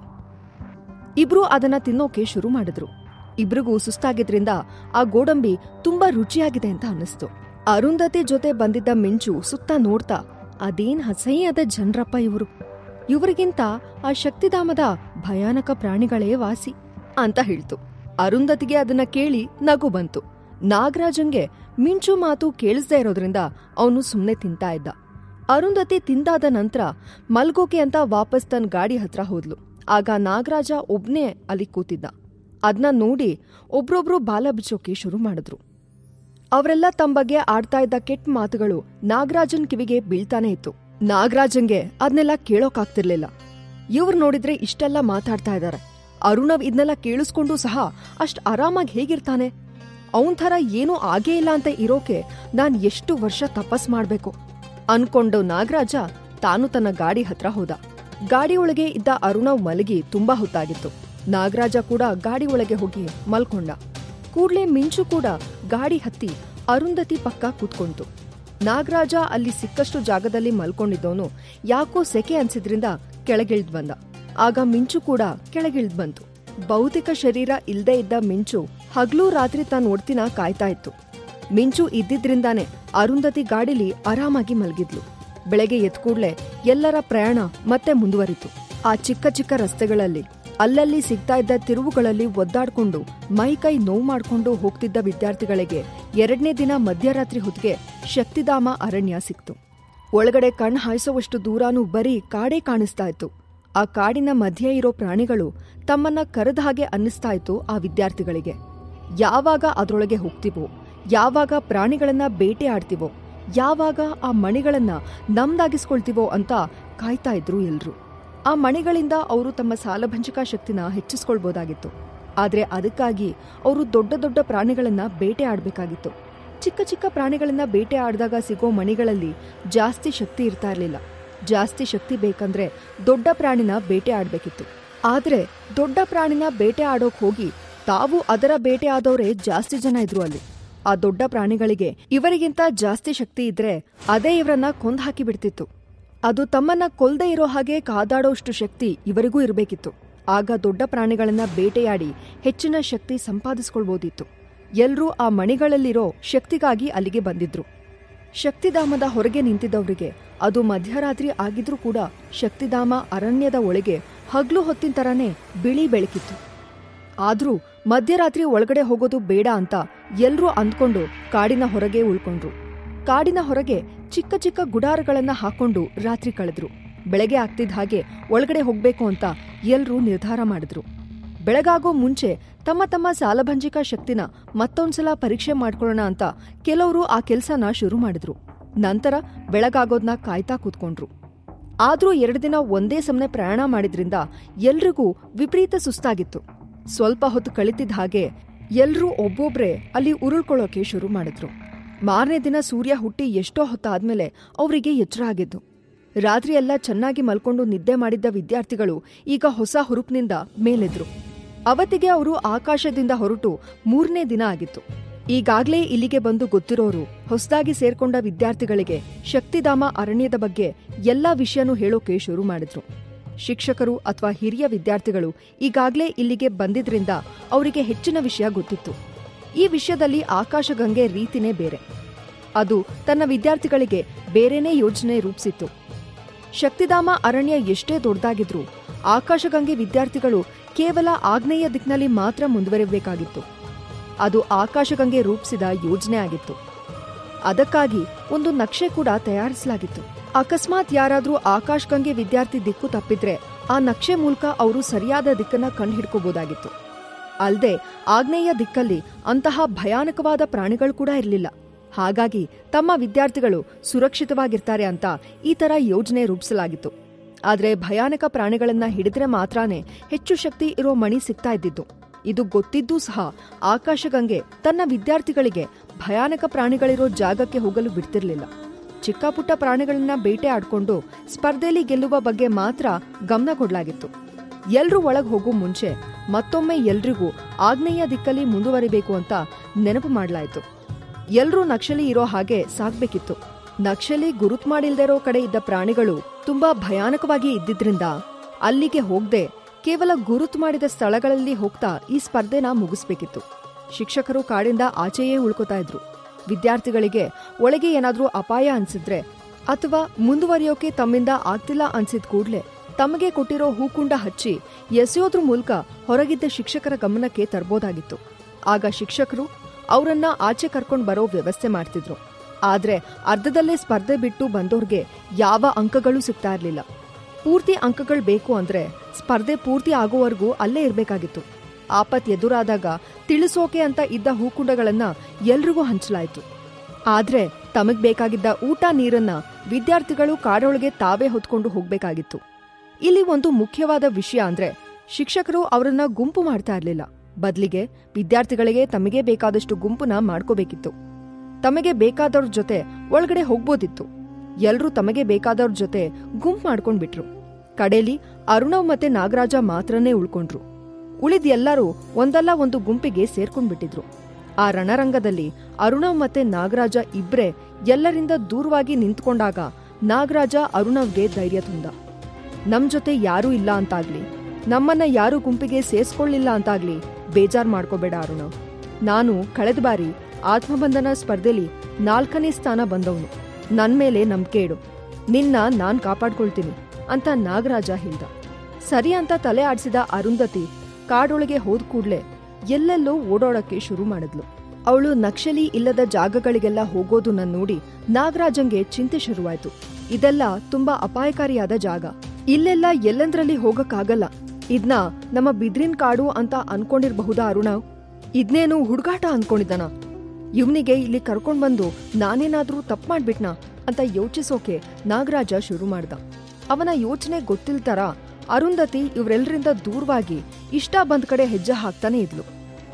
ಇಬ್ರು ಅದನ್ನ ತಿನ್ನೋಕೆ ಶುರು ಮಾಡಿದ್ರು. ಇಬ್ರಿಗೂ ಸುಸ್ತಾಗಿದ್ರಿಂದ ಆ ಗೋಡಂಬಿ ತುಂಬಾ ರುಚಿಯಾಗಿದೆ ಅಂತ ಅನ್ನಿಸ್ತು. ಅರುಂಧತಿ ಜೊತೆ ಬಂದಿದ್ದ ಮಿಂಚು ಸುತ್ತ ನೋಡ್ತಾ, ಅದೇನ್ ಅಸಹ್ಯದ ಜನ್ರಪ್ಪ ಇವ್ರು, ಇವ್ರಿಗಿಂತ ಆ ಶಕ್ತಿಧಾಮದ ಭಯಾನಕ ಪ್ರಾಣಿಗಳೇ ವಾಸಿ ಅಂತ ಹೇಳ್ತು. ಅರುಂಧತಿಗೆ ಅದನ್ನ ಕೇಳಿ ನಗು ಬಂತು. ನಾಗರಾಜಂಗೆ ಮಿಂಚು ಮಾತು ಕೇಳಿಸ್ದೇ ಇರೋದ್ರಿಂದ ಅವನು ಸುಮ್ನೆ ತಿಂತಾ ಇದ್ದ. ಅರುಂಧತಿ ತಿಂದಾದ ನಂತರ ಮಲ್ಗೋಕೆ ಅಂತ ವಾಪಸ್ ತನ್ನ ಗಾಡಿ ಹತ್ರ ಹೋದ್ಲು. ಆಗ ನಾಗರಾಜ ಒಬ್ನೇ ಅಲ್ಲಿ ಕೂತಿದ್ದ. ಅದನ್ನ ನೋಡಿ ಒಬ್ರೊಬ್ರು ಬಾಲ ಬಿಚ್ಚೋಕೆ ಶುರು ಮಾಡಿದ್ರು. ಅವರೆಲ್ಲ ತಮ್ಮ ಬಗ್ಗೆ ಆಡ್ತಾ ಇದ್ದ ಕೆಟ್ಟ ಮಾತುಗಳು ನಾಗರಾಜನ್ ಕಿವಿಗೆ ಬೀಳ್ತಾನೆ ಇತ್ತು. ನಾಗರಾಜನ್ಗೆ ಅದನ್ನೆಲ್ಲ ಕೇಳೋಕಾಗ್ತಿರ್ಲಿಲ್ಲ. ಇವ್ರು ನೋಡಿದ್ರೆ ಇಷ್ಟೆಲ್ಲ ಮಾತಾಡ್ತಾ ಇದ್ದಾರೆ, ಅರುಣವ್ ಇದನ್ನೆಲ್ಲ ಕೇಳಿಸ್ಕೊಂಡು ಸಹ ಅಷ್ಟ್ ಆರಾಮಾಗಿ ಹೇಗಿರ್ತಾನೆ? ಅವನ್ ಥರ ಏನೂ ಆಗೇ ಇಲ್ಲ ಅಂತ ಇರೋಕೆ ನಾನ್ ಎಷ್ಟು ವರ್ಷ ತಪಸ್ ಮಾಡ್ಬೇಕು ಅನ್ಕೊಂಡು ನಾಗರಾಜ ತಾನು ತನ್ನ ಗಾಡಿ ಹತ್ರ ಹೋದ. ಗಾಡಿ ಒಳಗೆ ಇದ್ದ ಅರುಣವ್ ಮಲಗಿ ತುಂಬಾ ಹೊತ್ತಾಗಿತ್ತು. ನಾಗರಾಜ ಕೂಡ ಗಾಡಿ ಒಳಗೆ ಹೋಗಿ ಮಲ್ಕೊಂಡ. ಕೂಡ್ಲೆ ಮಿಂಚು ಕೂಡ ಗಾಡಿ ಹತ್ತಿ ಅರುಂಧತಿ ಪಕ್ಕ ಕೂತ್ಕೊಂತು. ನಾಗರಾಜ ಅಲ್ಲಿ ಸಿಕ್ಕಷ್ಟು ಜಾಗದಲ್ಲಿ ಮಲ್ಕೊಂಡಿದ್ದವನು ಯಾಕೋ ಸೆಕೆ ಅನ್ಸಿದ್ರಿಂದ ಕೆಳಗಿಳ್ದ್ ಬಂದ. ಆಗ ಮಿಂಚು ಕೂಡ ಕೆಳಗಿಳ್ದ್ ಬಂತು. ಭೌತಿಕ ಶರೀರ ಇಲ್ದೇ ಇದ್ದ ಮಿಂಚು ಹಗ್ಲೂ ರಾತ್ರಿ ತಾನು ಒಡ್ತಿನ ಕಾಯ್ತಾ ಇತ್ತು. ಮಿಂಚು ಇದ್ದಿದ್ರಿಂದಾನೆ ಅರುಂಧತಿ ಗಾಡಿಲಿ ಆರಾಮಾಗಿ ಮಲಗಿದ್ಲು. ಬೆಳಗ್ಗೆ ಎತ್ಕೂಡ್ಲೆ ಎಲ್ಲರ ಪ್ರಯಾಣ ಮತ್ತೆ ಮುಂದುವರಿತು. ಆ ಚಿಕ್ಕ ಚಿಕ್ಕ ರಸ್ತೆಗಳಲ್ಲಿ ಅಲ್ಲಲ್ಲಿ ಸಿಗ್ತಾ ಇದ್ದ ತಿರುವುಗಳಲ್ಲಿ ಒದ್ದಾಡ್ಕೊಂಡು ಮೈಕೈ ನೋವು ಮಾಡ್ಕೊಂಡು ಹೋಗ್ತಿದ್ದ ವಿದ್ಯಾರ್ಥಿಗಳಿಗೆ ಎರಡನೇ ದಿನ ಮಧ್ಯರಾತ್ರಿ ಹೊತ್ತಿಗೆ ಶಕ್ತಿಧಾಮ ಅರಣ್ಯ ಸಿಕ್ತು. ಒಳಗಡೆ ಕಣ್ ಹಾಯಿಸೋವಷ್ಟು ದೂರಾನೂ ಬರೀ ಕಾಡೇ ಕಾಣಿಸ್ತಾ ಇತ್ತು. ಆ ಕಾಡಿನ ಮಧ್ಯೆ ಇರೋ ಪ್ರಾಣಿಗಳು ತಮ್ಮನ್ನ ಕರೆದ ಹಾಗೆ ಅನ್ನಿಸ್ತಾ ಇತ್ತು ಆ ವಿದ್ಯಾರ್ಥಿಗಳಿಗೆ. ಯಾವಾಗ ಅದ್ರೊಳಗೆ ಹೋಗ್ತಿವೋ, ಯಾವಾಗ ಪ್ರಾಣಿಗಳನ್ನ ಬೇಟೆ ಆಡ್ತಿವೋ, ಯಾವಾಗ ಆ ಮಣಿಗಳನ್ನ ನಮ್ದಾಗಿಸ್ಕೊಳ್ತೀವೋ ಅಂತ ಕಾಯ್ತಾ ಇದ್ರು ಎಲ್ರು. ಆ ಮಣಿಗಳಿಂದ ಅವರು ತಮ್ಮ ಸಾಲಭಂಜಿಕ ಶಕ್ತಿನ ಹೆಚ್ಚಿಸ್ಕೊಳ್ಬೋದಾಗಿತ್ತು. ಆದ್ರೆ ಅದಕ್ಕಾಗಿ ಅವರು ದೊಡ್ಡ ದೊಡ್ಡ ಪ್ರಾಣಿಗಳನ್ನ ಬೇಟೆ ಆಡ್ಬೇಕಾಗಿತ್ತು. ಚಿಕ್ಕ ಚಿಕ್ಕ ಪ್ರಾಣಿಗಳನ್ನ ಬೇಟೆ ಆಡಿದಾಗ ಸಿಗೋ ಮಣಿಗಳಲ್ಲಿ ಜಾಸ್ತಿ ಶಕ್ತಿ ಇರ್ತಾ ಇರ್ಲಿಲ್ಲ. ಜಾಸ್ತಿ ಶಕ್ತಿ ಬೇಕಂದ್ರೆ ದೊಡ್ಡ ಪ್ರಾಣಿನ ಬೇಟೆ ಆಡ್ಬೇಕಿತ್ತು. ಆದ್ರೆ ದೊಡ್ಡ ಪ್ರಾಣಿನ ಬೇಟೆ ಆಡೋಕ್ ಹೋಗಿ ತಾವು ಅದರ ಬೇಟೆ ಆದವರೇ ಜಾಸ್ತಿ ಜನ ಇದ್ರು ಅಲ್ಲಿ. ಆ ದೊಡ್ಡ ಪ್ರಾಣಿಗಳಿಗೆ ಇವರಿಗಿಂತ ಜಾಸ್ತಿ ಶಕ್ತಿ ಇದ್ರೆ ಅದೇ ಇವರನ್ನ ಕೊಂದ್ ಹಾಕಿ ಬಿಡ್ತಿತ್ತು. ಅದು ತಮ್ಮನ್ನ ಕೊಲ್ದೇ ಇರೋ ಹಾಗೆ ಕಾದಾಡೋಷ್ಟು ಶಕ್ತಿ ಇವರಿಗೂ ಇರಬೇಕಿತ್ತು. ಆಗ ದೊಡ್ಡ ಪ್ರಾಣಿಗಳನ್ನ ಬೇಟೆಯಾಡಿ ಹೆಚ್ಚಿನ ಶಕ್ತಿ ಸಂಪಾದಿಸ್ಕೊಳ್ಬೋದಿತ್ತು. ಎಲ್ರೂ ಆ ಮಣಿಗಳಲ್ಲಿರೋ ಶಕ್ತಿಗಾಗಿ ಅಲ್ಲಿಗೆ ಬಂದಿದ್ರು. ಶಕ್ತಿಧಾಮದ ಹೊರಗೆ ನಿಂತಿದ್ದವರಿಗೆ ಅದು ಮಧ್ಯರಾತ್ರಿ ಆಗಿದ್ರೂ ಕೂಡ ಶಕ್ತಿಧಾಮ ಅರಣ್ಯದ ಒಳಗೆ ಹಗ್ಲು ಹೊತ್ತಿನ ತರಾನೇ ಬಿಳಿ ಬೆಳಕಿತ್ತು. ಆದ್ರೂ ಮಧ್ಯರಾತ್ರಿ ಒಳಗಡೆ ಹೋಗೋದು ಬೇಡ ಅಂತ ಎಲ್ರೂ ಅಂದ್ಕೊಂಡು ಕಾಡಿನ ಹೊರಗೆ ಉಳ್ಕೊಂಡ್ರು. ಕಾಡಿನ ಹೊರಗೆ ಚಿಕ್ಕ ಚಿಕ್ಕ ಗುಡಾರಗಳನ್ನ ಹಾಕೊಂಡು ರಾತ್ರಿ ಕಳೆದ್ರು. ಬೆಳಗ್ಗೆ ಆಗ್ತಿದ್ದ ಹಾಗೆ ಒಳಗಡೆ ಹೋಗ್ಬೇಕು ಅಂತ ಎಲ್ರೂ ನಿರ್ಧಾರ ಮಾಡಿದ್ರು. ಬೆಳಗಾಗೋ ಮುಂಚೆ ತಮ್ಮ ತಮ್ಮ ಸಾಲಭಂಜಿಕ ಶಕ್ತಿನ ಮತ್ತೊಂದ್ಸಲ ಪರೀಕ್ಷೆ ಮಾಡ್ಕೊಳ್ಳೋಣ ಅಂತ ಕೆಲವರು ಆ ಕೆಲ್ಸನ ಶುರು ಮಾಡಿದ್ರು. ನಂತರ ಬೆಳಗಾಗೋದ್ನ ಕಾಯ್ತಾ ಕೂತ್ಕೊಂಡ್ರು. ಆದ್ರೂ ಎರಡು ದಿನ ಒಂದೇ ಸಮನೆ ಪ್ರಯಾಣ ಮಾಡಿದ್ರಿಂದ ಎಲ್ರಿಗೂ ವಿಪರೀತ ಸುಸ್ತಾಗಿತ್ತು. ಸ್ವಲ್ಪ ಹೊತ್ತು ಕಳಿತಿದ್ದ ಹಾಗೆ ಎಲ್ರೂ ಒಬ್ಬೊಬ್ರೆ ಅಲ್ಲಿ ಉರುಳ್ಕೊಳ್ಳೋಕೆ ಶುರು ಮಾಡಿದ್ರು. ಮಾರನೇ ದಿನ ಸೂರ್ಯ ಹುಟ್ಟಿ ಎಷ್ಟೋ ಹೊತ್ತಾದ್ಮೇಲೆ ಅವರಿಗೆ ಎಚ್ಚರ ಆಗಿದ್ದು. ರಾತ್ರಿ ಎಲ್ಲ ಚೆನ್ನಾಗಿ ಮಲ್ಕೊಂಡು ನಿದ್ದೆ ಮಾಡಿದ್ದ ವಿದ್ಯಾರ್ಥಿಗಳು ಈಗ ಹೊಸ ಹುರುಪಿನಿಂದ ಮೇಲೆದ್ರು. ಅವತ್ತಿಗೆ ಅವರು ಆಕಾಶದಿಂದ ಹೊರಟು ಮೂರನೇ ದಿನ ಆಗಿತ್ತು. ಈಗಾಗ್ಲೇ ಇಲ್ಲಿಗೆ ಬಂದು ಗೊತ್ತಿರೋರು ಹೊಸದಾಗಿ ಸೇರ್ಕೊಂಡ ವಿದ್ಯಾರ್ಥಿಗಳಿಗೆ ಶಕ್ತಿಧಾಮ ಅರಣ್ಯದ ಬಗ್ಗೆ ಎಲ್ಲಾ ವಿಷಯನೂ ಹೇಳೋಕೆ ಶುರು ಮಾಡಿದ್ರು. ಶಿಕ್ಷಕರು ಅಥವಾ ಹಿರಿಯ ವಿದ್ಯಾರ್ಥಿಗಳು ಈಗಾಗ್ಲೇ ಇಲ್ಲಿಗೆ ಬಂದಿದ್ರಿಂದ ಅವರಿಗೆ ಹೆಚ್ಚಿನ ವಿಷಯ ಗೊತ್ತಿತ್ತು. ಈ ವಿಷಯದಲ್ಲಿ ಆಕಾಶಗಂಗೆ ರೀತಿನೇ ಬೇರೆ. ಅದು ತನ್ನ ವಿದ್ಯಾರ್ಥಿಗಳಿಗೆ ಬೇರೆನೇ ಯೋಜನೆ ರೂಪಿಸಿತ್ತು. ಶಕ್ತಿಧಾಮ ಅರಣ್ಯ ಎಷ್ಟೇ ದೊಡ್ಡದಾಗಿದ್ರೂ ಆಕಾಶಗಂಗೆ ವಿದ್ಯಾರ್ಥಿಗಳು ಕೇವಲ ಆಗ್ನೇಯ ದಿಕ್ಕಿನಲ್ಲಿ ಮಾತ್ರ ಮುಂದುವರಿಯಬೇಕಾಗಿತ್ತು. ಅದು ಆಕಾಶಗಂಗೆ ರೂಪಿಸಿದ ಯೋಜನೆ ಆಗಿತ್ತು. ಅದಕ್ಕಾಗಿ ಒಂದು ನಕ್ಷೆ ಕೂಡ ತಯಾರಿಸಲಾಗಿತ್ತು. ಅಕಸ್ಮಾತ್ ಯಾರಾದ್ರೂ ಆಕಾಶಗಂಗೆ ವಿದ್ಯಾರ್ಥಿ ದಿಕ್ಕು ತಪ್ಪಿದ್ರೆ ಆ ನಕ್ಷೆ ಮೂಲಕ ಅವರು ಸರಿಯಾದ ದಿಕ್ಕನ್ನ ಕಂಡುಹಿಡ್ಕೋಬಹುದಾಗಿತ್ತು. ಅಲ್ಲದೆ ಆಗ್ನೇಯ ದಿಕ್ಕಲ್ಲಿ ಅಂತಹ ಭಯಾನಕವಾದ ಪ್ರಾಣಿಗಳು ಕೂಡ ಇರಲಿಲ್ಲ. ಹಾಗಾಗಿ ತಮ್ಮ ವಿದ್ಯಾರ್ಥಿಗಳು ಸುರಕ್ಷಿತವಾಗಿರ್ತಾರೆ ಅಂತ ಈ ತರ ಯೋಜನೆ ರೂಪಿಸಲಾಗಿತ್ತು. ಆದ್ರೆ ಭಯಾನಕ ಪ್ರಾಣಿಗಳನ್ನ ಹಿಡಿದ್ರೆ ಮಾತ್ರಾನೇ ಹೆಚ್ಚು ಶಕ್ತಿ ಇರೋ ಮಣಿ ಸಿಗ್ತಾ ಇದ್ದಿದ್ದು. ಇದು ಗೊತ್ತಿದ್ದೂ ಸಹ ಆಕಾಶಗಂಗೆ ತನ್ನ ವಿದ್ಯಾರ್ಥಿಗಳಿಗೆ ಭಯಾನಕ ಪ್ರಾಣಿಗಳಿರೋ ಜಾಗಕ್ಕೆ ಹೋಗಲು ಬಿಡ್ತಿರ್ಲಿಲ್ಲ. ಚಿಕ್ಕ ಪುಟ್ಟ ಪ್ರಾಣಿಗಳನ್ನ ಬೇಟೆ ಆಡ್ಕೊಂಡು ಸ್ಪರ್ಧೆಯಲ್ಲಿ ಗೆಲ್ಲುವ ಬಗ್ಗೆ ಮಾತ್ರ ಗಮನ ಕೊಡ್ಲಾಗಿತ್ತು. ಎಲ್ರೂ ಒಳಗ್ ಹೋಗೋ ಮುಂಚೆ ಮತ್ತೊಮ್ಮೆ ಎಲ್ರಿಗೂ ಆಗ್ನೇಯ ದಿಕ್ಕಲ್ಲಿ ಮುಂದುವರಿಬೇಕು ಅಂತ ನೆನಪು ಮಾಡ್ಲಾಯ್ತು. ಎಲ್ರೂ ನಕ್ಷಲಿ ಇರೋ ಹಾಗೆ ಸಾಗ್ಬೇಕಿತ್ತು. ನಕ್ಷಲಿ ಗುರುತ್ ಮಾಡಿಲ್ದಿರೋ ಕಡೆ ಇದ್ದ ಪ್ರಾಣಿಗಳು ತುಂಬಾ ಭಯಾನಕವಾಗಿ ಇದ್ದಿದ್ರಿಂದ ಅಲ್ಲಿಗೆ ಹೋಗದೆ ಕೇವಲ ಗುರುತು ಮಾಡಿದ ಸ್ಥಳಗಳಲ್ಲಿ ಹೋಗ್ತಾ ಈ ಸ್ಪರ್ಧೆನ ಮುಗಿಸ್ಬೇಕಿತ್ತು. ಶಿಕ್ಷಕರು ಕಾಡಿಂದ ಆಚೆಯೇ ಉಳ್ಕೋತಾ ಇದ್ರು. ವಿದ್ಯಾರ್ಥಿಗಳಿಗೆ ಒಳಗೆ ಏನಾದ್ರೂ ಅಪಾಯ ಅನ್ಸಿದ್ರೆ ಅಥವಾ ಮುಂದುವರಿಯೋಕೆ ತಮ್ಮಿಂದ ಆಗ್ತಿಲ್ಲ ಅನ್ಸಿದ್ ಕೂಡ್ಲೆ ತಮಗೆ ಕೊಟ್ಟಿರೋ ಹೂಕುಂಡ ಹಚ್ಚಿ ಎಸೆಯೋದ್ರ ಮೂಲಕ ಹೊರಗಿದ್ದ ಶಿಕ್ಷಕರ ಗಮನಕ್ಕೆ ತರಬಹುದಾಗಿತ್ತು. ಆಗ ಶಿಕ್ಷಕರು ಅವರನ್ನ ಆಚೆ ಕರ್ಕೊಂಡು ಬರೋ ವ್ಯವಸ್ಥೆ ಮಾಡ್ತಿದ್ರು. ಆದ್ರೆ ಅರ್ಧದಲ್ಲೇ ಸ್ಪರ್ಧೆ ಬಿಟ್ಟು ಬಂದೋರ್ಗೆ ಯಾವ ಅಂಕಗಳು ಸಿಗ್ತಾ ಇರ್ಲಿಲ್ಲ. ಪೂರ್ತಿ ಅಂಕಗಳು ಬೇಕು ಅಂದ್ರೆ ಸ್ಪರ್ಧೆ ಪೂರ್ತಿ ಆಗೋವರೆಗೂ ಅಲ್ಲೇ ಇರ್ಬೇಕಾಗಿತ್ತು. ಆಪತ್ ಎದುರಾದಾಗ ತಿಳಿಸೋಕೆ ಅಂತ ಇದ್ದ ಹೂಕುಂಡಗಳನ್ನ ಎಲ್ರಿಗೂ ಹಂಚಲಾಯ್ತು. ಆದ್ರೆ ತಮಗ್ ಬೇಕಾಗಿದ್ದ ಊಟ ನೀರನ್ನ ವಿದ್ಯಾರ್ಥಿಗಳು ಕಾಡೊಳಗೆ ತಾವೇ ಹೊತ್ಕೊಂಡು ಹೋಗ್ಬೇಕಾಗಿತ್ತು. ಇಲ್ಲಿ ಒಂದು ಮುಖ್ಯವಾದ ವಿಷಯ ಅಂದ್ರೆ ಶಿಕ್ಷಕರು ಅವರನ್ನ ಗುಂಪು ಮಾಡ್ತಾ ಇರ್ಲಿಲ್ಲ. ಬದ್ಲಿಗೆ ವಿದ್ಯಾರ್ಥಿಗಳಿಗೆ ತಮಗೆ ಬೇಕಾದಷ್ಟು ಗುಂಪುನ ಮಾಡ್ಕೋಬೇಕಿತ್ತು. ತಮಗೆ ಬೇಕಾದವ್ರ ಜೊತೆ ಒಳಗಡೆ ಹೋಗ್ಬೋದಿತ್ತು. ಎಲ್ರೂ ತಮಗೆ ಬೇಕಾದವ್ರ ಜೊತೆ ಗುಂಪು ಮಾಡ್ಕೊಂಡ್ಬಿಟ್ರು. ಕಡೇಲಿ ಅರುಣವ್ ಮತ್ತೆ ನಾಗರಾಜ ಮಾತ್ರನೇ ಉಳ್ಕೊಂಡ್ರು. ಉಳಿದ ಎಲ್ಲರೂ ಒಂದಲ್ಲ ಒಂದು ಗುಂಪಿಗೆ ಸೇರ್ಕೊಂಡ್ಬಿಟ್ಟಿದ್ರು. ಆ ರಣರಂಗದಲ್ಲಿ ಅರುಣವ್ ಮತ್ತೆ ನಾಗರಾಜ ಇಬ್ರೇ ಎಲ್ಲರಿಂದ ದೂರವಾಗಿ ನಿಂತ್ಕೊಂಡಾಗ ನಾಗರಾಜ ಅರುಣವ್ಗೆ ಧೈರ್ಯ ತುಂದ. ನಮ್ ಜೊತೆ ಯಾರೂ ಇಲ್ಲ ಅಂತಾಗ್ಲಿ, ನಮ್ಮನ್ನ ಯಾರೂ ಗುಂಪಿಗೆ ಸೇರ್ಸ್ಕೊಳ್ಳಿಲ್ಲ ಅಂತಾಗ್ಲಿ ಬೇಜಾರ್ ಮಾಡ್ಕೋಬೇಡ ಅರುಣವ್. ನಾನು ಕಳೆದ ಬಾರಿ ಆತ್ಮಬಂಧನ ಸ್ಪರ್ಧೆಲಿ ನಾಲ್ಕನೇ ಸ್ಥಾನ ಬಂದವನು. ನನ್ ಮೇಲೆ ನಂಬಿಕೆ ಇಡು, ನಿನ್ನ ನಾನ್ ಕಾಪಾಡ್ಕೊಳ್ತೀನಿ ಅಂತ ನಾಗರಾಜ ಹೇಳ್ದ. ಸರಿ ಅಂತ ತಲೆ ಆಡ್ಸಿದ ಅರುಂಧತಿ ಕಾಡೊಳಗೆ ಹೋದ್ ಕೂಡ್ಲೆ ಎಲ್ಲೆಲ್ಲೋ ಓಡಾಡಕ್ಕೆ ಶುರು ಮಾಡಿದ್ಲು. ಅವಳು ನಕ್ಷಲಿ ಇಲ್ಲದ ಜಾಗಗಳಿಗೆಲ್ಲ ಹೋಗೋದನ್ನ ನೋಡಿ ನಾಗರಾಜಂಗೆ ಚಿಂತೆ ಶುರುವಾಯ್ತು. ಇದೆಲ್ಲ ತುಂಬಾ ಅಪಾಯಕಾರಿಯಾದ ಜಾಗ. ಇಲ್ಲೆಲ್ಲ ಎಲ್ಲಂದ್ರಲ್ಲಿ ಹೋಗಕ್ಕಾಗಲ್ಲ. ಇದ್ನ ನಮ್ಮ ಬಿದ್ರಿನ್ ಕಾಡು ಅಂತ ಅನ್ಕೊಂಡಿರ್ಬಹುದಾ ಅರುಣವ್? ಇದ್ನೇನು ಹುಡುಗಾಟ ಅನ್ಕೊಂಡಿದ್ದಾನ? ಇವ್ನಿಗೆ ಇಲ್ಲಿ ಕರ್ಕೊಂಡ್ ಬಂದು ನಾನೇನಾದ್ರೂ ತಪ್ಪು ಮಾಡ್ಬಿಟ್ನಾ ಅಂತ ಯೋಚಿಸೋಕೆ ನಾಗರಾಜ ಶುರು ಮಾಡ್ದ. ಅವನ ಯೋಚನೆ ಗೊತ್ತಿಲ್ತರ ಅರುಂಧತಿ ಇವ್ರೆಲ್ಲರಿಂದ ದೂರವಾಗಿ ಇಷ್ಟ ಬಂದ್ ಕಡೆ ಹೆಜ್ಜೆ ಹಾಕ್ತಾನೆ ಇದ್ಲು.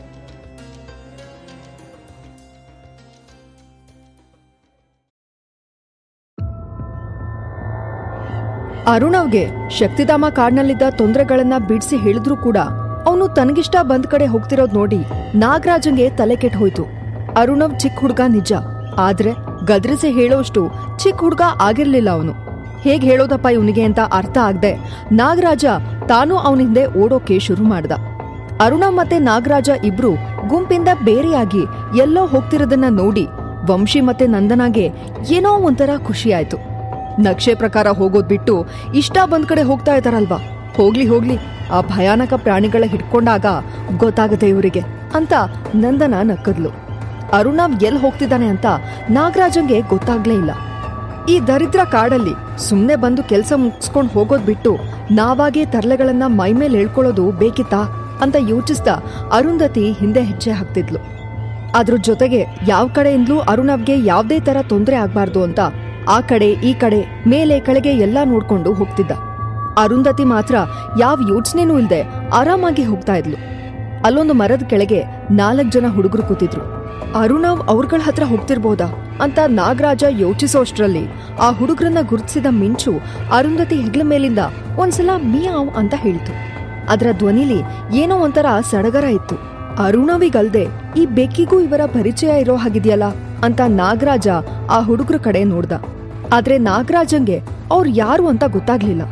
ಅರುಣವ್ಗೆ ಶಕ್ತಿಧಾಮ ಕಾಡ್ನಲ್ಲಿದ್ದ ತೊಂದರೆಗಳನ್ನ ಬಿಡಿಸಿ ಹೇಳಿದ್ರು ಕೂಡ ಅವನು ತನಗಿಷ್ಟ ಬಂದ್ ಕಡೆ ಹೋಗ್ತಿರೋದ್ ನೋಡಿ ನಾಗರಾಜಂಗೆ ತಲೆ ಕೆಟ್ಟ ಹೋಯ್ತು. ಅರುಣವ್ ಚಿಕ್ಕ ಹುಡ್ಗ ನಿಜ, ಆದ್ರೆ ಗದ್ರಿಸಿ ಹೇಳೋಷ್ಟು ಚಿಕ್ಕ ಹುಡ್ಗ ಆಗಿರ್ಲಿಲ್ಲ ಅವನು. ಹೇಗ್ ಹೇಳೋದಪ್ಪ ಇವನಿಗೆ ಅಂತ ಅರ್ಥ ಆಗದೆ ನಾಗರಾಜ ತಾನು ಅವನ ಹಿಂದೆ ಓಡೋಕೆ ಶುರು ಮಾಡ್ದ. ಅರುಣವ್ ಮತ್ತೆ ನಾಗರಾಜ ಇಬ್ರು ಗುಂಪಿಂದ ಬೇರೆಯಾಗಿ ಎಲ್ಲೋ ಹೋಗ್ತಿರೋದನ್ನ ನೋಡಿ ವಂಶಿ ಮತ್ತೆ ನಂದನಾಗೆ ಏನೋ ಒಂಥರ ಖುಷಿ ಆಯ್ತು. ನಕ್ಷೆ ಪ್ರಕಾರ ಹೋಗೋದ್ ಬಿಟ್ಟು ಇಷ್ಟ ಬಂದ್ ಕಡೆ ಹೋಗ್ತಾ ಇದ್ದಾರಲ್ವಾ, ಹೋಗ್ಲಿ ಹೋಗ್ಲಿ ಆ ಭಯಾನಕ ಪ್ರಾಣಿಗಳ ಹಿಡ್ಕೊಂಡಾಗ ಗೊತ್ತಾಗತ್ತೆ ಇವರಿಗೆ ಅಂತ ನಂದನ ನಕ್ಕದ್ಲು. ಅರುಣವ್ ಎಲ್ ಹೋಗ್ತಿದ್ದಾನೆ ಅಂತ ನಾಗರಾಜಂಗೆ ಗೊತ್ತಾಗ್ಲೇ ಇಲ್ಲ. ಈ ದರಿದ್ರ ಕಾಡಲ್ಲಿ ಸುಮ್ನೆ ಬಂದು ಕೆಲ್ಸ ಮುಗಿಸ್ಕೊಂಡ್ ಹೋಗೋದ್ ಬಿಟ್ಟು ನಾವಾಗೇ ತರ್ಲೆಗಳನ್ನ ಮೈಮೇಲೆ ಹೇಳ್ಕೊಳ್ಳೋದು ಬೇಕಿತ್ತಾ ಅಂತ ಯೋಚಿಸ್ತಾ ಅರುಂಧತಿ ಹಿಂದೆ ಹೆಜ್ಜೆ ಹಾಕ್ತಿದ್ಲು. ಅದ್ರ ಜೊತೆಗೆ ಯಾವ ಕಡೆಯಿಂದಲೂ ಅರುಣವ್ಗೆ ಯಾವ್ದೇ ತರ ತೊಂದರೆ ಆಗ್ಬಾರ್ದು ಅಂತ ಆ ಕಡೆ ಈ ಕಡೆ ಮೇಲೆ ಕೆಳಗೆ ಎಲ್ಲಾ ನೋಡ್ಕೊಂಡು ಹೋಗ್ತಿದ್ದ. ಅರುಂಧತಿ ಮಾತ್ರ ಯಾವ ಯೋಚನೆನೂ ಇಲ್ದೆ ಆರಾಮಾಗಿ ಹೋಗ್ತಾ ಇದ್ಲು. ಅಲ್ಲೊಂದು ಮರದ ಕೆಳಗೆ ನಾಲ್ಕ್ ಜನ ಹುಡುಗರು ಕೂತಿದ್ರು. ಅರುಣವ್ ಅವ್ರಗಳ ಹತ್ರ ಹೋಗ್ತಿರ್ಬೋದಾ ಅಂತ ನಾಗರಾಜ ಯೋಚಿಸೋಷ್ಟ್ರಲ್ಲಿ ಆ ಹುಡುಗರನ್ನ ಗುರುತಿಸಿದ ಮಿಂಚು ಅರುಂಧತಿ ಹೆಗ್ಲ ಮೇಲಿಂದ ಒಂದ್ಸಲ ಮಿಯಾವ್ ಅಂತ ಹೇಳಿತು. ಅದರ ಧ್ವನಿಲಿ ಏನೋ ಒಂಥರ ಸಡಗರ ಇತ್ತು. ಅರುಣವಿಗಲ್ದೆ ಈ ಬೆಕ್ಕಿಗೂ ಇವರ ಪರಿಚಯ ಇರೋ ಹಾಗಿದೆಯಲ್ಲ ಅಂತ ನಾಗರಾಜ ಆ ಹುಡುಗರ ಕಡೆ ನೋಡ್ದ. ಆದ್ರೆ ನಾಗರಾಜಂಗೆ ಅವ್ರು ಯಾರು ಅಂತ ಗೊತ್ತಾಗ್ಲಿಲ್ಲ.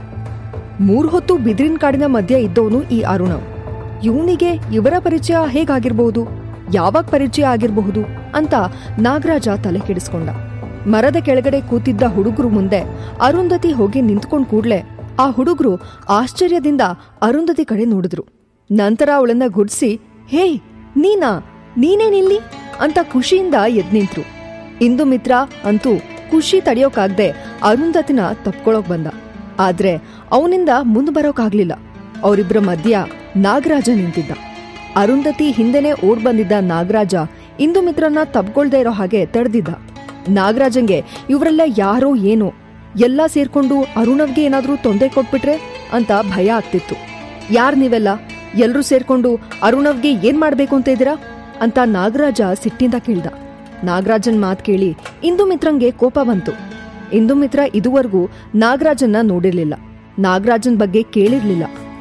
ಮೂರ್ ಹೊತ್ತು ಬಿದ್ರಿನ್ ಕಾಡಿನ ಮಧ್ಯೆ ಇದ್ದವನು ಈ ಅರುಣವ್. ಇವನಿಗೆ ಇವರ ಪರಿಚಯ ಹೇಗಾಗಿರ್ಬಹುದು, ಯಾವಾಗ ಪರಿಚಯ ಆಗಿರಬಹುದು ಅಂತ ನಾಗರಾಜ ತಲೆ ಕೆಡಿಸ್ಕೊಂಡ. ಮರದ ಕೆಳಗಡೆ ಕೂತಿದ್ದ ಹುಡುಗರು ಮುಂದೆ ಅರುಂಧತಿ ಹೋಗಿ ನಿಂತ್ಕೊಂಡ್ ಕೂಡ್ಲೆ ಆ ಹುಡುಗರು ಆಶ್ಚರ್ಯದಿಂದ ಅರುಂಧತಿ ಕಡೆ ನೋಡಿದ್ರು. ನಂತರ ಅವಳನ್ನ ಗುಡ್ಸಿ, ಹೇ ನೀನಾ, ನೀನೇನಿಲ್ಲಿ ಅಂತ ಖುಷಿಯಿಂದ ಎದ್ ನಿಂತ್ರು. ಇಂದು ಮಿತ್ರ ಅಂತೂ ಖುಷಿ ತಡೆಯೋಕಾಗ್ದೆ ಅರುಂಧತಿನ ತಪ್ಕೊಳಕ್ ಬಂದ. ಆದ್ರೆ ಅವನಿಂದ ಮುಂದ್ ಬರೋಕಾಗ್ಲಿಲ್ಲ. ಅವರಿಬ್ರ ಮಧ್ಯ ನಾಗರಾಜ ನಿಂತಿದ್ದ. ಅರುಂಧತಿ ಹಿಂದೆನೆ ಓಡ್ ಬಂದಿದ್ದ ನಾಗರಾಜ ಇಂದು ಮಿತ್ರನ್ನ ತಪ್ಕೊಳ್ದೇ ಇರೋ ಹಾಗೆ ತಡೆದಿದ್ದ. ನಾಗರಾಜಂಗೆ ಇವರೆಲ್ಲ ಯಾರೋ ಏನೋ ಎಲ್ಲಾ ಸೇರ್ಕೊಂಡು ಅರುಣವ್ಗೆ ಏನಾದ್ರೂ ತೊಂದರೆ ಕೊಟ್ಬಿಟ್ರೆ ಅಂತ ಭಯ ಆಗ್ತಿತ್ತು. ಯಾರ್ ನೀವೆಲ್ಲ, ಎಲ್ರೂ ಸೇರ್ಕೊಂಡು ಅರುಣವ್ಗೆ ಏನ್ ಮಾಡ್ಬೇಕು ಅಂತ ಇದ್ದೀರಾ ಅಂತ ನಾಗರಾಜ ಸಿಟ್ಟಿಂದ ಕೇಳ್ದ. ನಾಗರಾಜನ್ ಮಾತ್ ಕೇಳಿ ಇಂದು ಮಿತ್ರಂಗೆ ಕೋಪ ಬಂತು. ಇಂದು ಮಿತ್ರ ಇದುವರೆಗೂ ನಾಗರಾಜನ್ನ ನೋಡಿರ್ಲಿಲ್ಲ, ನಾಗರಾಜನ್ ಬಗ್ಗೆ ಕೇಳಿರ್ಲಿಲ್ಲ.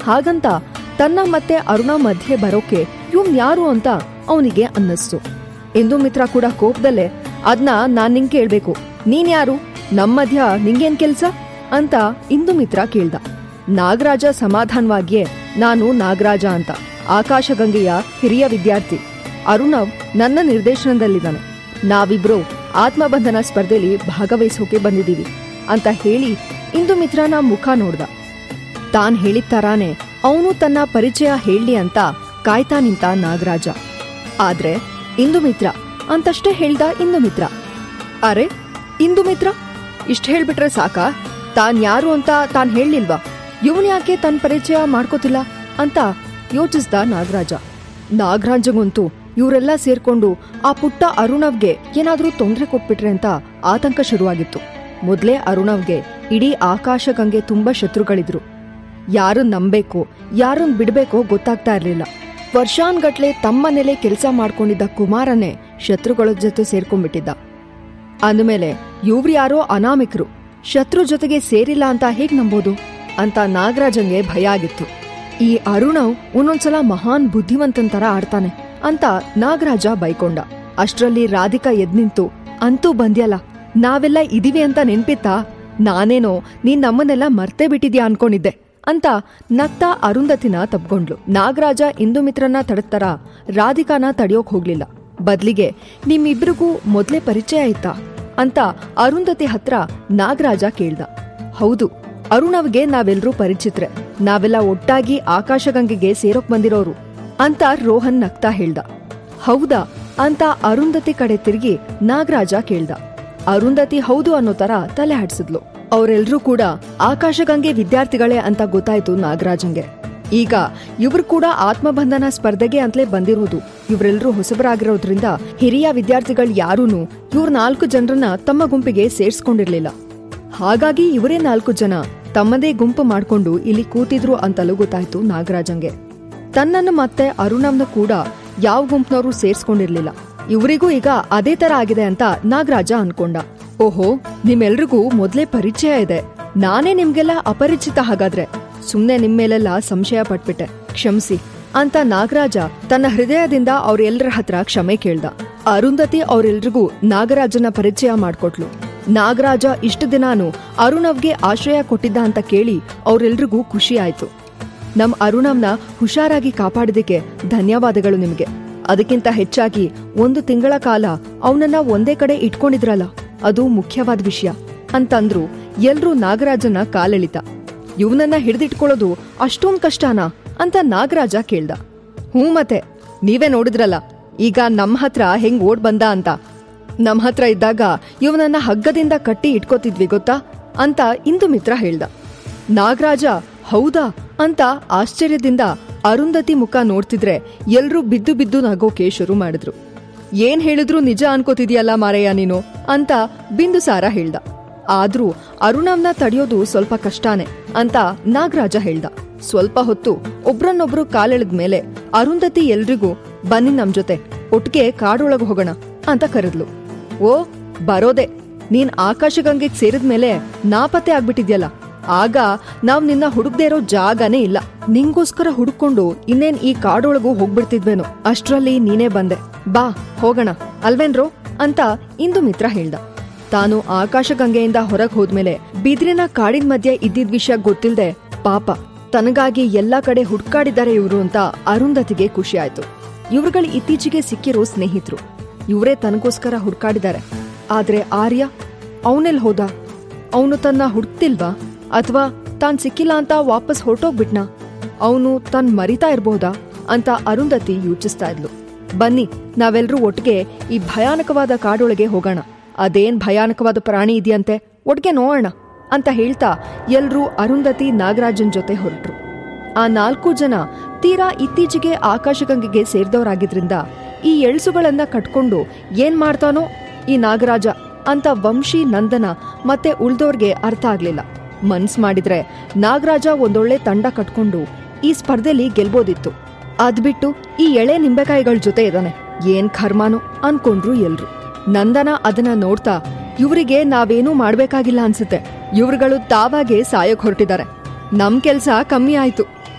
ಹಾಗಂತ ತನ್ನ ಮತ್ತೆ ಅರುಣ ಮಧ್ಯೆ ಬರೋಕೆ ಇವ್ನ್ ಯಾರು ಅಂತ ಅವನಿಗೆ ಅನ್ನಿಸ್ತು. ಇಂದು ಮಿತ್ರ ಕೂಡ ಕೋಪದಲ್ಲೇ, ಅದ್ನ ನಾನ್ ನಿಂಗೆ ಕೇಳ್ಬೇಕು, ನೀನ್ ಯಾರು, ನಮ್ ಮಧ್ಯ ನಿಂಗೇನ್ ಕೆಲ್ಸ ಅಂತ ಇಂದು ಮಿತ್ರ ಕೇಳ್ದ. ನಾಗರಾಜ ಸಮಾಧಾನವಾಗಿಯೇ, ನಾನು ನಾಗರಾಜ ಅಂತ, ಆಕಾಶಗಂಗೆಯ ಹಿರಿಯ ವಿದ್ಯಾರ್ಥಿ. ಅರುಣವ್ ನನ್ನ ನಿರ್ದೇಶನದಲ್ಲಿದ್ದಾನೆ. ನಾವಿಬ್ರು ಆತ್ಮಬಂಧನ ಸ್ಪರ್ಧೆಯಲ್ಲಿ ಭಾಗವಹಿಸೋಕೆ ಬಂದಿದ್ದೀವಿ ಅಂತ ಹೇಳಿ ಇಂದು ಮಿತ್ರನ ಮುಖ ನೋಡ್ದ. ತಾನ್ ಹೇಳಿದ ತರಾನೆ ಅವನು ತನ್ನ ಪರಿಚಯ ಹೇಳಿ ಅಂತ ಕಾಯ್ತಾ ನಿಂತ ನಾಗರಾಜ. ಆದ್ರೆ ಇಂದು ಮಿತ್ರ ಅಂತಷ್ಟೇ ಹೇಳ್ದ ಇಂದು ಮಿತ್ರ. ಅರೆ ಇಂದು ಮಿತ್ರ ಇಷ್ಟ ಹೇಳ್ಬಿಟ್ರೆ ಸಾಕ, ತಾನ್ ಯಾರು ಅಂತ ತಾನ್ ಹೇಳಲಿಲ್ವಾ, ಇವನ್ ಯಾಕೆ ತನ್ನ ಪರಿಚಯ ಮಾಡ್ಕೋತಿಲ್ಲ ಅಂತ ಯೋಚಿಸ್ದ ನಾಗರಾಜ. ನಾಗರಾಜಗಂತೂ ಇವರೆಲ್ಲ ಸೇರ್ಕೊಂಡು ಆ ಪುಟ್ಟ ಅರುಣವ್ಗೆ ಏನಾದ್ರೂ ತೊಂದರೆ ಕೊಟ್ಬಿಟ್ರೆ ಅಂತ ಆತಂಕ ಶುರುವಾಗಿತ್ತು. ಮೊದ್ಲೇ ಅರುಣವ್ಗೆ ಇಡೀ ಆಕಾಶಗಂಗೆ ತುಂಬಾ ಶತ್ರುಗಳಿದ್ರು. ಯಾರನ್ ನಂಬೇಕು ಯಾರನ್ ಬಿಡ್ಬೇಕೋ ಗೊತ್ತಾಗ್ತಾ ಇರ್ಲಿಲ್ಲ. ವರ್ಷಾನ್ಗಟ್ಲೆ ತಮ್ಮನೇಲೆ ಕೆಲಸ ಮಾಡ್ಕೊಂಡಿದ್ದ ಕುಮಾರನೇ ಶತ್ರುಗಳ ಜೊತೆ ಸೇರ್ಕೊಂಡ್ಬಿಟ್ಟಿದ್ದ. ಅಂದ್ಮೇಲೆ ಇವ್ರು ಯಾರೋ ಅನಾಮಿಕರು, ಶತ್ರು ಜೊತೆಗೆ ಸೇರಿಲ್ಲ ಅಂತ ಹೇಗ್ ನಂಬೋದು ಅಂತ ನಾಗರಾಜಂಗೆ ಭಯ ಆಗಿತ್ತು. ಈ ಅರುಣವ್ ಒಂದೊಂದ್ಸಲ ಮಹಾನ್ ಬುದ್ಧಿವಂತನ್ ತರ ಆಡ್ತಾನೆ ಅಂತ ನಾಗರಾಜ ಬೈಕೊಂಡ. ಅಷ್ಟ್ರಲ್ಲಿ ರಾಧಿಕಾ ಎದ್ನಿಂತು, ಅಂತೂ ಬಂದ್ಯಲ್ಲ, ನಾವೆಲ್ಲ ಇದೀವಿ ಅಂತ ನೆನ್ಪಿತ್ತಾ, ನಾನೇನೋ ನೀನ್ ನಮ್ಮನ್ನೆಲ್ಲ ಮರ್ತೇ ಬಿಟ್ಟಿದ್ಯಾ ಅನ್ಕೊಂಡಿದ್ದೆ ಅಂತ ನಗ್ತಾ ಅರುಂಧತಿನ ತಪ್ಕೊಂಡ್ಲು. ನಾಗರಾಜ ಇಂದು ಮಿತ್ರನ ತಡತ್ತರ ರಾಧಿಕಾನ ತಡೆಯೋಕ್ ಹೋಗ್ಲಿಲ್ಲ. ಬದ್ಲಿಗೆ ನಿಮ್ಮಿಬ್ರಿಗೂ ಮೊದ್ಲೇ ಪರಿಚಯ ಆಯ್ತಾ ಅಂತ ಅರುಂಧತಿ ಹತ್ರ ನಾಗರಾಜ ಕೇಳ್ದ. ಹೌದು, ಅರುಣವ್ಗೆ ನಾವೆಲ್ರೂ ಪರಿಚಿತ್ರೆ, ನಾವೆಲ್ಲ ಒಟ್ಟಾಗಿ ಆಕಾಶಗಂಗೆಗೆ ಸೇರೋಕ್ ಬಂದಿರೋರು ಅಂತ ರೋಹನ್ ನಗ್ತಾ ಹೇಳ್ದ. ಹೌದಾ ಅಂತ ಅರುಂಧತಿ ಕಡೆ ತಿರುಗಿ ನಾಗರಾಜ ಕೇಳ್ದ. ಅರುಂಧತಿ ಹೌದು ಅನ್ನೋ ತರ ತಲೆ ಹಾಡ್ಸಿದ್ಲು. ಅವರೆಲ್ರೂ ಕೂಡ ಆಕಾಶಗಂಗೆ ವಿದ್ಯಾರ್ಥಿಗಳೇ ಅಂತ ಗೊತ್ತಾಯ್ತು ನಾಗರಾಜಂಗೆ. ಈಗ ಇವ್ರು ಕೂಡ ಆತ್ಮಬಂಧನ ಸ್ಪರ್ಧೆಗೆ ಅಂತಲೇ ಬಂದಿರೋದು. ಇವರೆಲ್ಲರೂ ಹೊಸಬರಾಗಿರೋದ್ರಿಂದ ಹಿರಿಯ ವಿದ್ಯಾರ್ಥಿಗಳು ಯಾರೂನು ಇವ್ರ ನಾಲ್ಕು ಜನರನ್ನ ತಮ್ಮ ಗುಂಪಿಗೆ ಸೇರ್ಸ್ಕೊಂಡಿರ್ಲಿಲ್ಲ. ಹಾಗಾಗಿ ಇವರೇ ನಾಲ್ಕು ಜನ ತಮ್ಮದೇ ಗುಂಪು ಮಾಡ್ಕೊಂಡು ಇಲ್ಲಿ ಕೂತಿದ್ರು ಅಂತಲೂ ಗೊತ್ತಾಯ್ತು ನಾಗರಾಜಂಗೆ. ತನ್ನನ್ನು ಮತ್ತೆ ಅರುಣವ್ನ ಕೂಡ ಯಾವ ಗುಂಪ್ನವರು ಸೇರ್ಸ್ಕೊಂಡಿರ್ಲಿಲ್ಲ. ಇವರಿಗೂ ಈಗ ಅದೇ ತರ ಆಗಿದೆ ಅಂತ ನಾಗರಾಜ ಅನ್ಕೊಂಡ. ಓಹೋ, ನಿಮ್ಮೆಲ್ರಿಗೂ ಮೊದ್ಲೇ ಪರಿಚಯ ಇದೆ, ನಾನೇ ನಿಮ್ಗೆಲ್ಲ ಅಪರಿಚಿತ ಹಾಗಾದ್ರೆ, ಸುಮ್ನೆ ನಿಮ್ಮೇಲೆಲ್ಲ ಸಂಶಯ ಪಟ್ಬಿಟ್ಟೆ, ಕ್ಷಮಿಸಿ ಅಂತ ನಾಗರಾಜ ತನ್ನ ಹೃದಯದಿಂದ ಅವ್ರೆಲ್ರ ಹತ್ರ ಕ್ಷಮೆ ಕೇಳ್ದ. ಅರುಂಧತಿ ಅವ್ರೆಲ್ರಿಗೂ ನಾಗರಾಜನ ಪರಿಚಯ ಮಾಡ್ಕೊಟ್ಲು. ನಾಗರಾಜ ಇಷ್ಟು ದಿನಾನು ಅರುಣವ್ಗೆ ಆಶ್ರಯ ಕೊಟ್ಟಿದ್ದ ಅಂತ ಕೇಳಿ ಅವ್ರೆಲ್ರಿಗೂ ಖುಷಿ ಆಯ್ತು. ನಮ್ ಅರುಣವ್ನ ಹುಷಾರಾಗಿ ಕಾಪಾಡಿದಕ್ಕೆ ಧನ್ಯವಾದಗಳು ನಿಮ್ಗೆ. ಅದಕ್ಕಿಂತ ಹೆಚ್ಚಾಗಿ ಒಂದು ತಿಂಗಳ ಕಾಲ ಅವನನ್ನ ಒಂದೇ ಕಡೆ ಇಟ್ಕೊಂಡಿದ್ರಲ್ಲ, ಅದು ಮುಖ್ಯವಾದ ವಿಷಯ ಅಂತಂದ್ರು ಎಲ್ರೂ ನಾಗರಾಜನ ಕಾಲೆಳಿತ. ಇವನನ್ನ ಹಿಡಿದಿಟ್ಕೊಳ್ಳೋದು ಅಷ್ಟೊಂದ್ ಕಷ್ಟನಾ ಅಂತ ನಾಗರಾಜ ಕೇಳ್ದ. ಹ್ಞೂ ಮತ್ತೆ, ನೀವೇ ನೋಡಿದ್ರಲ್ಲ ಈಗ ನಮ್ ಹತ್ರ ಹೆಂಗ್ ಓಡ್ ಬಂದ ಅಂತ. ನಮ್ ಹತ್ರ ಇದ್ದಾಗ ಇವನನ್ನ ಹಗ್ಗದಿಂದ ಕಟ್ಟಿ ಇಟ್ಕೋತಿದ್ವಿ ಗೊತ್ತಾ ಅಂತ ಇಂದು ಮಿತ್ರ ಹೇಳ್ದ. ನಾಗರಾಜ ಹೌದಾ ಅಂತ ಆಶ್ಚರ್ಯದಿಂದ ಅರುಂಧತಿ ಮುಖ ನೋಡ್ತಿದ್ರೆ ಎಲ್ರೂ ಬಿದ್ದು ಬಿದ್ದು ನಗೋಕೆ ಶುರು ಮಾಡಿದ್ರು. ಏನ್ ಹೇಳಿದ್ರು ನಿಜ ಅನ್ಕೋತಿದ್ಯಲ್ಲ ಮಾರಯ್ಯ ನೀನು ಅಂತ ಬಿಂದುಸಾರ ಹೇಳ್ದ. ಆದ್ರೂ ಅರುಣವ್ನ ತಡೆಯೋದು ಸ್ವಲ್ಪ ಕಷ್ಟಾನೆ ಅಂತ ನಾಗರಾಜ ಹೇಳ್ದ. ಸ್ವಲ್ಪ ಹೊತ್ತು ಒಬ್ರನ್ನೊಬ್ರು ಕಾಲೆಳೆದ್ಮೇಲೆ ಅರುಂಧತಿ ಎಲ್ರಿಗೂ ಬನ್ನಿ ನಮ್ ಜೊತೆ ಒಟ್ಟಿಗೆ ಕಾಡೊಳಗ್ ಹೋಗೋಣ ಅಂತ ಕರೆದ್ಲು. ಓ ಬರೋದೆ, ನೀನ್ ಆಕಾಶಗಂಗೆಗ್ ಸೇರಿದ್ಮೇಲೆ ನಾಪತ್ತೆ ಆಗ್ಬಿಟ್ಟಿದ್ಯಲ್ಲ, ಆಗ ನಾವ್ ನಿನ್ನ ಹುಡುಕ್ದೇ ಇರೋ ಜಾಗನೇ ಇಲ್ಲ. ನಿಂಗೋಸ್ಕರ ಹುಡುಕೊಂಡು ಇನ್ನೇನ್ ಈ ಕಾಡೊಳಗೂ ಹೋಗ್ಬಿಡ್ತಿದ್ವೇನೋ, ಅಷ್ಟ್ರಲ್ಲಿ ನೀನೇ ಬಂದೆ, ಬಾ ಹೋಗೋಣ ಅಲ್ವೇನ್ರೋ ಅಂತ ಇಂದು ಮಿತ್ರ ಹೇಳ್ದ. ತಾನು ಆಕಾಶಗಂಗೆಯಿಂದ ಹೊರಗ್ ಹೋದ್ಮೇಲೆ ಬಿದಿರಿನ ಕಾಡಿನ ಮಧ್ಯೆ ಇದ್ದಿದ್ ವಿಷಯ ಗೊತ್ತಿಲ್ದೆ ಪಾಪ ತನಗಾಗಿ ಎಲ್ಲಾ ಕಡೆ ಹುಡ್ಕಾಡಿದ್ದಾರೆ ಇವ್ರು ಅಂತ ಅರುಂಧತಿಗೆ ಖುಷಿ ಆಯ್ತು. ಇವ್ರುಗಳು ಇತ್ತೀಚೆಗೆ ಸಿಕ್ಕಿರೋ ಸ್ನೇಹಿತರು, ಇವರೇ ತನಗೋಸ್ಕರ ಹುಡ್ಕಾಡಿದ್ದಾರೆ. ಆದ್ರೆ ಆರ್ಯ ಅವನೆಲ್ ಹೋದ? ಅವನು ತನ್ನ ಹುಡ್ತಿಲ್ವಾ ಅಥವಾ ತಾನ್ ಸಿಕ್ಕಿಲ್ಲ ಅಂತ ವಾಪಸ್ ಹೊರಟೋಗ್ಬಿಟ್ನಾ? ಅವನು ತನ್ ಮರಿತಾ ಇರ್ಬಹುದಾ ಅಂತ ಅರುಂಧತಿ ಯೋಚಿಸ್ತಾ ಇದ್ಲು. ಬನ್ನಿ ನಾವೆಲ್ರೂ ಒಟ್ಟಿಗೆ ಈ ಭಯಾನಕವಾದ ಕಾಡೊಳಗೆ ಹೋಗೋಣ, ಅದೇನ್ ಭಯಾನಕವಾದ ಪ್ರಾಣಿ ಇದೆಯಂತೆ, ಒಟ್ಟಿಗೆ ನೋಡೋಣ ಅಂತ ಹೇಳ್ತಾ ಎಲ್ರೂ ಅರುಂಧತಿ ನಾಗರಾಜನ್ ಜೊತೆ ಹೊರಟ್ರು. ಆ ನಾಲ್ಕು ಜನ ತೀರಾ ಇತ್ತೀಚೆಗೆ ಆಕಾಶಗಂಗೆಗೆ ಸೇರಿದವರಾಗಿದ್ರಿಂದ ಈ ಎಳ್ಸುಗಳನ್ನ ಕಟ್ಕೊಂಡು ಏನ್ ಮಾಡ್ತಾನೋ ಈ ನಾಗರಾಜ ಅಂತ ವಂಶಿ, ನಂದನ ಮತ್ತೆ ಉಳ್ದೋರ್ಗೆ ಅರ್ಥ ಆಗ್ಲಿಲ್ಲ. ಮನ್ಸ್ ಮಾಡಿದ್ರೆ ನಾಗರಾಜ ಒಂದೊಳ್ಳೆ ತಂಡ ಕಟ್ಕೊಂಡು ಈ ಸ್ಪರ್ಧೆಲಿ ಗೆಲ್ಬೋದಿತ್ತು. ಅದ್ಬಿಟ್ಟು ಈ ಎಳೆ ನಿಂಬೆಕಾಯಿಗಳ ಜೊತೆ ಇದ್ದಾನೆ, ಏನ್ ಕರ್ಮಾನೋ ಅನ್ಕೊಂಡ್ರು ಎಲ್ರು. ನಂದನ ಅದನ್ನ ನೋಡ್ತಾ, ಇವ್ರಿಗೆ ನಾವೇನೂ ಮಾಡ್ಬೇಕಾಗಿಲ್ಲ ಅನ್ಸುತ್ತೆ, ಇವ್ರುಗಳು ತಾವಾಗೆ ಸಾಯಕ್ ಹೊರಟಿದ್ದಾರೆ, ನಮ್ ಕೆಲ್ಸ ಕಮ್ಮಿ ಆಯ್ತು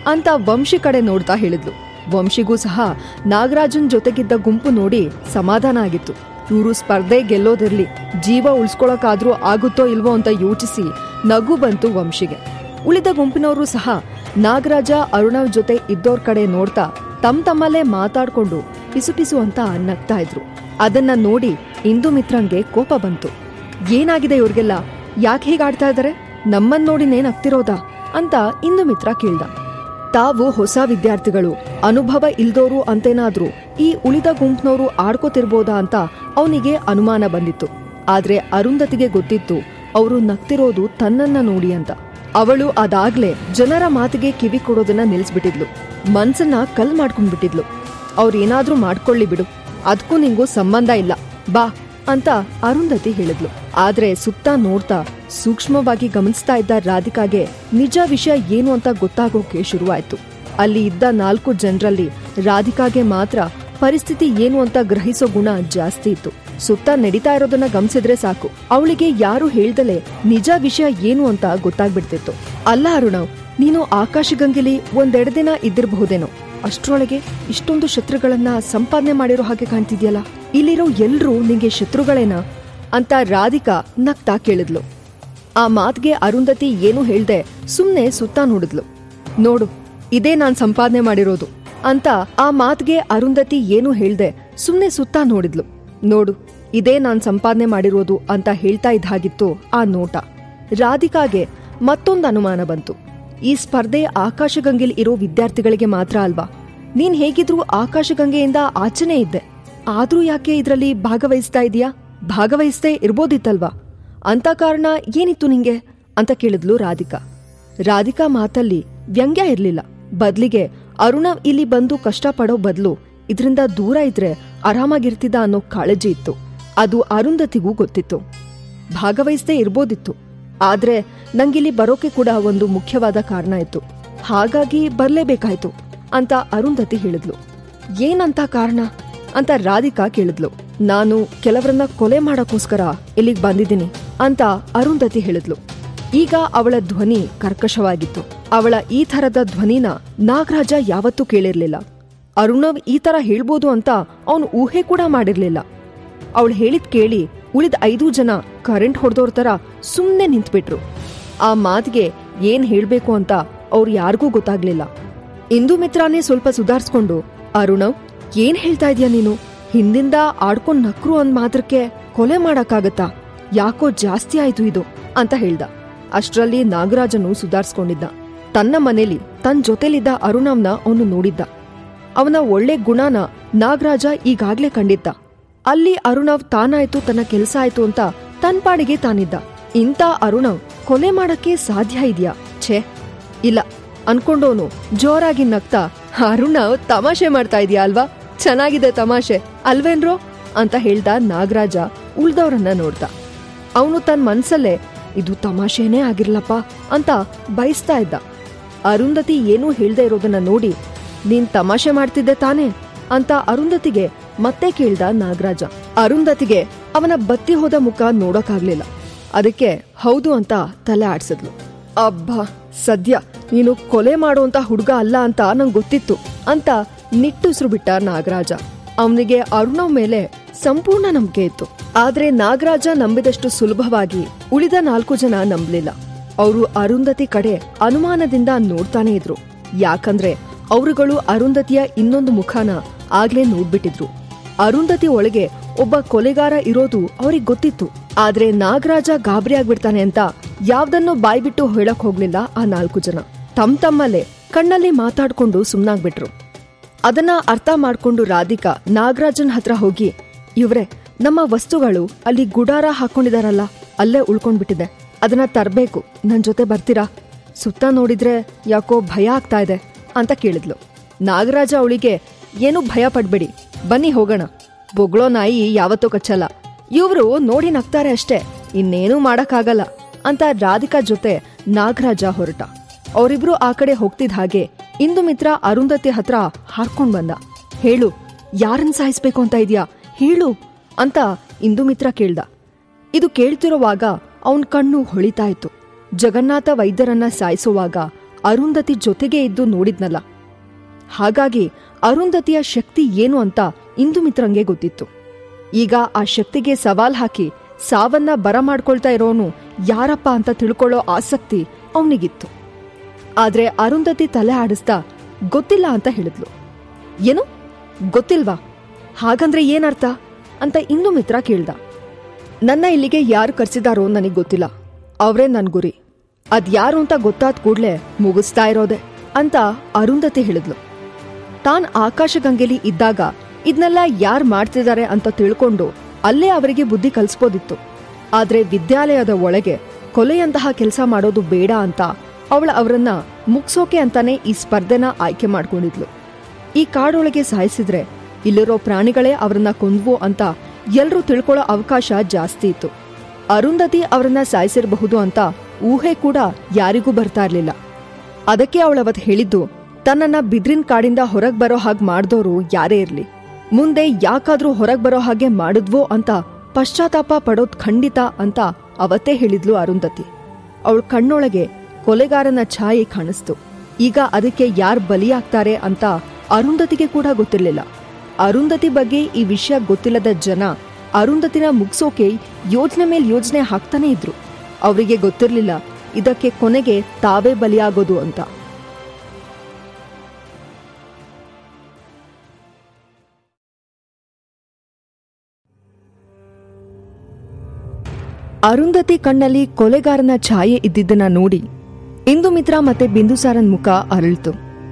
ಅಂತ ವಂಶಿ ಕಡೆ ನೋಡ್ತಾ ಹೇಳಿದ್ಲು. ವಂಶಿಗೂ ಸಹ ನಾಗರಾಜನ್ ಜೊತೆಗಿದ್ದ ಗುಂಪು ನೋಡಿ ಸಮಾಧಾನ ಆಗಿತ್ತು. ಇವರು ಸ್ಪರ್ಧೆ ಗೆಲ್ಲೋದಿರ್ಲಿ, ಜೀವ ಉಳಿಸ್ಕೊಳಕಾದ್ರೂ ಆಗುತ್ತೋ ಇಲ್ವೋ ಅಂತ ಯೋಚಿಸಿ ನಗು ಬಂತು ವಂಶಿಗೆ. ಉಳಿದ ಗುಂಪಿನವರು ಸಹ ನಾಗರಾಜ ಅರುಣವ್ ಜೊತೆ ಇದ್ದೋರ್ ಕಡೆ ನೋಡ್ತಾ ತಮ್ ತಮ್ಮಲ್ಲೇ ಮಾತಾಡ್ಕೊಂಡು ಪಿಸು ಪಿಸು ಅಂತ ನಗ್ತಾ ಇದ್ರು. ಅದನ್ನ ನೋಡಿ ಇಂದು ಮಿತ್ರಂಗೆ ಕೋಪ ಬಂತು. ಏನಾಗಿದೆ ಇವ್ರಿಗೆಲ್ಲ, ಯಾಕೆ ಹೀಗಾಡ್ತಾ ಇದಾರೆ? ನಮ್ಮನ್ ನೋಡಿನೇ ನಗ್ತಿರೋದಾ ಅಂತ ಇಂದು ಮಿತ್ರ ಕೇಳ್ದ. ತಾವು ಹೊಸ ವಿದ್ಯಾರ್ಥಿಗಳು, ಅನುಭವ ಇಲ್ದೋರು ಅಂತೇನಾದ್ರೂ ಈ ಉಳಿದ ಗುಂಪ್ನವರು ಆಡ್ಕೋತಿರ್ಬೋದಾ ಅಂತ ಅವನಿಗೆ ಅನುಮಾನ ಬಂದಿತ್ತು. ಆದ್ರೆ ಅರುಂಧತಿಗೆ ಗೊತ್ತಿತ್ತು ಅವರು ನಗ್ತಿರೋದು ತನ್ನನ್ನ ನೋಡಿ ಅಂತ. ಅವಳು ಅದಾಗ್ಲೇ ಜನರ ಮಾತಿಗೆ ಕಿವಿ ಕೊಡೋದನ್ನ ನಿಲ್ಸ್ಬಿಟ್ಟಿದ್ಲು. ಮನ್ಸನ್ನ ಕಲ್ ಮಾಡ್ಕೊಂಡ್ಬಿಟ್ಟಿದ್ಲು. ಅವ್ರೇನಾದ್ರೂ ಮಾಡ್ಕೊಳ್ಳಿ ಬಿಡು, ಅದ್ಕೂ ನಿಂಗೂ ಸಂಬಂಧ ಇಲ್ಲ, ಬಾ ಅಂತ ಅರುಂಧತಿ ಹೇಳಿದ್ಲು. ಆದ್ರೆ ಸುತ್ತ ನೋಡ್ತಾ ಸೂಕ್ಷ್ಮವಾಗಿ ಗಮನಿಸ್ತಾ ಇದ್ದ ರಾಧಿಕಾಗೆ ನಿಜ ವಿಷಯ ಏನು ಅಂತ ಗೊತ್ತಾಗೋಕೆ ಶುರುವಾಯ್ತು. ಅಲ್ಲಿ ಇದ್ದ ನಾಲ್ಕು ಜನರಲ್ಲಿ ರಾಧಿಕಾಗೆ ಮಾತ್ರ ಪರಿಸ್ಥಿತಿ ಏನು ಅಂತ ಗ್ರಹಿಸೋ ಗುಣ ಜಾಸ್ತಿ ಇತ್ತು. ಸುತ್ತ ನಡೀತಾ ಇರೋದನ್ನ ಗಮನಿಸಿದ್ರೆ ಸಾಕು, ಅವಳಿಗೆ ಯಾರು ಹೇಳ್ದಲೆ ನಿಜ ವಿಷಯ ಏನು ಅಂತ ಗೊತ್ತಾಗ್ಬಿಡ್ತಿತ್ತು. ಅಲ್ಲ ಅರುಣವ್, ನೀನು ಆಕಾಶಗಂಗೆಲಿ ಒಂದೆರಡು ದಿನ ಇದ್ದಿರಬಹುದೇನೋ, ಅಷ್ಟ್ರೊಳಗೆ ಇಷ್ಟೊಂದು ಶತ್ರುಗಳನ್ನ ಸಂಪಾದನೆ ಮಾಡಿರೋ ಹಾಗೆ ಕಾಣ್ತಿದ್ಯಲ್ಲ, ಇಲ್ಲಿರೋ ಎಲ್ರೂ ನಿಂಗೆ ಶತ್ರುಗಳೇನಾ ಅಂತ ರಾಧಿಕಾ ನಗ್ತಾ ಕೇಳಿದ್ಲು. ಆ ಮಾತ್ಗೆ ಅರುಂಧತಿ ಏನು ಹೇಳ್ದೆ ಸುಮ್ನೆ ಸುತ್ತ ನೋಡಿದ್ಲು. ನೋಡು, ಇದೇ ನಾನ್ ಸಂಪಾದನೆ ಮಾಡಿರೋದು ಅಂತ ಆ ಮಾತ್ಗೆ ಅರುಂಧತಿ ಏನು ಹೇಳ್ದೆ ಸುಮ್ನೆ ಸುತ್ತ ನೋಡಿದ್ಲು. ನೋಡು, ಇದೇ ನಾನ್ ಸಂಪಾದನೆ ಮಾಡಿರೋದು ಅಂತ ಹೇಳ್ತಾ ಇದ್ದ ಹಾಗಿತ್ತು ಆ ನೋಟ. ರಾಧಿಕಾಗೆ ಮತ್ತೊಂದು ಅನುಮಾನ ಬಂತು. ಈ ಸ್ಪರ್ಧೆ ಆಕಾಶಗಂಗೆಲ್ ಇರೋ ವಿದ್ಯಾರ್ಥಿಗಳಿಗೆ ಮಾತ್ರ ಅಲ್ವಾ? ನೀನ್ ಹೇಗಿದ್ರೂ ಆಕಾಶಗಂಗೆಯಿಂದ ಆಚೆನೇ ಇದ್ದೆ, ಆದ್ರೂ ಯಾಕೆ ಇದ್ರಲ್ಲಿ ಭಾಗವಹಿಸ್ತಾ ಇದೀಯಾ? ಭಾಗವಹಿಸ್ತೇ ಇರ್ಬೋದಿತ್ತಲ್ವಾ? ಅಂತ ಕಾರಣ ಏನಿತ್ತು ನಿಂಗೆ ಅಂತ ಕೇಳಿದ್ಲು ರಾಧಿಕಾ. ರಾಧಿಕಾ ಮಾತಲ್ಲಿ ವ್ಯಂಗ್ಯ ಇರ್ಲಿಲ್ಲ. ಬದ್ಲಿಗೆ ಅರುಣವ್ ಇಲ್ಲಿ ಬಂದು ಕಷ್ಟಪಡೋ ಬದಲು ಇದ್ರಿಂದ ದೂರ ಇದ್ರೆ ಆರಾಮಾಗಿರ್ತಿದ್ದ ಅನ್ನೋ ಕಾಳಜಿ ಇತ್ತು. ಅದು ಅರುಂಧತಿಗೂ ಗೊತ್ತಿತ್ತು. ಭಾಗವಹಿಸದೇ ಇರ್ಬೋದಿತ್ತು, ಆದ್ರೆ ನಂಗಿಲ್ಲಿ ಬರೋಕೆ ಕೂಡ ಒಂದು ಮುಖ್ಯವಾದ ಕಾರಣ ಇತ್ತು, ಹಾಗಾಗಿ ಬರ್ಲೇಬೇಕಾಯ್ತು ಅಂತ ಅರುಂಧತಿ ಹೇಳಿದ್ಲು. ಏನಂತ ಕಾರಣ ಅಂತ ರಾಧಿಕಾ ಕೇಳಿದ್ಲು. ನಾನು ಕೆಲವರನ್ನ ಕೊಲೆ ಮಾಡಕ್ಕೋಸ್ಕರ ಇಲ್ಲಿಗೆ ಬಂದಿದ್ದೀನಿ ಅಂತ ಅರುಂಧತಿ ಹೇಳಿದ್ಲು. ಈಗ ಅವಳ ಧ್ವನಿ ಕರ್ಕಶವಾಗಿತ್ತು. ಅವಳ ಈ ಥರದ ಧ್ವನಿನ ನಾಗರಾಜ ಯಾವತ್ತೂ ಕೇಳಿರ್ಲಿಲ್ಲ. ಅರುಣವ್ ಈ ತರ ಹೇಳ್ಬೋದು ಅಂತ ಅವನು ಊಹೆ ಕೂಡ ಮಾಡಿರ್ಲಿಲ್ಲ. ಅವಳು ಹೇಳಿದ್ ಕೇಳಿ ಉಳಿದ ಐದು ಜನ ಕರೆಂಟ್ ಹೊಡೆದೋರ್ ತರ ಸುಮ್ನೆ ನಿಂತ್ಬಿಟ್ರು. ಆ ಮಾತಿಗೆ ಏನ್ ಹೇಳ್ಬೇಕು ಅಂತ ಅವ್ರು ಯಾರಿಗೂ ಗೊತ್ತಾಗ್ಲಿಲ್ಲ. ಇಂದು ಮಿತ್ರಾನೇ ಸ್ವಲ್ಪ ಸುಧಾರಿಸ್ಕೊಂಡು, ಅರುಣವ್, ಏನ್ ಹೇಳ್ತಾ ಇದೀಯ ನೀನು? ಹಿಂದಿಂದ ಆಡ್ಕೊಂಡ್ ನಕ್ರು ಅಂದ್ ಮಾತ್ರಕ್ಕೆ ಕೊಲೆ ಮಾಡಕ್ಕಾಗತ್ತಾ? ಯಾಕೋ ಜಾಸ್ತಿ ಆಯ್ತು ಇದು ಅಂತ ಹೇಳ್ದ. ಅಷ್ಟ್ರಲ್ಲಿ ನಾಗರಾಜನು ಸುಧಾರಿಸ್ಕೊಂಡಿದ್ದ. ತನ್ನ ಮನೇಲಿ ತನ್ ಜೊತೆಲಿದ್ದ ಅರುಣವ್ನ ಅವನು ನೋಡಿದ್ದ. ಅವನ ಒಳ್ಳೆ ಗುಣನ ನಾಗರಾಜ ಈಗಾಗ್ಲೇ ಕಂಡಿದ್ದ. ಅಲ್ಲಿ ಅರುಣವ್ ತಾನಾಯ್ತು, ತನ್ನ ಕೆಲಸ ಆಯ್ತು ಅಂತ ತನ್ ಪಾಡಿಗೆ ತಾನಿದ್ದ. ಇಂಥ ಅರುಣವ್ ಕೊಲೆ ಮಾಡಕ್ಕೆ ಸಾಧ್ಯ ಇದೆಯಾ? ಛೇ, ಇಲ್ಲ ಅನ್ಕೊಂಡೋನು ಜೋರಾಗಿ ನಗ್ತಾ, ಅರುಣವ್ ತಮಾಷೆ ಮಾಡ್ತಾ ಇದೀಯಾ ಅಲ್ವಾ? ಚೆನ್ನಾಗಿದೆ ತಮಾಷೆ ಅಲ್ವೇನ್ರೋ ಅಂತ ಹೇಳ್ದ ನಾಗರಾಜ ಉಳ್ದವ್ರನ್ನ ನೋಡ್ತಾ. ಅವನು ತನ್ನ ಮನ್ಸಲ್ಲೇ ಇದು ತಮಾಷೆನೇ ಆಗಿರ್ಲಪ್ಪ ಅಂತ ಬಯಸ್ತಾ ಇದ್ದ. ಅರುಂಧತಿ ಏನೂ ಹೇಳ್ದೆ ಇರೋದನ್ನ ನೋಡಿ, ನೀನ್ ತಮಾಷೆ ಮಾಡ್ತಿದ್ದೆ ತಾನೇ ಅಂತ ಅರುಂಧತಿಗೆ ಮತ್ತೆ ಕೇಳ್ದ ನಾಗರಾಜ. ಅರುಂಧತಿಗೆ ಅವನ ಬತ್ತಿ ಹೋದ ಮುಖ ನೋಡೋಕಾಗ್ಲಿಲ್ಲ. ಅದಕ್ಕೆ ಹೌದು ಅಂತ ತಲೆ ಆಡ್ಸಿದ್ಲು. ಅಬ್ಬಾ, ಸದ್ಯ ನೀನು ಕೊಲೆ ಮಾಡುವಂತ ಹುಡುಗ ಅಲ್ಲ ಅಂತ ನಂಗೆ ಗೊತ್ತಿತ್ತು ಅಂತ ನಿಟ್ಟುಸಿರು ಬಿಟ್ಟ ನಾಗರಾಜ. ಅವನಿಗೆ ಅರುಣವ್ ಮೇಲೆ ಸಂಪೂರ್ಣ ನಂಬಿಕೆ ಇತ್ತು. ಆದ್ರೆ ನಾಗರಾಜ ನಂಬಿದಷ್ಟು ಸುಲಭವಾಗಿ ಉಳಿದ ನಾಲ್ಕು ಜನ ನಂಬಲಿಲ್ಲ. ಅವರು ಅರುಂಧತಿ ಕಡೆ ಅನುಮಾನದಿಂದ ನೋಡ್ತಾನೆ ಇದ್ರು. ಯಾಕಂದ್ರೆ ಅವರುಗಳು ಅರುಂಧತಿಯ ಇನ್ನೊಂದು ಮುಖಾನ ಆಗ್ಲೇ ನೋಡ್ಬಿಟ್ಟಿದ್ರು. ಅರುಂಧತಿ ಒಳಗೆ ಒಬ್ಬ ಕೊಲೆಗಾರ ಇರೋದು ಅವ್ರಿಗೆ ಗೊತ್ತಿತ್ತು. ಆದ್ರೆ ನಾಗರಾಜ ಗಾಬರಿ ಆಗ್ಬಿಡ್ತಾನೆ ಅಂತ ಯಾವ್ದನ್ನೋ ಬಾಯ್ಬಿಟ್ಟು ಹೇಳಕ್ ಹೋಗ್ಲಿಲ್ಲ ಆ ನಾಲ್ಕು ಜನ. ತಮ್ ತಮ್ಮಲ್ಲೇ ಕಣ್ಣಲ್ಲಿ ಮಾತಾಡ್ಕೊಂಡು ಸುಮ್ನಾಗ್ಬಿಟ್ರು. ಅದನ್ನ ಅರ್ಥ ಮಾಡ್ಕೊಂಡು ರಾಧಿಕಾ ನಾಗರಾಜನ್ ಹತ್ರ ಹೋಗಿ, ಇವ್ರೆ, ನಮ್ಮ ವಸ್ತುಗಳು ಅಲ್ಲಿ ಗುಡಾರ ಹಾಕೊಂಡಿದಾರಲ್ಲ, ಅಲ್ಲೇ ಉಳ್ಕೊಂಡ್ಬಿಟ್ಟಿದೆ, ಅದನ್ನ ತರ್ಬೇಕು, ನನ್ ಜೊತೆ ಬರ್ತೀರಾ? ಸುತ್ತ ನೋಡಿದ್ರೆ ಯಾಕೋ ಭಯ ಆಗ್ತಾ ಇದೆ ಅಂತ ಕೇಳಿದ್ಲು. ನಾಗರಾಜ ಅವಳಿಗೆ, ಏನು ಭಯ ಪಡ್ಬೇಡಿ, ಬನ್ನಿ ಹೋಗೋಣ, ಬೊಗ್ಳೋ ನಾಯಿ ಯಾವತ್ತೂ ಕಚ್ಚಲ್ಲ, ಇವ್ರು ನೋಡಿ ನಗ್ತಾರೆ ಅಷ್ಟೇ, ಇನ್ನೇನೂ ಮಾಡಕ್ಕಾಗಲ್ಲ ಅಂತ ರಾಧಿಕಾ ಜೊತೆ ನಾಗರಾಜ ಹೊರಟ. ಅವರಿಬ್ರು ಆ ಕಡೆ ಹೋಗ್ತಿದ್ ಹಾಗೆ ಇಂದು ಮಿತ್ರ ಅರುಂಧತಿ ಹತ್ರ ಹಾರ್ಕೊಂಡ್ ಬಂದ. ಹೇಳು, ಯಾರನ್ನ ಸಾಯಿಸ್ಬೇಕು ಅಂತ ಇದ್ಯಾ ಹೇಳು ಅಂತ ಇಂದು ಮಿತ್ರ ಕೇಳ್ದ. ಇದು ಕೇಳ್ತಿರುವಾಗ ಅವನ್ ಕಣ್ಣು ಹೊಳಿತಾ ಇತ್ತು. ಜಗನ್ನಾಥ ವೈದ್ಯರನ್ನ ಸಾಯಿಸುವಾಗ ಅರುಂಧತಿ ಜೊತೆಗೆ ಇದ್ದು ನೋಡಿದ್ನಲ್ಲ. ಹಾಗಾಗಿ ಅರುಂಧತಿಯ ಶಕ್ತಿ ಏನು ಅಂತ ಇಂದುಮಿತ್ರಂಗೆ ಗೊತ್ತಿತ್ತು. ಈಗ ಆ ಶಕ್ತಿಗೆ ಸವಾಲ್ ಹಾಕಿ ಸಾವನ್ನ ಬರಮಾಡ್ಕೊಳ್ತಾ ಇರೋನು ಯಾರಪ್ಪ ಅಂತ ತಿಳ್ಕೊಳ್ಳೋ ಆಸಕ್ತಿ ಅವನಿಗಿತ್ತು. ಆದ್ರೆ ಅರುಂಧತಿ ತಲೆ ಆಡಿಸ್ತಾ ಗೊತ್ತಿಲ್ಲ ಅಂತ ಹೇಳಿದ್ಲು. ಏನು ಗೊತ್ತಿಲ್ವಾ? ಹಾಗಂದ್ರೆ ಏನರ್ಥ ಅಂತ ಇಂದುಮಿತ್ರ ಕೇಳ್ದ. ನನ್ನ ಇಲ್ಲಿಗೆ ಯಾರು ಕರ್ಸಿದಾರೋ ನನಗೆ ಗೊತ್ತಿಲ್ಲ, ಅವರೇ ನನ್ ಗುರಿ. ಅದ್ಯಾರು ಅಂತ ಗೊತ್ತಾದ ಕೂಡ್ಲೆ ಮುಗಿಸ್ತಾ ಇರೋದೆ ಅಂತ ಅರುಂಧತಿ ಹೇಳಿದ್ಲು. ತಾನ್ ಆಕಾಶಗಂಗೆಲಿ ಇದ್ದಾಗ ಇದನ್ನೆಲ್ಲ ಯಾರು ಮಾಡ್ತಿದ್ದಾರೆ ಅಂತ ತಿಳ್ಕೊಂಡು ಅಲ್ಲೇ ಅವರಿಗೆ ಬುದ್ಧಿ ಕಲಿಸ್ಬೋದಿತ್ತು. ಆದ್ರೆ ವಿದ್ಯಾಲಯದ ಒಳಗೆ ಕೊಲೆಯಂತಹ ಕೆಲಸ ಮಾಡೋದು ಬೇಡ ಅಂತ ಅವಳ ಅವರನ್ನ ಮುಗ್ಸೋಕೆ ಅಂತಾನೆ ಈ ಸ್ಪರ್ಧೆನ ಆಯ್ಕೆ ಮಾಡ್ಕೊಂಡಿದ್ಲು. ಈ ಕಾಡೊಳಗೆ ಸಾಯಿಸಿದ್ರೆ ಇಲ್ಲಿರೋ ಪ್ರಾಣಿಗಳೇ ಅವರನ್ನ ಕೊಂದ್ವು ಅಂತ ಎಲ್ರೂ ತಿಳ್ಕೊಳ್ಳೋ ಅವಕಾಶ ಜಾಸ್ತಿ ಇತ್ತು. ಅರುಂಧತಿ ಅವರನ್ನ ಸಾಯಿಸಿರಬಹುದು ಅಂತ ಊಹೆ ಕೂಡ ಯಾರಿಗೂ ಬರ್ತಾ ಇರ್ಲಿಲ್ಲ. ಅದಕ್ಕೆ ಅವಳವತ್ ಹೇಳಿದ್ದು, ತನ್ನನ್ನ ಬಿದ್ರಿನ್ ಕಾಡಿಂದ ಹೊರಗ್ ಬರೋ ಹಾಗೆ ಮಾಡ್ದೋರು ಯಾರೇ ಇರ್ಲಿ, ಮುಂದೆ ಯಾಕಾದ್ರೂ ಹೊರಗ್ ಬರೋ ಹಾಗೆ ಮಾಡಿದ್ವೋ ಅಂತ ಪಶ್ಚಾತ್ತಾಪ ಪಡೋದ್ ಖಂಡಿತ ಅಂತ ಅವತ್ತೇ ಹೇಳಿದ್ಲು ಅರುಂಧತಿ. ಅವಳ ಕಣ್ಣೊಳಗೆ ಕೊಲೆಗಾರನ ಛಾಯೆ ಕಾಣಿಸ್ತು. ಈಗ ಅದಕ್ಕೆ ಯಾರ್ ಬಲಿಯಾಗ್ತಾರೆ ಅಂತ ಅರುಂಧತಿಗೆ ಕೂಡ ಗೊತ್ತಿರ್ಲಿಲ್ಲ. ಅರುಂಧತಿ ಬಗ್ಗೆ ಈ ವಿಷಯ ಗೊತ್ತಿಲ್ಲದ ಜನ ಅರುಂಧತಿನ ಮುಗ್ಸೋಕೆ ಯೋಜನೆ ಮೇಲ್ ಯೋಜನೆ ಹಾಕ್ತಾನೆ ಇದ್ರು. ಅವರಿಗೆ ಗೊತ್ತಿರ್ಲಿಲ್ಲ ಇದಕ್ಕೆ ಕೊನೆಗೆ ತಾವೇ ಬಲಿಯಾಗೋದು ಅಂತ. ಅರುಂಧತಿ ಕಣ್ಣಲ್ಲಿ ಕೊಲೆಗಾರನ ಛಾಯೆ ಇದ್ದಿದ್ದನ್ನ ನೋಡಿ ಇಂದುಮಿತ್ರ ಮತ್ತೆ ಬಿಂದುಸಾರನ್ ಮುಖ ಅರಳಿತು.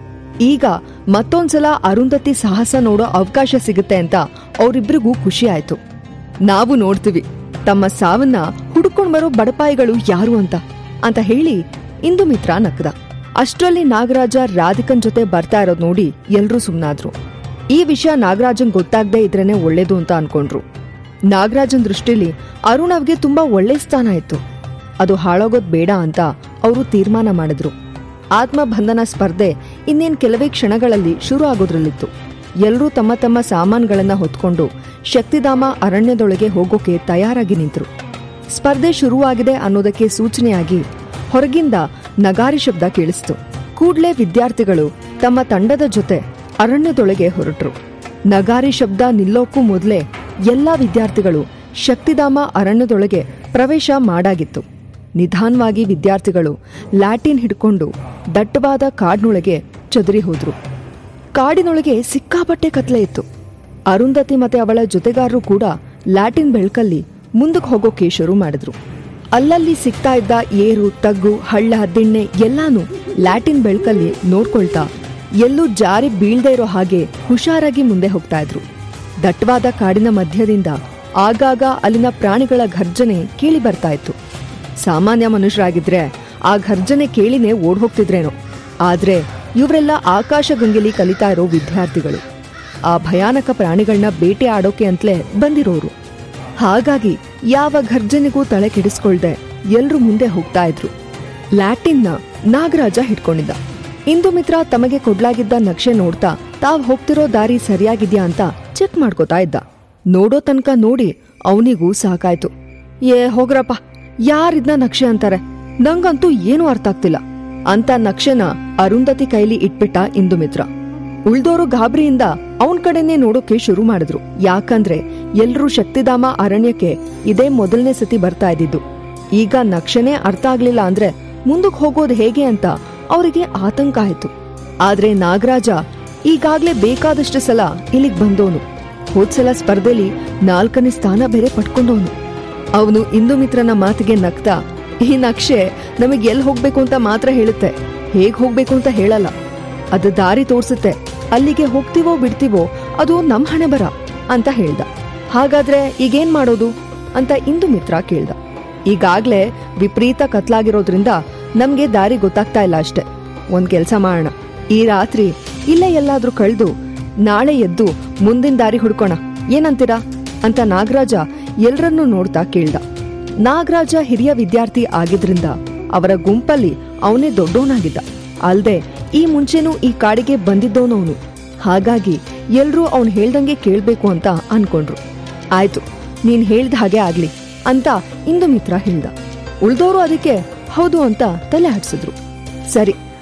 ಈಗ ಮತ್ತೊಂದ್ಸಲ ಅರುಂಧತಿ ಸಾಹಸ ನೋಡೋ ಅವಕಾಶ ಸಿಗುತ್ತೆ ಅಂತ ಅವರಿಬ್ರಿಗೂ ಖುಷಿ ಆಯ್ತು. ನಾವು ನೋಡ್ತೀವಿ ತಮ್ಮ ಸಾವನ್ನ ಹುಡುಕೊಂಡ್ ಬರೋ ಬಡಪಾಯಿಗಳು ಯಾರು ಅಂತ ಅಂತ ಹೇಳಿ ಇಂದುಮಿತ್ರ ನಕ್ಕದ. ಅಷ್ಟ್ರಲ್ಲಿ ನಾಗರಾಜ ರಾಧಿಕನ್ ಜೊತೆ ಬರ್ತಾ ಇರೋದ್ ನೋಡಿ ಎಲ್ರೂ ಸುಮ್ನಾದ್ರು. ಈ ವಿಷಯ ನಾಗರಾಜನ್ ಗೊತ್ತಾಗದೆ ಇದ್ರೇನೆ ಒಳ್ಳೇದು ಅಂತ ಅನ್ಕೊಂಡ್ರು. ನಾಗರಾಜನ್ ದೃಷ್ಟಿಲಿ ಅರುಣ್ ಅವ್ಗೆ ತುಂಬಾ ಒಳ್ಳೆ ಸ್ಥಾನ ಇತ್ತು. ಅದು ಹಾಳಾಗೋದ್ ಬೇಡ ಅಂತ ಅವರು ತೀರ್ಮಾನ ಮಾಡಿದ್ರು. ಆತ್ಮಬಂಧನ ಸ್ಪರ್ಧೆ ಇನ್ನೇನ್ ಕೆಲವೇ ಕ್ಷಣಗಳಲ್ಲಿ ಶುರು ಆಗೋದ್ರಲ್ಲಿತ್ತು. ಎಲ್ಲರೂ ತಮ್ಮ ತಮ್ಮ ಸಾಮಾನುಗಳನ್ನ ಹೊತ್ಕೊಂಡು ಶಕ್ತಿಧಾಮ ಅರಣ್ಯದೊಳಗೆ ಹೋಗೋಕೆ ತಯಾರಾಗಿ ನಿಂತರು. ಸ್ಪರ್ಧೆ ಶುರುವಾಗಿದೆ ಅನ್ನೋದಕ್ಕೆ ಸೂಚನೆಯಾಗಿ ಹೊರಗಿಂದ ನಗಾರಿ ಶಬ್ದ ಕೇಳಿಸ್ತು. ಕೂಡ್ಲೇ ವಿದ್ಯಾರ್ಥಿಗಳು ತಮ್ಮ ತಂಡದ ಜೊತೆ ಅರಣ್ಯದೊಳಗೆ ಹೊರಟ್ರು. ನಗಾರಿ ಶಬ್ದ ನಿಲ್ಲೋಕ್ಕೂ ಮೊದಲೇ ಎಲ್ಲಾ ವಿದ್ಯಾರ್ಥಿಗಳು ಶಕ್ತಿಧಾಮ ಅರಣ್ಯದೊಳಗೆ ಪ್ರವೇಶ ಮಾಡಾಗಿತ್ತು. ನಿಧಾನವಾಗಿ ವಿದ್ಯಾರ್ಥಿಗಳು ಲ್ಯಾಟಿನ್ ಹಿಡ್ಕೊಂಡು ದಟ್ಟವಾದ ಕಾಡಿನೊಳಗೆ ಚದುರಿ ಹೋದ್ರು. ಕಾಡಿನೊಳಗೆ ಸಿಕ್ಕಾಪಟ್ಟೆ ಕತ್ಲೆ ಇತ್ತು. ಅರುಂಧತಿ ಮತ್ತೆ ಅವಳ ಜೊತೆಗಾರರು ಕೂಡ ಲ್ಯಾಟಿನ್ ಬೆಳಕಲ್ಲಿ ಮುಂದಕ್ಕೆ ಹೋಗೋಕೆ ಶುರು ಮಾಡಿದ್ರು. ಅಲ್ಲಲ್ಲಿ ಸಿಗ್ತಾ ಇದ್ದ ಏರು, ತಗ್ಗು, ಹಳ್ಳ, ದಿಣ್ಣೆ ಎಲ್ಲಾನು ಲ್ಯಾಟಿನ್ ಬೆಳಕಲ್ಲಿ ನೋಡ್ಕೊಳ್ತಾ ಎಲ್ಲೂ ಜಾರಿ ಬೀಳ್ದೇ ಇರೋ ಹಾಗೆ ಹುಷಾರಾಗಿ ಮುಂದೆ ಹೋಗ್ತಾ ಇದ್ರು. ದಟ್ಟವಾದ ಕಾಡಿನ ಮಧ್ಯದಿಂದ ಆಗಾಗ ಅಲ್ಲಿನ ಪ್ರಾಣಿಗಳ ಘರ್ಜನೆ ಕೇಳಿ ಬರ್ತಾ ಇತ್ತು. ಸಾಮಾನ್ಯ ಮನುಷ್ಯರಾಗಿದ್ರೆ ಆ ಘರ್ಜನೆ ಕೇಳಿನೇ ಓಡ್ ಹೋಗ್ತಿದ್ರೇನೋ. ಆದ್ರೆ ಇವರೆಲ್ಲ ಆಕಾಶಗಂಗೆಲಿ ಕಲಿತಾ ಇರೋ ವಿದ್ಯಾರ್ಥಿಗಳು. ಆ ಭಯಾನಕ ಪ್ರಾಣಿಗಳನ್ನ ಬೇಟೆ ಆಡೋಕೆ ಅಂತಲೇ ಬಂದಿರೋರು. ಹಾಗಾಗಿ ಯಾವ ಘರ್ಜನೆಗೂ ತಲೆ ಕೆಡಿಸ್ಕೊಳ್ದೆ ಎಲ್ರೂ ಮುಂದೆ ಹೋಗ್ತಾ ಇದ್ರು. ಲ್ಯಾಟಿನ್ನ ನಾಗರಾಜ ಹಿಡ್ಕೊಂಡಿದ್ದ. ಇಂದುಮಿತ್ರ ತಮಗೆ ಕೊಡ್ಲಾಗಿದ್ದ ನಕ್ಷೆ ನೋಡ್ತಾ ತಾವ್ ಹೋಗ್ತಿರೋ ದಾರಿ ಸರಿಯಾಗಿದ್ಯಾ ಅಂತ ಚೆಕ್ ಮಾಡ್ಕೋತಾ ಇದ್ದ. ನೋಡೋ ತನಕ ನೋಡಿ ಅವನಿಗೂ ಸಾಕಾಯ್ತು. ಏ ಹೋಗ್ರಪ್ಪ, ಯಾರಿದ್ನ ನಕ್ಷೆ ಅಂತಾರೆ, ನಂಗಂತೂ ಏನೂ ಅರ್ಥ ಆಗ್ತಿಲ್ಲ ಅಂತ ನಕ್ಷೆನ ಅರುಂಧತಿ ಕೈಲಿ ಇಟ್ಬಿಟ್ಟ ಇಂದುಮಿತ್ರ. ಉಳ್ದೋರು ಗಾಬರಿಯಿಂದ ಅವನ್ ಕಡೆನೆ ನೋಡೋಕೆ ಶುರು ಮಾಡಿದ್ರು. ಯಾಕಂದ್ರೆ ಎಲ್ರೂ ಶಕ್ತಿಧಾಮ ಅರಣ್ಯಕ್ಕೆ ಇದೇ ಮೊದಲನೇ ಸತಿ ಬರ್ತಾ ಇದ್ದಿದ್ದು. ಈಗ ನಕ್ಷೆನೇ ಅರ್ಥ ಆಗ್ಲಿಲ್ಲ ಅಂದ್ರೆ ಮುಂದಕ್ಕೆ ಹೋಗೋದು ಹೇಗೆ ಅಂತ ಅವರಿಗೆ ಆತಂಕ ಆಯ್ತು. ಆದ್ರೆ ನಾಗರಾಜ ಈಗಾಗ್ಲೇ ಬೇಕಾದಷ್ಟು ಸಲ ಇಲ್ಲಿಗ್ ಬಂದವನು. ಹೋದ್ಸಲ ಸ್ಪರ್ಧೆಲಿ ನಾಲ್ಕನೇ ಸ್ಥಾನ ಬೇರೆ ಪಡ್ಕೊಂಡವನು. ಅವನು ಇಂದುಮಿತ್ರನ ಮಾತಿಗೆ ನಗ್ತಾ, ಈ ನಕ್ಷೆ ನಮಗ್ ಎಲ್ ಹೋಗ್ಬೇಕು ಅಂತ ಮಾತ್ರ ಹೇಳುತ್ತೆ, ಹೇಗ್ ಹೋಗ್ಬೇಕು ಅಂತ ಹೇಳಲ್ಲ. ಅದು ದಾರಿ ತೋರ್ಸುತ್ತೆ, ಅಲ್ಲಿಗೆ ಹೋಗ್ತೀವೋ ಬಿಡ್ತೀವೋ ಅದು ನಮ್ ಹಣೆ ಬರ ಅಂತ ಹೇಳ್ದ. ಹಾಗಾದ್ರೆ ಈಗೇನ್ ಮಾಡೋದು ಅಂತ ಇಂದುಮಿತ್ರ ಕೇಳ್ದ. ಈಗಾಗ್ಲೇ ವಿಪರೀತ ಕತ್ಲಾಗಿರೋದ್ರಿಂದ ನಮ್ಗೆ ದಾರಿ ಗೊತ್ತಾಗ್ತಾ ಇಲ್ಲ ಅಷ್ಟೆ. ಒಂದ್ ಕೆಲ್ಸ ಮಾಡೋಣ, ಈ ರಾತ್ರಿ ಇಲ್ಲೇ ಎಲ್ಲಾದ್ರೂ ಕಳ್ದು ನಾಳೆ ಎದ್ದು ಮುಂದಿನ ದಾರಿ ಹುಡ್ಕೋಣ, ಏನಂತೀರಾ ಅಂತ ನಾಗರಾಜ ಎಲ್ರನ್ನೂ ನೋಡ್ತಾ ಕೇಳ್ದ. ನಾಗರಾಜ ಹಿರಿಯ ವಿದ್ಯಾರ್ಥಿ ಆಗಿದ್ರಿಂದ ಅವರ ಗುಂಪಲ್ಲಿ ಅವನೇ ದೊಡ್ಡವನಾಗಿದ್ದ. ಅಲ್ದೆ ಈ ಮುಂಚೆನೂ ಈ ಕಾಡಿಗೆ ಬಂದಿದ್ದವನವನು. ಹಾಗಾಗಿ ಎಲ್ರೂ ಅವನ್ ಹೇಳ್ದಂಗೆ ಕೇಳ್ಬೇಕು ಅಂತ ಅನ್ಕೊಂಡ್ರು. ಆಯ್ತು, ನೀನ್ ಹೇಳ್ದ ಹಾಗೆ ಆಗ್ಲಿ ಅಂತ ಇಂದುಮಿತ್ರ ಹೇಳ್ದ. ಉಳ್ದೋರು ಅದಕ್ಕೆ ಹೌದು ಅಂತ ತಲೆ ಹಡ್ಸಿದ್ರು. ಸರಿ,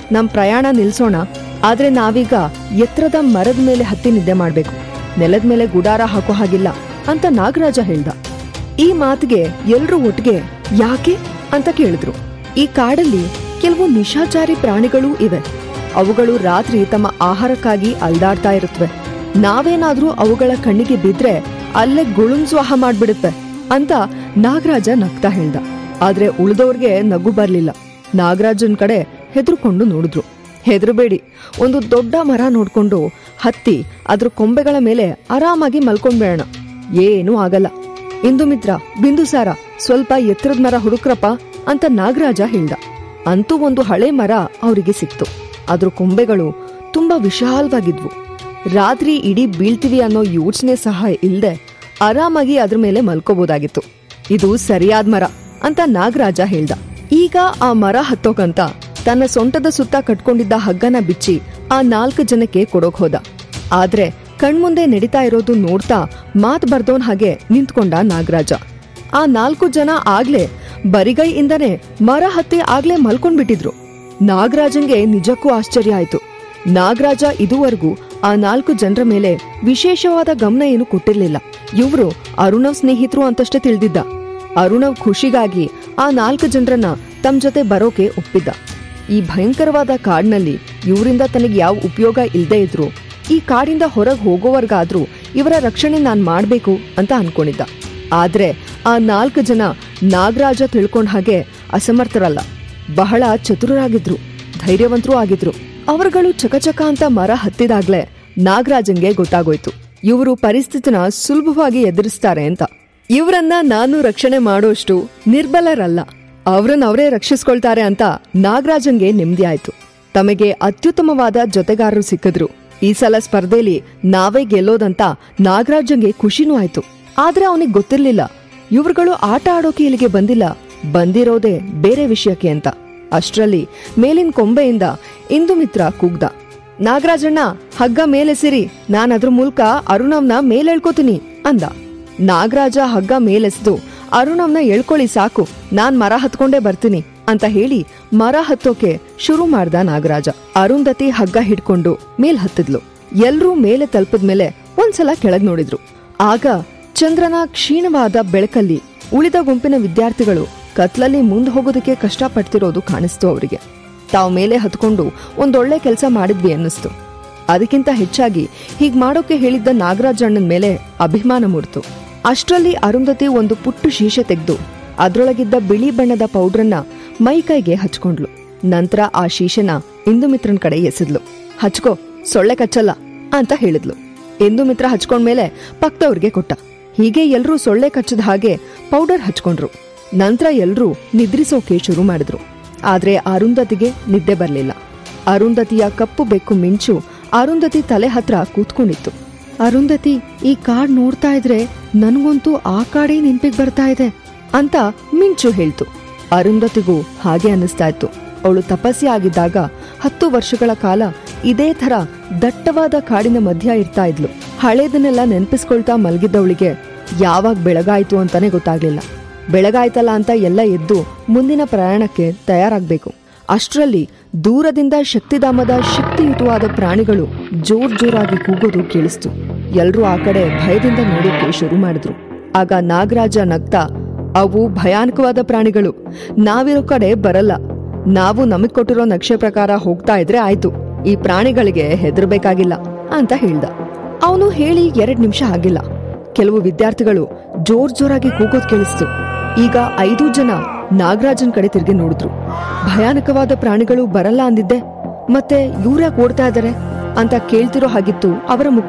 ನಮ್ ಪ್ರಯಾಣ ನಿಲ್ಸೋಣ, ಆದ್ರೆ ನಾವೀಗ ಎತ್ತರದ ಮರದ ಮೇಲೆ ಹತ್ತಿ ನಿದ್ದೆ ಮಾಡ್ಬೇಕು, ನೆಲದ ಮೇಲೆ ಗುಡಾರ ಹಾಕೋ ಹಾಗಿಲ್ಲ ಅಂತ ನಾಗರಾಜ ಹೇಳ್ದ. ಈ ಮಾತಿಗೆ ಎಲ್ರೂ ಒಟ್ಟಿಗೆ ಯಾಕೆ ಅಂತ ಕೇಳಿದ್ರು. ಈ ಕಾಡಲ್ಲಿ ಕೆಲವು ನಿಶಾಚಾರಿ ಪ್ರಾಣಿಗಳೂ ಇವೆ. ಅವುಗಳು ರಾತ್ರಿ ತಮ್ಮ ಆಹಾರಕ್ಕಾಗಿ ಅಲ್ದಾಡ್ತಾ ಇರುತ್ತವೆ. ನಾವೇನಾದ್ರೂ ಅವುಗಳ ಕಣ್ಣಿಗೆ ಬಿದ್ರೆ ಅಲ್ಲೇ ಗುಳುಂಸ್ವಾಹ ಮಾಡ್ಬಿಡುತ್ತೆ ಅಂತ ನಾಗರಾಜ ನಗ್ತಾ ಹೇಳ್ದ. ಆದ್ರೆ ಉಳಿದವ್ರಿಗೆ ನಗು ಬರ್ಲಿಲ್ಲ. ನಾಗರಾಜನ್ ಕಡೆ ಹೆದರ್ಕೊಂಡು ನೋಡಿದ್ರು. ಹೆದರ್ಬೇಡಿ, ಒಂದು ದೊಡ್ಡ ಮರ ನೋಡ್ಕೊಂಡು ಹತ್ತಿ ಅದ್ರ ಕೊಂಬೆಗಳ ಮೇಲೆ ಆರಾಮಾಗಿ ಮಲ್ಕೊಂಡ್ಬೇಡ, ಏನೂ ಆಗಲ್ಲ. ಇಂದು ಮಿತ್ರ, ಬಿಂದುಸಾರ, ಸ್ವಲ್ಪ ಎತ್ತರದ ಮರ ಹುಡುಕ್ರಪ್ಪ ಅಂತ ನಾಗರಾಜ ಹೇಳ್ದ. ಅಂತೂ ಒಂದು ಹಳೆ ಮರ ಅವರಿಗೆ ಸಿಕ್ತು. ಅದ್ರ ಕೊಂಬೆಗಳು ತುಂಬಾ ವಿಶಾಲವಾಗಿದ್ವು. ರಾತ್ರಿ ಇಡೀ ಬೀಳ್ತೀವಿ ಅನ್ನೋ ಯೋಚನೆ ಸಹ ಇಲ್ದೆ ಆರಾಮಾಗಿ ಅದ್ರ ಮೇಲೆ ಮಲ್ಕೋಬಹುದಾಗಿತ್ತು. ಇದು ಸರಿಯಾದ ಮರ ಅಂತ ನಾಗರಾಜ ಹೇಳ್ದ. ಈಗ ಆ ಮರ ಹತ್ತೋಕಂತ ತನ್ನ ಸೊಂಟದ ಸುತ್ತ ಕಟ್ಕೊಂಡಿದ್ದ ಹಗ್ಗನ ಬಿಚ್ಚಿ ಆ ನಾಲ್ಕು ಜನಕ್ಕೆ ಕೊಡೋಕ್ ಹೋದ. ಆದ್ರೆ ಕಣ್ಮುಂದೆ ನಡೀತಾ ಇರೋದು ನೋಡ್ತಾ ಮಾತ್ ಬರ್ದೋನ್ ಹಾಗೆ ನಿಂತ್ಕೊಂಡ ನಾಗರಾಜ. ಆ ನಾಲ್ಕು ಜನ ಆಗ್ಲೇ ಬರಿಗೈಯಿಂದನೇ ಮರ ಹತ್ತಿ ಆಗ್ಲೇ ಮಲ್ಕೊಂಡ್ಬಿಟ್ಟಿದ್ರು. ನಾಗರಾಜನ್ಗೆ ನಿಜಕ್ಕೂ ಆಶ್ಚರ್ಯ ಆಯ್ತು. ನಾಗರಾಜ ಇದುವರೆಗೂ ಆ ನಾಲ್ಕು ಜನರ ಮೇಲೆ ವಿಶೇಷವಾದ ಗಮನ ಏನು ಕೊಟ್ಟಿರ್ಲಿಲ್ಲ. ಇವ್ರು ಅರುಣವ್ ಸ್ನೇಹಿತರು ಅಂತಷ್ಟೇ ತಿಳಿದಿದ್ದ. ಅರುಣವ್ ಖುಷಿಗಾಗಿ ಆ ನಾಲ್ಕು ಜನರನ್ನ ತಮ್ಮ ಜೊತೆ ಬರೋಕೆ ಒಪ್ಪಿದ್ದ. ಈ ಭಯಂಕರವಾದ ಕಾಡಿನಲ್ಲಿ ಇವರಿಂದ ತನಗೆ ಯಾವ ಉಪಯೋಗ ಇಲ್ದೇ ಇದ್ರು ಈ ಕಾಡಿಂದ ಹೊರಗೆ ಹೋಗೋವರ್ಗಾದ್ರೂ ಇವರ ರಕ್ಷಣೆ ನಾನ್ ಮಾಡ್ಬೇಕು ಅಂತ ಅನ್ಕೊಂಡಿದ್ದ. ಆದ್ರೆ ಆ ನಾಲ್ಕು ಜನ ನಾಗರಾಜ ತಿಳ್ಕೊಂಡ ಹಾಗೆ ಅಸಮರ್ಥರಲ್ಲ, ಬಹಳ ಚತುರರಾಗಿದ್ರು, ಧೈರ್ಯವಂತರೂ ಆಗಿದ್ರು. ಅವರುಗಳು ಚಕಚಕ ಅಂತ ಮರ ಹತ್ತಿದಾಗ್ಲೇ ನಾಗರಾಜನ್ಗೆ ಗೊತ್ತಾಗೋಯ್ತು ಇವರು ಪರಿಸ್ಥಿತಿನ ಸುಲಭವಾಗಿ ಎದುರಿಸ್ತಾರೆ ಅಂತ. ಇವರನ್ನ ನಾನು ರಕ್ಷಣೆ ಮಾಡೋಷ್ಟು ನಿರ್ಬಲರಲ್ಲ, ಅವ್ರನ್ನ ಅವರೇ ರಕ್ಷಿಸ್ಕೊಳ್ತಾರೆ ಅಂತ ನಾಗರಾಜನ್ಗೆ ನೆಮ್ಮದಿ ಆಯ್ತು. ತಮಗೆ ಅತ್ಯುತ್ತಮವಾದ ಜೊತೆಗಾರರು ಸಿಕ್ಕಿದ್ರು. ಈ ಸಲ ಸ್ಪರ್ಧೆಯಲ್ಲಿ ನಾವೇ ಗೆಲ್ಲೋದಂತ ನಾಗರಾಜನ್ಗೆ ಖುಷಿನೂ ಆಯ್ತು. ಆದ್ರೆ ಅವನಿಗೆ ಗೊತ್ತಿರ್ಲಿಲ್ಲ ಇವ್ರುಗಳು ಆಟ ಆಡೋಕೆ ಇಲ್ಲಿಗೆ ಬಂದಿಲ್ಲ, ಬಂದಿರೋದೇ ಬೇರೆ ವಿಷಯಕ್ಕೆ ಅಂತ. ಅಷ್ಟ್ರಲ್ಲಿ ಮೇಲಿನ ಕೊಂಬೆಯಿಂದ ಇಂದು ಮಿತ್ರ ಕೂಗ್ದ, ನಾಗರಾಜಣ್ಣ, ಹಗ್ಗ ಮೇಲೆಸಿರಿ, ನಾನ್ ಅದ್ರ ಮೂಲಕ ಅರುಣವ್ನ ಮೇಲೆಳ್ಕೋತೀನಿ ಅಂದ. ನಾಗರಾಜ ಹಗ್ಗ ಮೇಲೆಸ್ದು, ಅರುಣವ್ನ ಎಳ್ಕೊಳ್ಳಿ ಸಾಕು, ನಾನ್ ಮರ ಹತ್ಕೊಂಡೇ ಬರ್ತೀನಿ ಅಂತ ಹೇಳಿ ಮರ ಹತ್ತೋಕೆ ಶುರು ಮಾಡ್ದ ನಾಗರಾಜ. ಅರುಂಧತಿ ಹಗ್ಗ ಹಿಡ್ಕೊಂಡು ಮೇಲ್ ಹತ್ತಿದ್ಲು. ಎಲ್ರೂ ಮೇಲೆ ತಲುಪದ್ಮೇಲೆ ಒಂದ್ಸಲ ಕೆಳಗ್ ನೋಡಿದ್ರು. ಆಗ ಚಂದ್ರನ ಕ್ಷೀಣವಾದ ಬೆಳಕಲ್ಲಿ ಉಳಿದ ಗುಂಪಿನ ವಿದ್ಯಾರ್ಥಿಗಳು ಕತ್ಲಲ್ಲಿ ಮುಂದ್ ಹೋಗೋದಕ್ಕೆ ಕಷ್ಟಪಡ್ತಿರೋದು ಕಾಣಿಸ್ತು ಅವರಿಗೆ. ತಾವ್ ಮೇಲೆ ಹತ್ಕೊಂಡು ಒಂದೊಳ್ಳೆ ಕೆಲಸ ಮಾಡಿದ್ವಿ ಅನ್ನಿಸ್ತು. ಅದಕ್ಕಿಂತ ಹೆಚ್ಚಾಗಿ ಹೀಗ್ ಮಾಡೋಕೆ ಹೇಳಿದ್ದ ನಾಗರಾಜಣ್ಣನ ಮೇಲೆ ಅಭಿಮಾನ ಮೂಡ್ತು. ಅಷ್ಟ್ರಲ್ಲಿ ಅರುಂಧತಿ ಒಂದು ಪುಟ್ಟು ಶೀಶೆ ತೆಗೆದು ಅದ್ರೊಳಗಿದ್ದ ಬಿಳಿ ಬಣ್ಣದ ಪೌಡ್ರನ್ನ ಮೈ ಕೈಗೆ ಹಚ್ಕೊಂಡ್ಲು. ನಂತರ ಆ ಶೀಶೆನ ಇಂದು ಮಿತ್ರನ್ ಕಡೆ ಎಸೆದ್ಲು. ಹಚ್ಕೋ, ಸೊಳ್ಳೆ ಕಚ್ಚಲ್ಲ ಅಂತ ಹೇಳಿದ್ಲು. ಇಂದು ಮಿತ್ರ ಹಚ್ಕೊಂಡ್ಮೇಲೆ ಪಕ್ಕದವ್ರಿಗೆ ಕೊಟ್ಟ. ಹೀಗೆ ಎಲ್ರೂ ಸೊಳ್ಳೆ ಕಚ್ಚದ ಹಾಗೆ ಪೌಡರ್ ಹಚ್ಕೊಂಡ್ರು. ನಂತರ ಎಲ್ರೂ ನಿದ್ರಿಸೋಕೆ ಶುರು ಮಾಡಿದ್ರು. ಆದ್ರೆ ಅರುಂಧತಿಗೆ ನಿದ್ದೆ ಬರ್ಲಿಲ್ಲ. ಅರುಂಧತಿಯ ಕಪ್ಪು ಬೆಕ್ಕು ಮಿಂಚು ಅರುಂಧತಿ ತಲೆ ಹತ್ರ ಕೂತ್ಕೊಂಡಿತ್ತು. ಅರುಂಧತಿ, ಈ ಕಾಡ್ ನೋಡ್ತಾ ಇದ್ರೆ ನನ್ಗಂತೂ ಆ ಕಾಡೇ ನೆನ್ಪಿಗ್ ಬರ್ತಾ ಇದೆ ಅಂತ ಮಿಂಚು ಹೇಳ್ತು. ಅರುಂಧತಿಗೂ ಹಾಗೆ ಅನ್ನಿಸ್ತಾ ಇತ್ತು. ಅವಳು ತಪಸ್ಸಿ ಆಗಿದ್ದಾಗ ಹತ್ತು ವರ್ಷಗಳ ಕಾಲ ಇದೇ ಥರ ದಟ್ಟವಾದ ಕಾಡಿನ ಮಧ್ಯ ಇರ್ತಾ ಇದ್ಲು. ಹಳೇದನ್ನೆಲ್ಲ ನೆನ್ಪಿಸ್ಕೊಳ್ತಾ ಮಲಗಿದ್ದವಳಿಗೆ ಯಾವಾಗ ಬೆಳಗಾಯ್ತು ಅಂತಾನೆ ಗೊತ್ತಾಗ್ಲಿಲ್ಲ. ಬೆಳಗಾಯ್ತಲ್ಲ ಅಂತ ಎಲ್ಲ ಎದ್ದು ಮುಂದಿನ ಪ್ರಯಾಣಕ್ಕೆ ತಯಾರಾಗ್ಬೇಕು. ಅಷ್ಟ್ರಲ್ಲಿ ದೂರದಿಂದ ಶಕ್ತಿಧಾಮದ ಶಕ್ತಿಯುತವಾದ ಪ್ರಾಣಿಗಳು ಜೋರ್ ಜೋರಾಗಿ ಕೂಗೋದು ಕೇಳಿಸ್ತು. ಎಲ್ರೂ ಆ ಕಡೆ ಭಯದಿಂದ ನೋಡೋಕೆ ಶುರು ಮಾಡಿದ್ರು. ಆಗ ನಾಗರಾಜ ನಗ್ತಾ, ಅವು ಭಯಾನಕವಾದ ಪ್ರಾಣಿಗಳು, ನಾವಿರೋ ಕಡೆ ಬರಲ್ಲ, ನಾವು ನಮಗ್ ಕೊಟ್ಟಿರೋ ನಕ್ಷೆ ಪ್ರಕಾರ ಹೋಗ್ತಾ ಇದ್ರೆ ಆಯ್ತು, ಈ ಪ್ರಾಣಿಗಳಿಗೆ ಹೆದರ್ಬೇಕಾಗಿಲ್ಲ ಅಂತ ಹೇಳ್ದ. ಅವನು ಹೇಳಿ ಎರಡ್ ನಿಮಿಷ ಆಗಿಲ್ಲ. ಕೆಲವು ವಿದ್ಯಾರ್ಥಿಗಳು ಜೋರ್ ಜೋರಾಗಿ ಕೂಗೋದ್ ಕೇಳಿಸ್ತು. ಈಗ ಐದು ಜನ ನಾಗರಾಜನ್ ಕಡೆ ತಿರುಗಿ ನೋಡಿದ್ರು. ಭಯಾನಕವಾದ ಪ್ರಾಣಿಗಳು ಬರಲ್ಲ ಅಂದಿದ್ದೆ, ಮತ್ತೆ ಇವ್ರ್ಯಾಕ್ ಓಡ್ತಾ ಇದಾರೆ ಅಂತ ಕೇಳ್ತಿರೋ ಹಾಗಿತ್ತು ಅವರ ಮುಖ.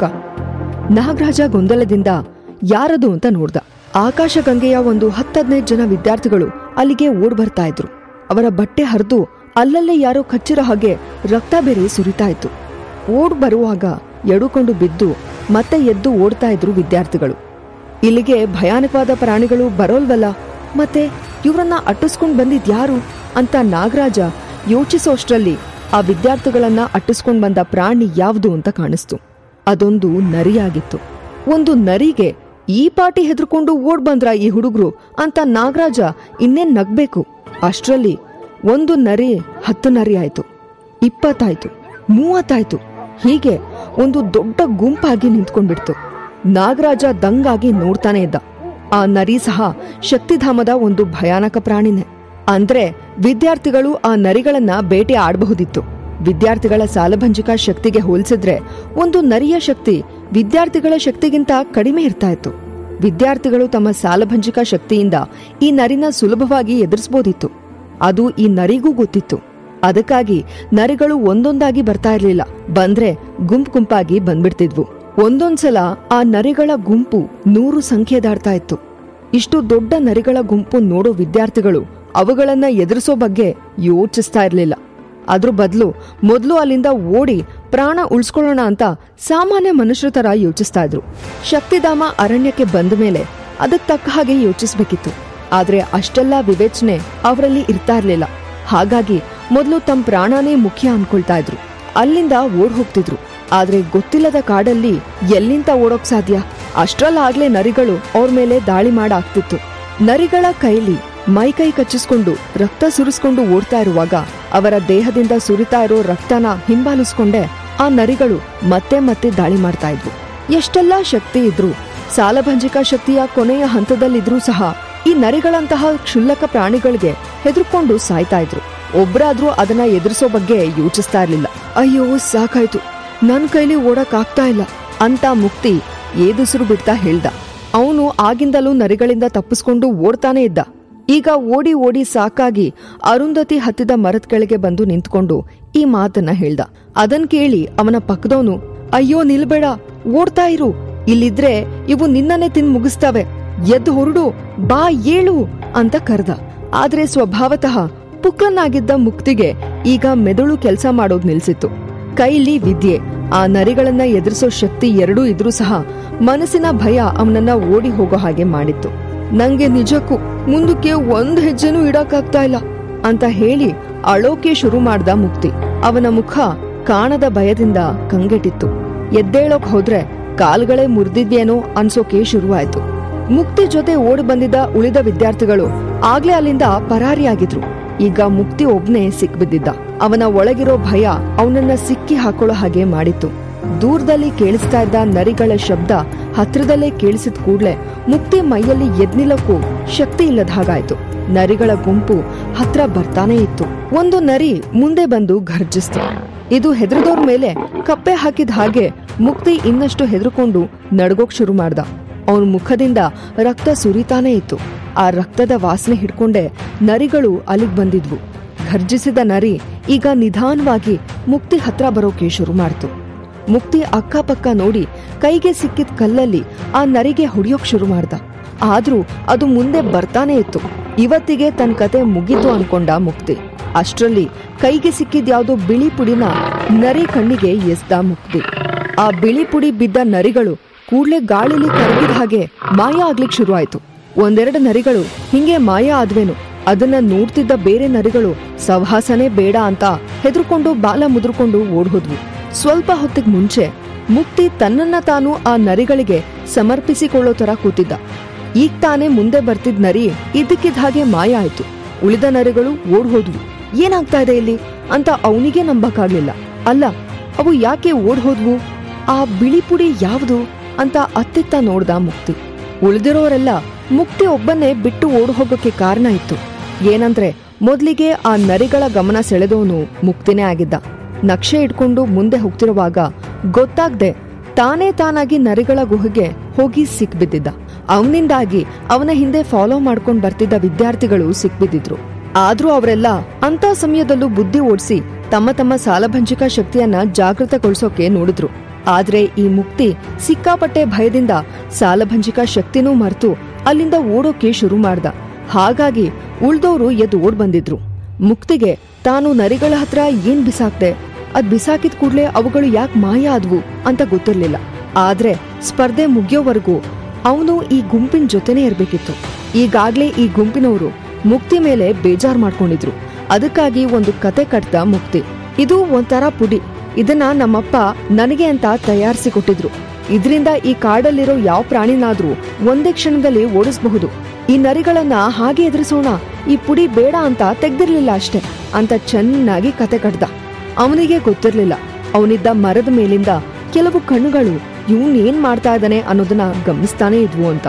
ನಾಗರಾಜ ಗೊಂದಲದಿಂದ ಯಾರದು ಅಂತ ನೋಡ್ದ. ಆಕಾಶ ಗಂಗೆಯ ಒಂದು ಹತ್ತದ್ನೈದು ಜನ ವಿದ್ಯಾರ್ಥಿಗಳು ಅಲ್ಲಿಗೆ ಓಡ್ ಬರ್ತಾ ಇದ್ರು. ಅವರ ಬಟ್ಟೆ ಹರಿದು ಅಲ್ಲಲ್ಲೇ ಯಾರೋ ಕಚ್ಚಿರೋ ಹಾಗೆ ರಕ್ತ ಬೇರೆ ಸುರಿತಾ ಇತ್ತು. ಓಡ್ ಬರುವಾಗ ಎಡುಕೊಂಡು ಬಿದ್ದು ಮತ್ತೆ ಎದ್ದು ಓಡ್ತಾ ಇದ್ರು ವಿದ್ಯಾರ್ಥಿಗಳು. ಇಲ್ಲಿಗೆ ಭಯಾನಕವಾದ ಪ್ರಾಣಿಗಳು ಬರೋಲ್ವಲ್ಲ, ಮತ್ತೆ ಇವ್ರನ್ನ ಅಟ್ಟಿಸ್ಕೊಂಡ್ ಬಂದಿದ್ ಯಾರು ಅಂತ ನಾಗರಾಜ ಯೋಚಿಸೋಷ್ಟ್ರಲ್ಲಿ ಆ ವಿದ್ಯಾರ್ಥಿಗಳನ್ನ ಅಟ್ಟಿಸ್ಕೊಂಡ್ ಬಂದ ಪ್ರಾಣಿ ಯಾವುದು ಅಂತ ಕಾಣಿಸ್ತು. ಅದೊಂದು ನರಿಯಾಗಿತ್ತು. ಒಂದು ನರಿಗೆ ಈ ಪಾಟಿ ಹೆದರ್ಕೊಂಡು ಓಡ್ ಬಂದ್ರ ಈ ಹುಡುಗ್ರು ಅಂತ ನಾಗರಾಜ ಇನ್ನೇನ್ ನಗ್ಬೇಕು. ಅಷ್ಟ್ರಲ್ಲಿ ಒಂದು ನರಿ ಹತ್ತು ನರಿ ಆಯ್ತು. ಇಪ್ಪತ್ತಾಯ್ತು, ಮೂವತ್ತಾಯ್ತು. ಹೀಗೆ ಒಂದು ದೊಡ್ಡ ಗುಂಪಾಗಿ ನಿಂತ್ಕೊಂಡ್ಬಿಡ್ತು. ನಾಗರಾಜ ದಂಗಾಗಿ ನೋಡ್ತಾನೆ ಇದ್ದ. ಆ ನರಿ ಸಹ ಶಕ್ತಿಧಾಮದ ಒಂದು ಭಯಾನಕ ಪ್ರಾಣಿನೇ. ಅಂದ್ರೆ ವಿದ್ಯಾರ್ಥಿಗಳು ಆ ನರಿಗಳನ್ನ ಬೇಟೆ ಆಡಬಹುದಿತ್ತು. ವಿದ್ಯಾರ್ಥಿಗಳ ಸಾಲಭಂಜಿಕ ಶಕ್ತಿಗೆ ಹೋಲಿಸಿದ್ರೆ ಒಂದು ನರಿಯ ಶಕ್ತಿ ವಿದ್ಯಾರ್ಥಿಗಳ ಶಕ್ತಿಗಿಂತ ಕಡಿಮೆ ಇರ್ತಾ ಇತ್ತು. ವಿದ್ಯಾರ್ಥಿಗಳು ತಮ್ಮ ಸಾಲಭಂಜಿಕ ಶಕ್ತಿಯಿಂದ ಈ ನರಿನ ಸುಲಭವಾಗಿ ಎದುರಿಸಬಹುದಿತ್ತು. ಅದು ಈ ನರಿಗೂ ಗೊತ್ತಿತ್ತು. ಅದಕ್ಕಾಗಿ ನರಿಗಳು ಒಂದೊಂದಾಗಿ ಬರ್ತಾ ಇರ್ಲಿಲ್ಲ, ಬಂದ್ರೆ ಗುಂಪು ಗುಂಪಾಗಿ ಬಂದ್ಬಿಡ್ತಿದ್ವು. ಒಂದೊಂದ್ಸಲ ಆ ನರಿಗಳ ಗುಂಪು ನೂರು ಸಂಖ್ಯೆ ದಾಟ್ತಾ ಇತ್ತು. ಇಷ್ಟು ದೊಡ್ಡ ನರಿಗಳ ಗುಂಪು ನೋಡೋ ವಿದ್ಯಾರ್ಥಿಗಳು ಅವುಗಳನ್ನ ಎದುರಿಸೋ ಬಗ್ಗೆ ಯೋಚಿಸ್ತಾ ಇರ್ಲಿಲ್ಲ. ಅದ್ರ ಬದಲು ಮೊದಲು ಅಲ್ಲಿಂದ ಓಡಿ ಪ್ರಾಣ ಉಳಿಸ್ಕೊಳ್ಳೋಣ ಅಂತ ಸಾಮಾನ್ಯ ಮನುಷ್ಯರ ತರ ಯೋಚಿಸ್ತಾ ಇದ್ರು. ಶಕ್ತಿಧಾಮ ಅರಣ್ಯಕ್ಕೆ ಬಂದ ಮೇಲೆ ಅದಕ್ಕೆ ತಕ್ಕ ಹಾಗೆ ಯೋಚಿಸ್ಬೇಕಿತ್ತು. ಆದ್ರೆ ಅಷ್ಟೆಲ್ಲಾ ವಿವೇಚನೆ ಅವರಲ್ಲಿ ಇರ್ತಾ ಇರ್ಲಿಲ್ಲ. ಹಾಗಾಗಿ ಮೊದಲು ತಮ್ಮ ಪ್ರಾಣನೇ ಮುಖ್ಯ ಅನ್ಕೊಳ್ತಾ ಇದ್ರು. ಅಲ್ಲಿಂದ ಓಡ್ ಹೋಗ್ತಿದ್ರು. ಆದ್ರೆ ಗೊತ್ತಿಲ್ಲದ ಕಾಡಲ್ಲಿ ಎಲ್ಲಿಂದ ಓಡೋಕ್ ಸಾಧ್ಯ? ಅಷ್ಟ್ರಲ್ಲಾಗ್ಲೇ ನರಿಗಳು ಅವ್ರ ಮೇಲೆ ದಾಳಿ ಮಾಡಾಗ್ತಿತ್ತು. ನರಿಗಳ ಕೈಲಿ ಮೈ ಕೈ ಕಚ್ಚಿಸ್ಕೊಂಡು ರಕ್ತ ಸುರಿಸ್ಕೊಂಡು ಓಡ್ತಾ ಇರುವಾಗ ಅವರ ದೇಹದಿಂದ ಸುರಿತಾ ಇರೋ ರಕ್ತನ ಹಿಂಬಾಲಿಸ್ಕೊಂಡೆ ಆ ನರಿಗಳು ಮತ್ತೆ ಮತ್ತೆ ದಾಳಿ ಮಾಡ್ತಾ ಇದ್ವು. ಎಷ್ಟೆಲ್ಲಾ ಶಕ್ತಿ ಇದ್ರು, ಸಾಲಭಂಜಿಕ ಶಕ್ತಿಯ ಕೊನೆಯ ಹಂತದಲ್ಲಿದ್ರೂ ಸಹ ಈ ನರಿಗಳಂತಹ ಕ್ಷುಲ್ಲಕ ಪ್ರಾಣಿಗಳಿಗೆ ಹೆದರ್ಕೊಂಡು ಸಾಯ್ತಾ ಇದ್ರು. ಒಬ್ರಾದ್ರೂ ಅದನ್ನ ಎದುರಿಸೋ ಬಗ್ಗೆ ಯೋಚಿಸ್ತಾ ಇರ್ಲಿಲ್ಲ. ಅಯ್ಯೋ ಸಾಕಾಯ್ತು, ನನ್ ಕೈಲಿ ಓಡಕ್ ಆಗ್ತಾ ಇಲ್ಲ ಅಂತ ಮುಕ್ತಿ ಏದುಸಿರು ಬಿಡ್ತಾ ಹೇಳ್ದ. ಅವನು ಆಗಿಂದಲೂ ನರಿಗಳಿಂದ ತಪ್ಪಿಸ್ಕೊಂಡು ಓಡ್ತಾನೆ ಇದ್ದ. ಈಗ ಓಡಿ ಓಡಿ ಸಾಕಾಗಿ ಅರುಂಧತಿ ಹತ್ತಿದ ಮರದ ಕೆಳಗೆ ಬಂದು ನಿಂತ್ಕೊಂಡು ಈ ಮಾತನ್ನ ಹೇಳ್ದ. ಅದನ್ ಕೇಳಿ ಅವನ ಪಕ್ಕದವನು, ಅಯ್ಯೋ ನಿಲ್ಬೇಡ, ಓಡ್ತಾ ಇರು, ಇಲ್ಲಿದ್ರೆ ಇವು ನಿನ್ನನ್ನೇ ತಿಂದು ಮುಗಿಸ್ತವೆ, ಎದ್ದು ಹೊರಡು, ಬಾ ಏಳು ಅಂತ ಕರ್ದ. ಆದ್ರೆ ಸ್ವಭಾವತಃ ಪುಕ್ಕನಾಗಿದ್ದ ಮುಕ್ತಿಗೆ ಈಗ ಮೆದುಳು ಕೆಲಸ ಮಾಡೋದ್ ನಿಲ್ಸಿತ್ತು. ಕೈಲಿ ವಿದ್ಯೆ, ಆ ನರಿಗಳನ್ನ ಎದುರಿಸೋ ಶಕ್ತಿ ಎರಡೂ ಇದ್ರೂ ಸಹ ಮನಸ್ಸಿನ ಭಯ ಅವನನ್ನ ಓಡಿ ಹೋಗೋ ಹಾಗೆ ಮಾಡಿತ್ತು. ನಂಗೆ ನಿಜಕ್ಕೂ ಮುಂದಕ್ಕೆ ಒಂದ್ ಹೆಜ್ಜೆನೂ ಇಡಕ್ಕಾಗ್ತಾ ಇಲ್ಲ ಅಂತ ಹೇಳಿ ಅಳೋಕೆ ಶುರು ಮಾಡ್ದ ಮುಕ್ತಿ. ಅವನ ಮುಖ ಕಾಣದ ಭಯದಿಂದ ಕಂಗೆಟ್ಟಿತ್ತು. ಎದ್ದೇಳೋಕ್ ಹೋದ್ರೆ ಕಾಲ್ಗಳೇ ಮುರಿದಿದ್ಯೇನೋ ಅನ್ಸೋಕೆ ಶುರುವಾಯ್ತು. ಮುಕ್ತಿ ಜೊತೆ ಓಡಿ ಬಂದಿದ್ದ ಉಳಿದ ವಿದ್ಯಾರ್ಥಿಗಳು ಆಗ್ಲೇ ಅಲ್ಲಿಂದ ಪರಾರಿಯಾಗಿದ್ರು. ಈಗ ಮುಕ್ತಿ ಒಬ್ನೇ ಸಿಕ್ಬಿದ್ದಿದ್ದ. ಅವನ ಒಳಗಿರೋ ಭಯ ಅವನನ್ನ ಸಿಕ್ಕಿ ಹಾಕೊಳ್ಳೋ ಹಾಗೆ ಮಾಡಿತ್ತು. ದೂರದಲ್ಲಿ ಕೇಳಿಸ್ತಾ ಇದ್ದ ನರಿಗಳ ಶಬ್ದ ಹತ್ರದಲ್ಲೇ ಕೇಳಿಸಿದ ಕೂಡ್ಲೆ ಮುಕ್ತಿ ಮೈಯಲ್ಲಿ ಎದ್ನಿಲಕ್ಕೂ ಶಕ್ತಿ ಇಲ್ಲದ ಹಾಗಾಯ್ತು. ನರಿಗಳ ಗುಂಪು ಹತ್ರ ಬರ್ತಾನೆ ಇತ್ತು. ಒಂದು ನರಿ ಮುಂದೆ ಬಂದು ಘರ್ಜಿಸ್ತು. ಇದು ಹೆದರದವ್ರ ಮೇಲೆ ಕಪ್ಪೆ ಹಾಕಿದ ಹಾಗೆ ಮುಕ್ತಿ ಇನ್ನಷ್ಟು ಹೆದರ್ಕೊಂಡು ನಡ್ಗೋಕ್ ಶುರು ಮಾಡ್ದ. ಅವನ ಮುಖದಿಂದ ರಕ್ತ ಸುರಿತಾನೆ ಇತ್ತು. ಆ ರಕ್ತದ ವಾಸನೆ ಹಿಡ್ಕೊಂಡೆ ನರಿಗಳು ಅಲ್ಲಿಗ್ ಬಂದಿದ್ವು. ಘರ್ಜಿಸಿದ ನರಿ ಈಗ ನಿಧಾನವಾಗಿ ಮುಕ್ತಿ ಹತ್ರ ಬರೋಕೆ ಶುರು ಮಾಡ್ತು. ಮುಕ್ತಿ ಅಕ್ಕಪಕ್ಕ ನೋಡಿ ಕೈಗೆ ಸಿಕ್ಕಿದ ಕಲ್ಲಲ್ಲಿ ಆ ನರಿಗೆ ಹೊಡಿಯೋಕ್ ಶುರು ಮಾಡ್ದ. ಆದ್ರೂ ಅದು ಮುಂದೆ ಬರ್ತಾನೆ ಇತ್ತು. ಇವತ್ತಿಗೆ ತನ್ನ ಕತೆ ಮುಗಿತು ಅನ್ಕೊಂಡ ಮುಕ್ತಿ. ಅಷ್ಟ್ರಲ್ಲಿ ಕೈಗೆ ಸಿಕ್ಕಿದ ಯಾವ್ದೋ ಬಿಳಿ ಪುಡಿನ ನರಿ ಕಣ್ಣಿಗೆ ಎಸ್ದ ಮುಕ್ತಿ. ಆ ಬಿಳಿ ಪುಡಿ ಬಿದ್ದ ನರಿಗಳು ಕೂಡ್ಲೆ ಗಾಳಿಲಿ ಕರಗಿದ ಹಾಗೆ ಮಾಯ ಆಗ್ಲಿಕ್ ಶುರು ಆಯ್ತು. ಒಂದೆರಡು ನರಿಗಳು ಹಿಂಗೆ ಮಾಯ ಆದ್ವೇನು. ಅದನ್ನ ನೋಡ್ತಿದ್ದ ಬೇರೆ ನರಿಗಳು ಸಹವಾಸನೆ ಬೇಡ ಅಂತ ಹೆದರ್ಕೊಂಡು ಬಾಲ ಮುದ್ರಕೊಂಡು ಓಡ್ಹೋದ್ವು. ಸ್ವಲ್ಪ ಹೊತ್ತಿಗೆ ಮುಂಚೆ ಮುಕ್ತಿ ತನ್ನನ್ನ ತಾನು ಆ ನರಿಗಳಿಗೆ ಸಮರ್ಪಿಸಿಕೊಳ್ಳೋ ತರ ಕೂತಿದ್ದ. ಈಗ ತಾನೇ ಮುಂದೆ ಬರ್ತಿದ್ ನರಿ ಇದಕ್ಕಿದ ಹಾಗೆ ಮಾಯ ಆಯ್ತು. ಉಳಿದ ನರಿಗಳು ಓಡ್ ಹೋದ್ವು. ಏನಾಗ್ತಾ ಇದೆ ಇಲ್ಲಿ ಅಂತ ಅವನಿಗೆ ನಂಬಕ್ಕಾಗ್ಲಿಲ್ಲ. ಅಲ್ಲ, ಅವು ಯಾಕೆ ಓಡ್ ಹೋದ್ವು? ಆ ಬಿಳಿ ಪುಡಿ ಯಾವುದು ಅಂತ ಅತ್ತಿತ್ತ ನೋಡ್ದ ಮುಕ್ತಿ. ಉಳಿದಿರೋರೆಲ್ಲ ಮುಕ್ತಿ ಒಬ್ಬನ್ನೇ ಬಿಟ್ಟು ಓಡ್ ಹೋಗೋಕೆ ಕಾರಣ ಇತ್ತು. ಏನಂದ್ರೆ ಮೊದ್ಲಿಗೆ ಆ ನರಿಗಳ ಗಮನ ಸೆಳೆದವನು ಮುಕ್ತಿನೇ ಆಗಿದ್ದ. ನಕ್ಷೆ ಇಟ್ಕೊಂಡು ಮುಂದೆ ಹೋಗ್ತಿರುವಾಗ ಗೊತ್ತಾಗ್ದೆ ತಾನೇ ತಾನಾಗಿ ನರಿಗಳ ಗುಹೆಗೆ ಹೋಗಿ ಸಿಕ್ಬಿದ್ದಿದ್ದ. ಅವನಿಂದಾಗಿ ಅವನ ಹಿಂದೆ ಫಾಲೋ ಮಾಡ್ಕೊಂಡ್ ಬರ್ತಿದ್ದ ವಿದ್ಯಾರ್ಥಿಗಳು ಸಿಕ್ಬಿದ್ದಿದ್ರು. ಆದ್ರೂ ಅವರೆಲ್ಲ ಅಂತ ಸಮಯದಲ್ಲೂ ಬುದ್ಧಿ ಓಡಿಸಿ ತಮ್ಮ ತಮ್ಮ ಸಾಲಭಂಜಿಕ ಶಕ್ತಿಯನ್ನ ಜಾಗೃತಗೊಳಿಸೋಕೆ ನೋಡಿದ್ರು. ಆದ್ರೆ ಈ ಮುಕ್ತಿ ಸಿಕ್ಕಾಪಟ್ಟೆ ಭಯದಿಂದ ಸಾಲಭಂಜಿಕ ಶಕ್ತಿನೂ ಮರೆತು ಅಲ್ಲಿಂದ ಓಡೋಕೆ ಶುರು ಮಾಡ್ದ. ಹಾಗಾಗಿ ಉಳ್ದೋರು ಎದ್ದು ಓಡ್ ಬಂದಿದ್ರು. ಮುಕ್ತಿಗೆ ತಾನು ನರಿಗಳ ಹತ್ರ ಏನ್ ಬಿಸಾಕ್ದೆ, ಅದ್ ಬಿಸಾಕಿದ ಕೂಡ್ಲೆ ಅವುಗಳು ಯಾಕೆ ಮಾಯ ಆದ್ವು ಅಂತ ಗೊತ್ತಿರ್ಲಿಲ್ಲ. ಆದ್ರೆ ಸ್ಪರ್ಧೆ ಮುಗಿಯೋವರೆಗೂ ಅವನು ಈ ಗುಂಪಿನ ಜೊತೆನೇ ಇರ್ಬೇಕಿತ್ತು. ಈಗಾಗ್ಲೇ ಈ ಗುಂಪಿನವರು ಮುಕ್ತಿ ಮೇಲೆ ಬೇಜಾರ್ ಮಾಡ್ಕೊಂಡಿದ್ರು. ಅದಕ್ಕಾಗಿ ಒಂದು ಕತೆ ಕಟ್ದ ಮುಕ್ತಿ. ಇದು ಒಂಥರ ಪುಡಿ, ಇದನ್ನ ನಮ್ಮಪ್ಪ ನನಗೆ ಅಂತ ತಯಾರಿಸಿ ಕೊಟ್ಟಿದ್ರು. ಇದರಿಂದ ಈ ಕಾಡಲ್ಲಿರೋ ಯಾವ ಪ್ರಾಣಿನಾದ್ರೂ ಒಂದೇ ಕ್ಷಣದಲ್ಲಿ ಓಡಿಸಬಹುದು. ಈ ನರಿಗಳನ್ನ ಹಾಗೆ ಎದುರಿಸೋಣ, ಈ ಪುಡಿ ಬೇಡ ಅಂತ ತೆಗ್ದಿರ್ಲಿಲ್ಲ ಅಷ್ಟೆ ಅಂತ ಚೆನ್ನಾಗಿ ಕತೆ ಕಟ್ದ. ಅವನಿಗೆ ಗೊತ್ತಿರ್ಲಿಲ್ಲ ಅವನಿದ್ದ ಮರದ ಮೇಲಿಂದ ಕೆಲವು ಕಣ್ಣುಗಳು ಇವನ್ ಏನ್ ಮಾಡ್ತಾ ಇದ್ದಾನೆ ಅನ್ನೋದನ್ನ ಗಮನಿಸ್ತಾನೆ ಇದ್ವು ಅಂತ.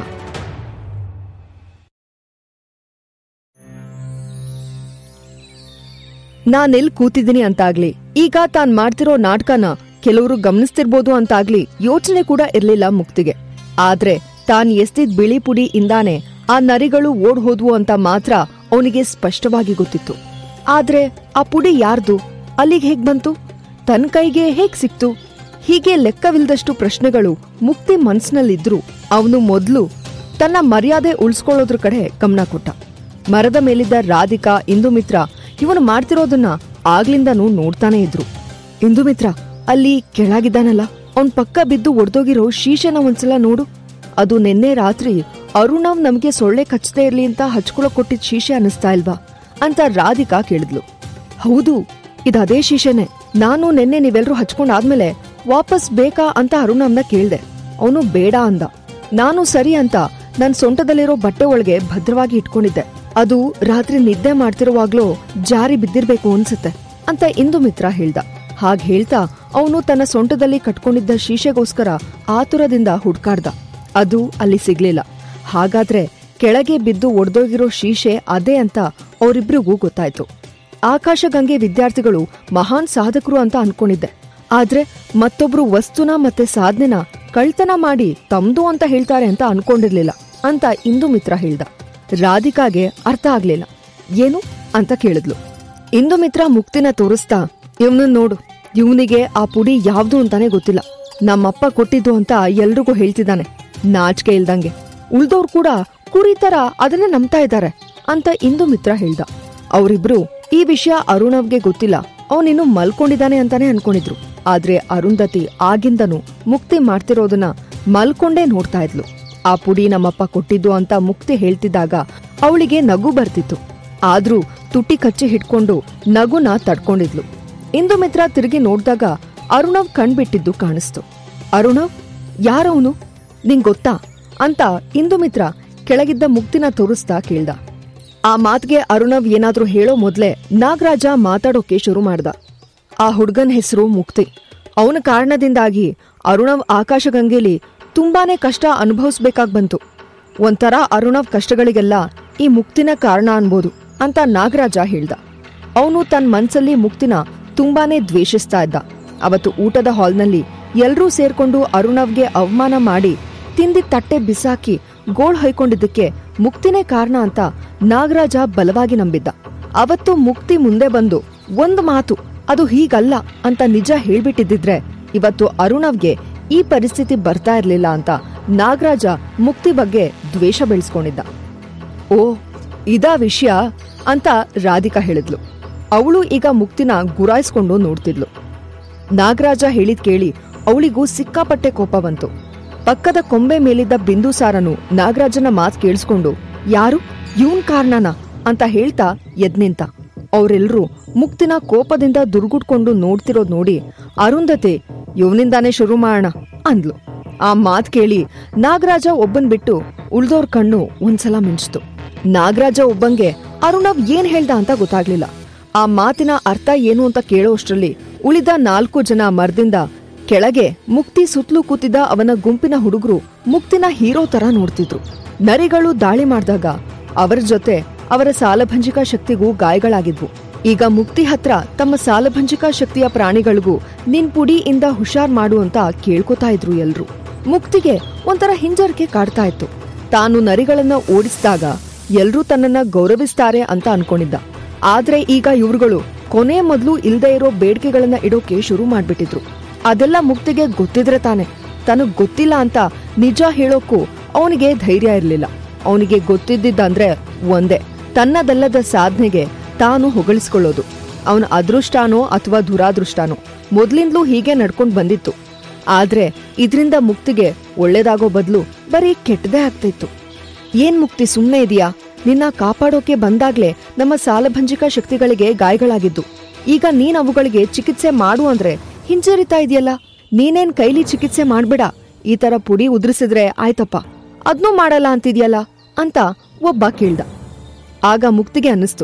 ನಾನೆಲ್ ಕೂತಿದ್ದೀನಿ ಅಂತಾಗ್ಲಿ, ಈಗ ತಾನ್ ಮಾಡ್ತಿರೋ ನಾಟಕನ ಕೆಲವರು ಗಮನಿಸ್ತಿರ್ಬೋದು ಅಂತಾಗ್ಲಿ ಯೋಚನೆ ಕೂಡ ಇರ್ಲಿಲ್ಲ ಮುಕ್ತಿಗೆ. ಆದ್ರೆ ತಾನ್ ಎಸ್ತಿದ್ ಬಿಳಿ ಪುಡಿ ಇಂದಾನೆ ಆ ನರಿಗಳು ಓಡ್ ಹೋದ್ವು ಅಂತ ಮಾತ್ರ ಅವನಿಗೆ ಸ್ಪಷ್ಟವಾಗಿ ಗೊತ್ತಿತ್ತು. ಆದ್ರೆ ಆ ಪುಡಿ ಯಾರ್ದು, ಅಲ್ಲಿಗೆ ಹೇಗ್ ಬಂತು, ತನ್ ಕೈಗೆ ಹೇಗ್ ಸಿಕ್ತು? ಹೀಗೆ ಲೆಕ್ಕವಿಲ್ದಷ್ಟು ಪ್ರಶ್ನೆಗಳು ಮುಕ್ತಿ ಮನ್ಸಿನಲ್ಲಿದ್ರು ಅವನು ಮೊದ್ಲು ತನ್ನ ಮರ್ಯಾದೆ ಉಳಿಸ್ಕೊಳ್ಳೋದ್ರ ಕಡೆ ಗಮನ ಕೊಟ್ಟ. ಮರದ ಮೇಲಿದ್ದ ರಾಧಿಕಾ, ಇಂದುಮಿತ್ರ ಇವನು ಮಾಡ್ತಿರೋದನ್ನ ಆಗ್ಲಿಂದನೂ ನೋಡ್ತಾನೆ ಇದ್ರು. ಇಂದುಮಿತ್ರ, ಅಲ್ಲಿ ಕೆಳಗಿದ್ದಾನಲ್ಲ, ಅವನ್ ಪಕ್ಕ ಬಿದ್ದು ಒಡ್ದೋಗಿರೋ ಶೀಶೆನ ಒಂದ್ಸಲ ನೋಡು. ಅದು ನಿನ್ನೆ ರಾತ್ರಿ ಅರುಣವ್ ನಮ್ಗೆ ಸೊಳ್ಳೆ ಕಚ್ಚದೇ ಇರ್ಲಿ ಅಂತ ಹಚ್ಕೊಳಕ್ ಕೊಟ್ಟಿದ್ ಶೀಶೆ ಅನ್ನಿಸ್ತಾ ಇಲ್ವಾ ಅಂತ ರಾಧಿಕಾ ಕೇಳಿದ್ಲು. ಹೌದು, ಇದದೇ ಶೀಶೆನೆ. ನಾನು ನಿನ್ನೆ ನೀವೆಲ್ರೂ ಹಚ್ಕೊಂಡಾದ್ಮೇಲೆ ವಾಪಸ್ ಬೇಕಾ ಅಂತ ಅರುಣವ್ನ ಕೇಳ್ದೆ. ಅವನು ಬೇಡ ಅಂದ. ನಾನು ಸರಿ ಅಂತ ನನ್ ಸೊಂಟದಲ್ಲಿರೋ ಬಟ್ಟೆ ಒಳಗೆ ಭದ್ರವಾಗಿ ಇಟ್ಕೊಂಡಿದ್ದೆ. ಅದು ರಾತ್ರಿ ನಿದ್ದೆ ಮಾಡ್ತಿರುವಾಗ್ಲೂ ಜಾರಿ ಬಿದ್ದಿರ್ಬೇಕು ಅನ್ಸುತ್ತೆ ಅಂತ ಇಂದುಮಿತ್ರ ಹೇಳ್ದ. ಹಾಗ್ ಹೇಳ್ತಾ ಅವನು ತನ್ನ ಸೊಂಟದಲ್ಲಿ ಕಟ್ಕೊಂಡಿದ್ದ ಶೀಶೆಗೋಸ್ಕರ ಆತುರದಿಂದ ಹುಡ್ಕಾಡ್ದ. ಅದು ಅಲ್ಲಿ ಸಿಗ್ಲಿಲ್ಲ. ಹಾಗಾದ್ರೆ ಕೆಳಗೆ ಬಿದ್ದು ಒಡ್ದೋಗಿರೋ ಶೀಶೆ ಅದೇ ಅಂತ ಅವರಿಬ್ರಿಗೂ ಗೊತ್ತಾಯ್ತು. ಆಕಾಶಗಂಗೆ ವಿದ್ಯಾರ್ಥಿಗಳು ಮಹಾನ್ ಸಾಧಕರು ಅಂತ ಅನ್ಕೊಂಡಿದ್ದೆ. ಆದ್ರೆ ಮತ್ತೊಬ್ರು ವಸ್ತುನ ಮತ್ತೆ ಸಾಧನೆನ ಕಳ್ತನ ಮಾಡಿ ತಮ್ದು ಅಂತ ಹೇಳ್ತಾರೆ ಅಂತ ಅನ್ಕೊಂಡಿರ್ಲಿಲ್ಲ ಅಂತ ಇಂದುಮಿತ್ರ ಹೇಳ್ದ. ರಾಧಿಕಾಗೆ ಅರ್ಥ ಆಗ್ಲಿಲ್ಲ. ಏನು ಅಂತ ಕೇಳಿದ್ಲು. ಇಂದುಮಿತ್ರ ಮುಕ್ತಿನ ತೋರಿಸ್ತಾ, ಇವನನ್ನ ನೋಡು, ಇವನಿಗೆ ಆ ಪುಡಿ ಯಾವ್ದು ಅಂತಾನೆ ಗೊತ್ತಿಲ್ಲ. ನಮ್ಮಪ್ಪ ಕೊಟ್ಟಿದ್ದು ಅಂತ ಎಲ್ರಿಗೂ ಹೇಳ್ತಿದ್ದಾನೆ, ನಾಚಿಕೆ ಇಲ್ದಂಗೆ. ಉಳ್ದವ್ರು ಕೂಡ ಕುರಿ ತರ ಅದನ್ನೇ ನಂಬ್ತಾ ಇದ್ದಾರೆ ಅಂತ ಇಂದುಮಿತ್ರ ಹೇಳ್ದ. ಅವರಿಬ್ರು ಈ ವಿಷಯ ಅರುಣವ್ಗೆ ಗೊತ್ತಿಲ್ಲ, ಅವನಿನ್ನು ಮಲ್ಕೊಂಡಿದ್ದಾನೆ ಅಂತಾನೆ ಅನ್ಕೊಂಡಿದ್ರು. ಆದ್ರೆ ಅರುಂಧತಿ ಆಗಿಂದನು ಮುಕ್ತಿ ಮಾಡ್ತಿರೋದನ್ನ ಮಲ್ಕೊಂಡೇ ನೋಡ್ತಾ ಇದ್ಲು. ಆ ಪುಡಿ ನಮ್ಮಪ್ಪ ಕೊಟ್ಟಿದ್ದು ಅಂತ ಮುಕ್ತಿ ಹೇಳ್ತಿದ್ದಾಗ ಅವಳಿಗೆ ನಗು ಬರ್ತಿತ್ತು. ಆದ್ರೂ ತುಟಿ ಕಚ್ಚಿ ಹಿಡ್ಕೊಂಡು ನಗುನ ತಡ್ಕೊಂಡಿದ್ಲು. ಇಂದುಮಿತ್ರ ತಿರುಗಿ ನೋಡ್ದಾಗ ಅರುಣವ್ ಕಣ್ಬಿಟ್ಟಿದ್ದು ಕಾಣಿಸ್ತು. ಅರುಣವ್, ಯಾರವನು, ನಿಂಗ್ ಗೊತ್ತಾ ಅಂತ ಇಂದುಮಿತ್ರ ಕೆಳಗಿದ್ದ ಮುಕ್ತಿನ ತೋರಿಸ್ತಾ ಕೇಳ್ದ. ಆ ಮಾತ್ಗೆ ಅರುಣವ್ ಏನಾದ್ರೂ ಹೇಳೋ ಮೊದ್ಲೇ ನಾಗರಾಜ ಮಾತಾಡೋಕೆ ಶುರು ಮಾಡ್ದ. ಆ ಹುಡ್ಗನ್ ಹೆಸರು ಮುಕ್ತಿ. ಅವನ ಕಾರಣದಿಂದಾಗಿ ಅರುಣವ್ ಆಕಾಶಗಂಗೆಲಿ ತುಂಬಾನೇ ಕಷ್ಟ ಅನುಭವಿಸ್ಬೇಕಾಗ್ ಬಂತು. ಒಂಥರ ಅರುಣವ್ ಕಷ್ಟಗಳಿಗೆಲ್ಲ ಈ ಮುಕ್ತಿನ ಕಾರಣ ಅನ್ಬೋದು ಅಂತ ನಾಗರಾಜ ಹೇಳ್ದ. ಅವನು ತನ್ನ ಮನ್ಸಲ್ಲಿ ಮುಕ್ತಿನ ತುಂಬಾನೇ ದ್ವೇಷಿಸ್ತಾ ಇದ್ದ. ಅವತ್ತು ಊಟದ ಹಾಲ್ನಲ್ಲಿ ಎಲ್ರೂ ಸೇರ್ಕೊಂಡು ಅರುಣವ್ಗೆ ಅವಮಾನ ಮಾಡಿ ತಿಂದಿದ್ ತಟ್ಟೆ ಬಿಸಾಕಿ ಗೋಳ್ ಹೊಯ್ಕೊಂಡಿದ್ದಕ್ಕೆ ಮುಕ್ತಿನೇ ಕಾರಣ ಅಂತ ನಾಗರಾಜ ಬಲವಾಗಿ ನಂಬಿದ್ದ. ಅವತ್ತು ಮುಕ್ತಿ ಮುಂದೆ ಬಂದು ಒಂದು ಮಾತು, ಅದು ಹೀಗಲ್ಲ ಅಂತ ನಿಜ ಹೇಳ್ಬಿಟ್ಟಿದ್ದಿದ್ರೆ ಇವತ್ತು ಅರುಣವ್ಗೆ ಈ ಪರಿಸ್ಥಿತಿ ಬರ್ತಾ ಇರ್ಲಿಲ್ಲ ಅಂತ ನಾಗರಾಜ ಮುಕ್ತಿ ಬಗ್ಗೆ ದ್ವೇಷ ಬೆಳೆಸ್ಕೊಂಡಿದ್ದ. ಓ, ಇದಾ ವಿಷಯ ಅಂತ ರಾಧಿಕಾ ಹೇಳಿದ್ಲು. ಅವಳು ಈಗ ಮುಕ್ತಿನ ಗುರಾಯಿಸ್ಕೊಂಡು ನೋಡ್ತಿದ್ಲು. ನಾಗರಾಜ ಹೇಳಿದ್ ಕೇಳಿ ಅವಳಿಗೂ ಸಿಕ್ಕಾಪಟ್ಟೆ ಕೋಪ ಬಂತು. ಪಕ್ಕದ ಕೊಂಬೆ ಮೇಲಿದ್ದ ಬಿಂದುಸಾರನು ನಾಗರಾಜನ ಮಾತ್ ಕೇಳಿಸ್ಕೊಂಡು, ಯಾರು, ಇವನ್ ಕಾರಣನ ಅಂತ ಹೇಳ್ತಾ ಎದ್ನಿಂತ. ಅವರೆಲ್ರೂ ಮುಕ್ತಿನ ಕೋಪದಿಂದ ದುರ್ಗುಡ್ಕೊಂಡು ನೋಡ್ತಿರೋದ್ ನೋಡಿ ಅರುಂಧತಿ, ಇವನಿಂದಾನೇ ಶುರು ಮಾಡೋಣ ಅಂದ್ಲು. ಆ ಮಾತ್ ಕೇಳಿ ನಾಗರಾಜ ಒಬ್ಬನ್ ಬಿಟ್ಟು ಉಳ್ದೋರ್ ಕಣ್ಣು ಒಂದ್ಸಲ ಮಿಂಚ್ತು. ನಾಗರಾಜ ಒಬ್ಬಂಗೆ ಅರುಣವ್ ಏನ್ ಹೇಳ್ದ ಅಂತ ಗೊತ್ತಾಗ್ಲಿಲ್ಲ. ಆ ಮಾತಿನ ಅರ್ಥ ಏನು ಅಂತ ಕೇಳೋ ಅಷ್ಟ್ರಲ್ಲಿ ಉಳಿದ ನಾಲ್ಕು ಜನ ಮರದಿಂದ ಕೆಳಗೆ ಮುಕ್ತಿ ಸುತ್ತಲೂ ಕೂತಿದ್ದ ಅವನ ಗುಂಪಿನ ಹುಡುಗರು ಮುಕ್ತಿನ ಹೀರೋ ತರ ನೋಡ್ತಿದ್ರು. ನರಿಗಳು ದಾಳಿ ಮಾಡಿದಾಗ ಅವರ ಜೊತೆ ಅವರ ಸಾಲಭಂಜಿಕಾ ಶಕ್ತಿಗೂ ಗಾಯಗಳಾಗಿದ್ವು. ಈಗ ಮುಕ್ತಿ ಹತ್ರ ತಮ್ಮ ಸಾಲಭಂಜಿಕಾ ಶಕ್ತಿಯ ಪ್ರಾಣಿಗಳಿಗೂ ನಿನ್ ಪುಡಿಯಿಂದ ಹುಷಾರ್ ಮಾಡು ಅಂತ ಕೇಳ್ಕೊತಾ ಇದ್ರು ಎಲ್ರು. ಮುಕ್ತಿಗೆ ಒಂಥರ ಹಿಂಜರಿಕೆ ಕಾಡ್ತಾ ಇತ್ತು. ತಾನು ನರಿಗಳನ್ನ ಓಡಿಸಿದಾಗ ಎಲ್ರೂ ತನ್ನನ್ನ ಗೌರವಿಸ್ತಾರೆ ಅಂತ ಅನ್ಕೊಂಡಿದ್ದ. ಆದ್ರೆ ಈಗ ಇವ್ರುಗಳು ಕೊನೆ ಮೊದ್ಲು ಇಲ್ದೇ ಇರೋ ಬೇಡಿಕೆಗಳನ್ನ ಇಡೋಕೆ ಶುರು ಮಾಡ್ಬಿಟ್ಟಿದ್ರು. ಅದೆಲ್ಲ ಮುಕ್ತಿಗೆ ಗೊತ್ತಿದ್ರೆ ತಾನೆ. ತನಗ್ ಗೊತ್ತಿಲ್ಲ ಅಂತ ನಿಜ ಹೇಳೋಕ್ಕೂ ಅವನಿಗೆ ಧೈರ್ಯ ಇರ್ಲಿಲ್ಲ. ಅವನಿಗೆ ಗೊತ್ತಿದ್ದಂದ್ರೆ ಒಂದೇ, ತನ್ನದಲ್ಲದ ಸಾಧನೆಗೆ ತಾನು ಹೊಗಳಿಸ್ಕೊಳ್ಳೋದು. ಅವನ ಅದೃಷ್ಟಾನೋ ಅಥವಾ ದುರಾದೃಷ್ಟಾನೋ ಮೊದ್ಲಿಂದಲೂ ಹೀಗೆ ನಡ್ಕೊಂಡ್ ಬಂದಿತ್ತು. ಆದ್ರೆ ಇದ್ರಿಂದ ಮುಕ್ತಿಗೆ ಒಳ್ಳೇದಾಗೋ ಬದಲು ಬರೀ ಕೆಟ್ಟದೇ ಆಗ್ತಿತ್ತು. ಏನ್ ಮುಕ್ತಿ, ಸುಮ್ನೆ ಇದೆಯಾ? ನಿನ್ನ ಕಾಪಾಡೋಕೆ ಬಂದಾಗ್ಲೇ ನಮ್ಮ ಸಾಲಭಂಜಿಕಾ ಶಕ್ತಿಗಳಿಗೆ ಗಾಯಗಳಾಗಿದ್ದು. ಈಗ ನೀನ್ ಅವುಗಳಿಗೆ ಚಿಕಿತ್ಸೆ ಮಾಡು ಅಂದ್ರೆ ಹಿಂಜರಿತಾ ಇದೆಯಲ್ಲ. ನೀನೇನ್ ಕೈಲಿ ಚಿಕಿತ್ಸೆ ಮಾಡ್ಬೇಡ, ಈ ತರ ಪುಡಿ ಉದುರಿಸಿದ್ರೆ ಆಯ್ತಪ್ಪ, ಅದ್ನೂ ಮಾಡಲ್ಲ ಅಂತಿದ್ಯಲ್ಲ ಅಂತ ಒಬ್ಬ ಕೇಳ್ದ. ಆಗ ಮುಕ್ತಿಗೆ ಅನ್ನಿಸ್ತು,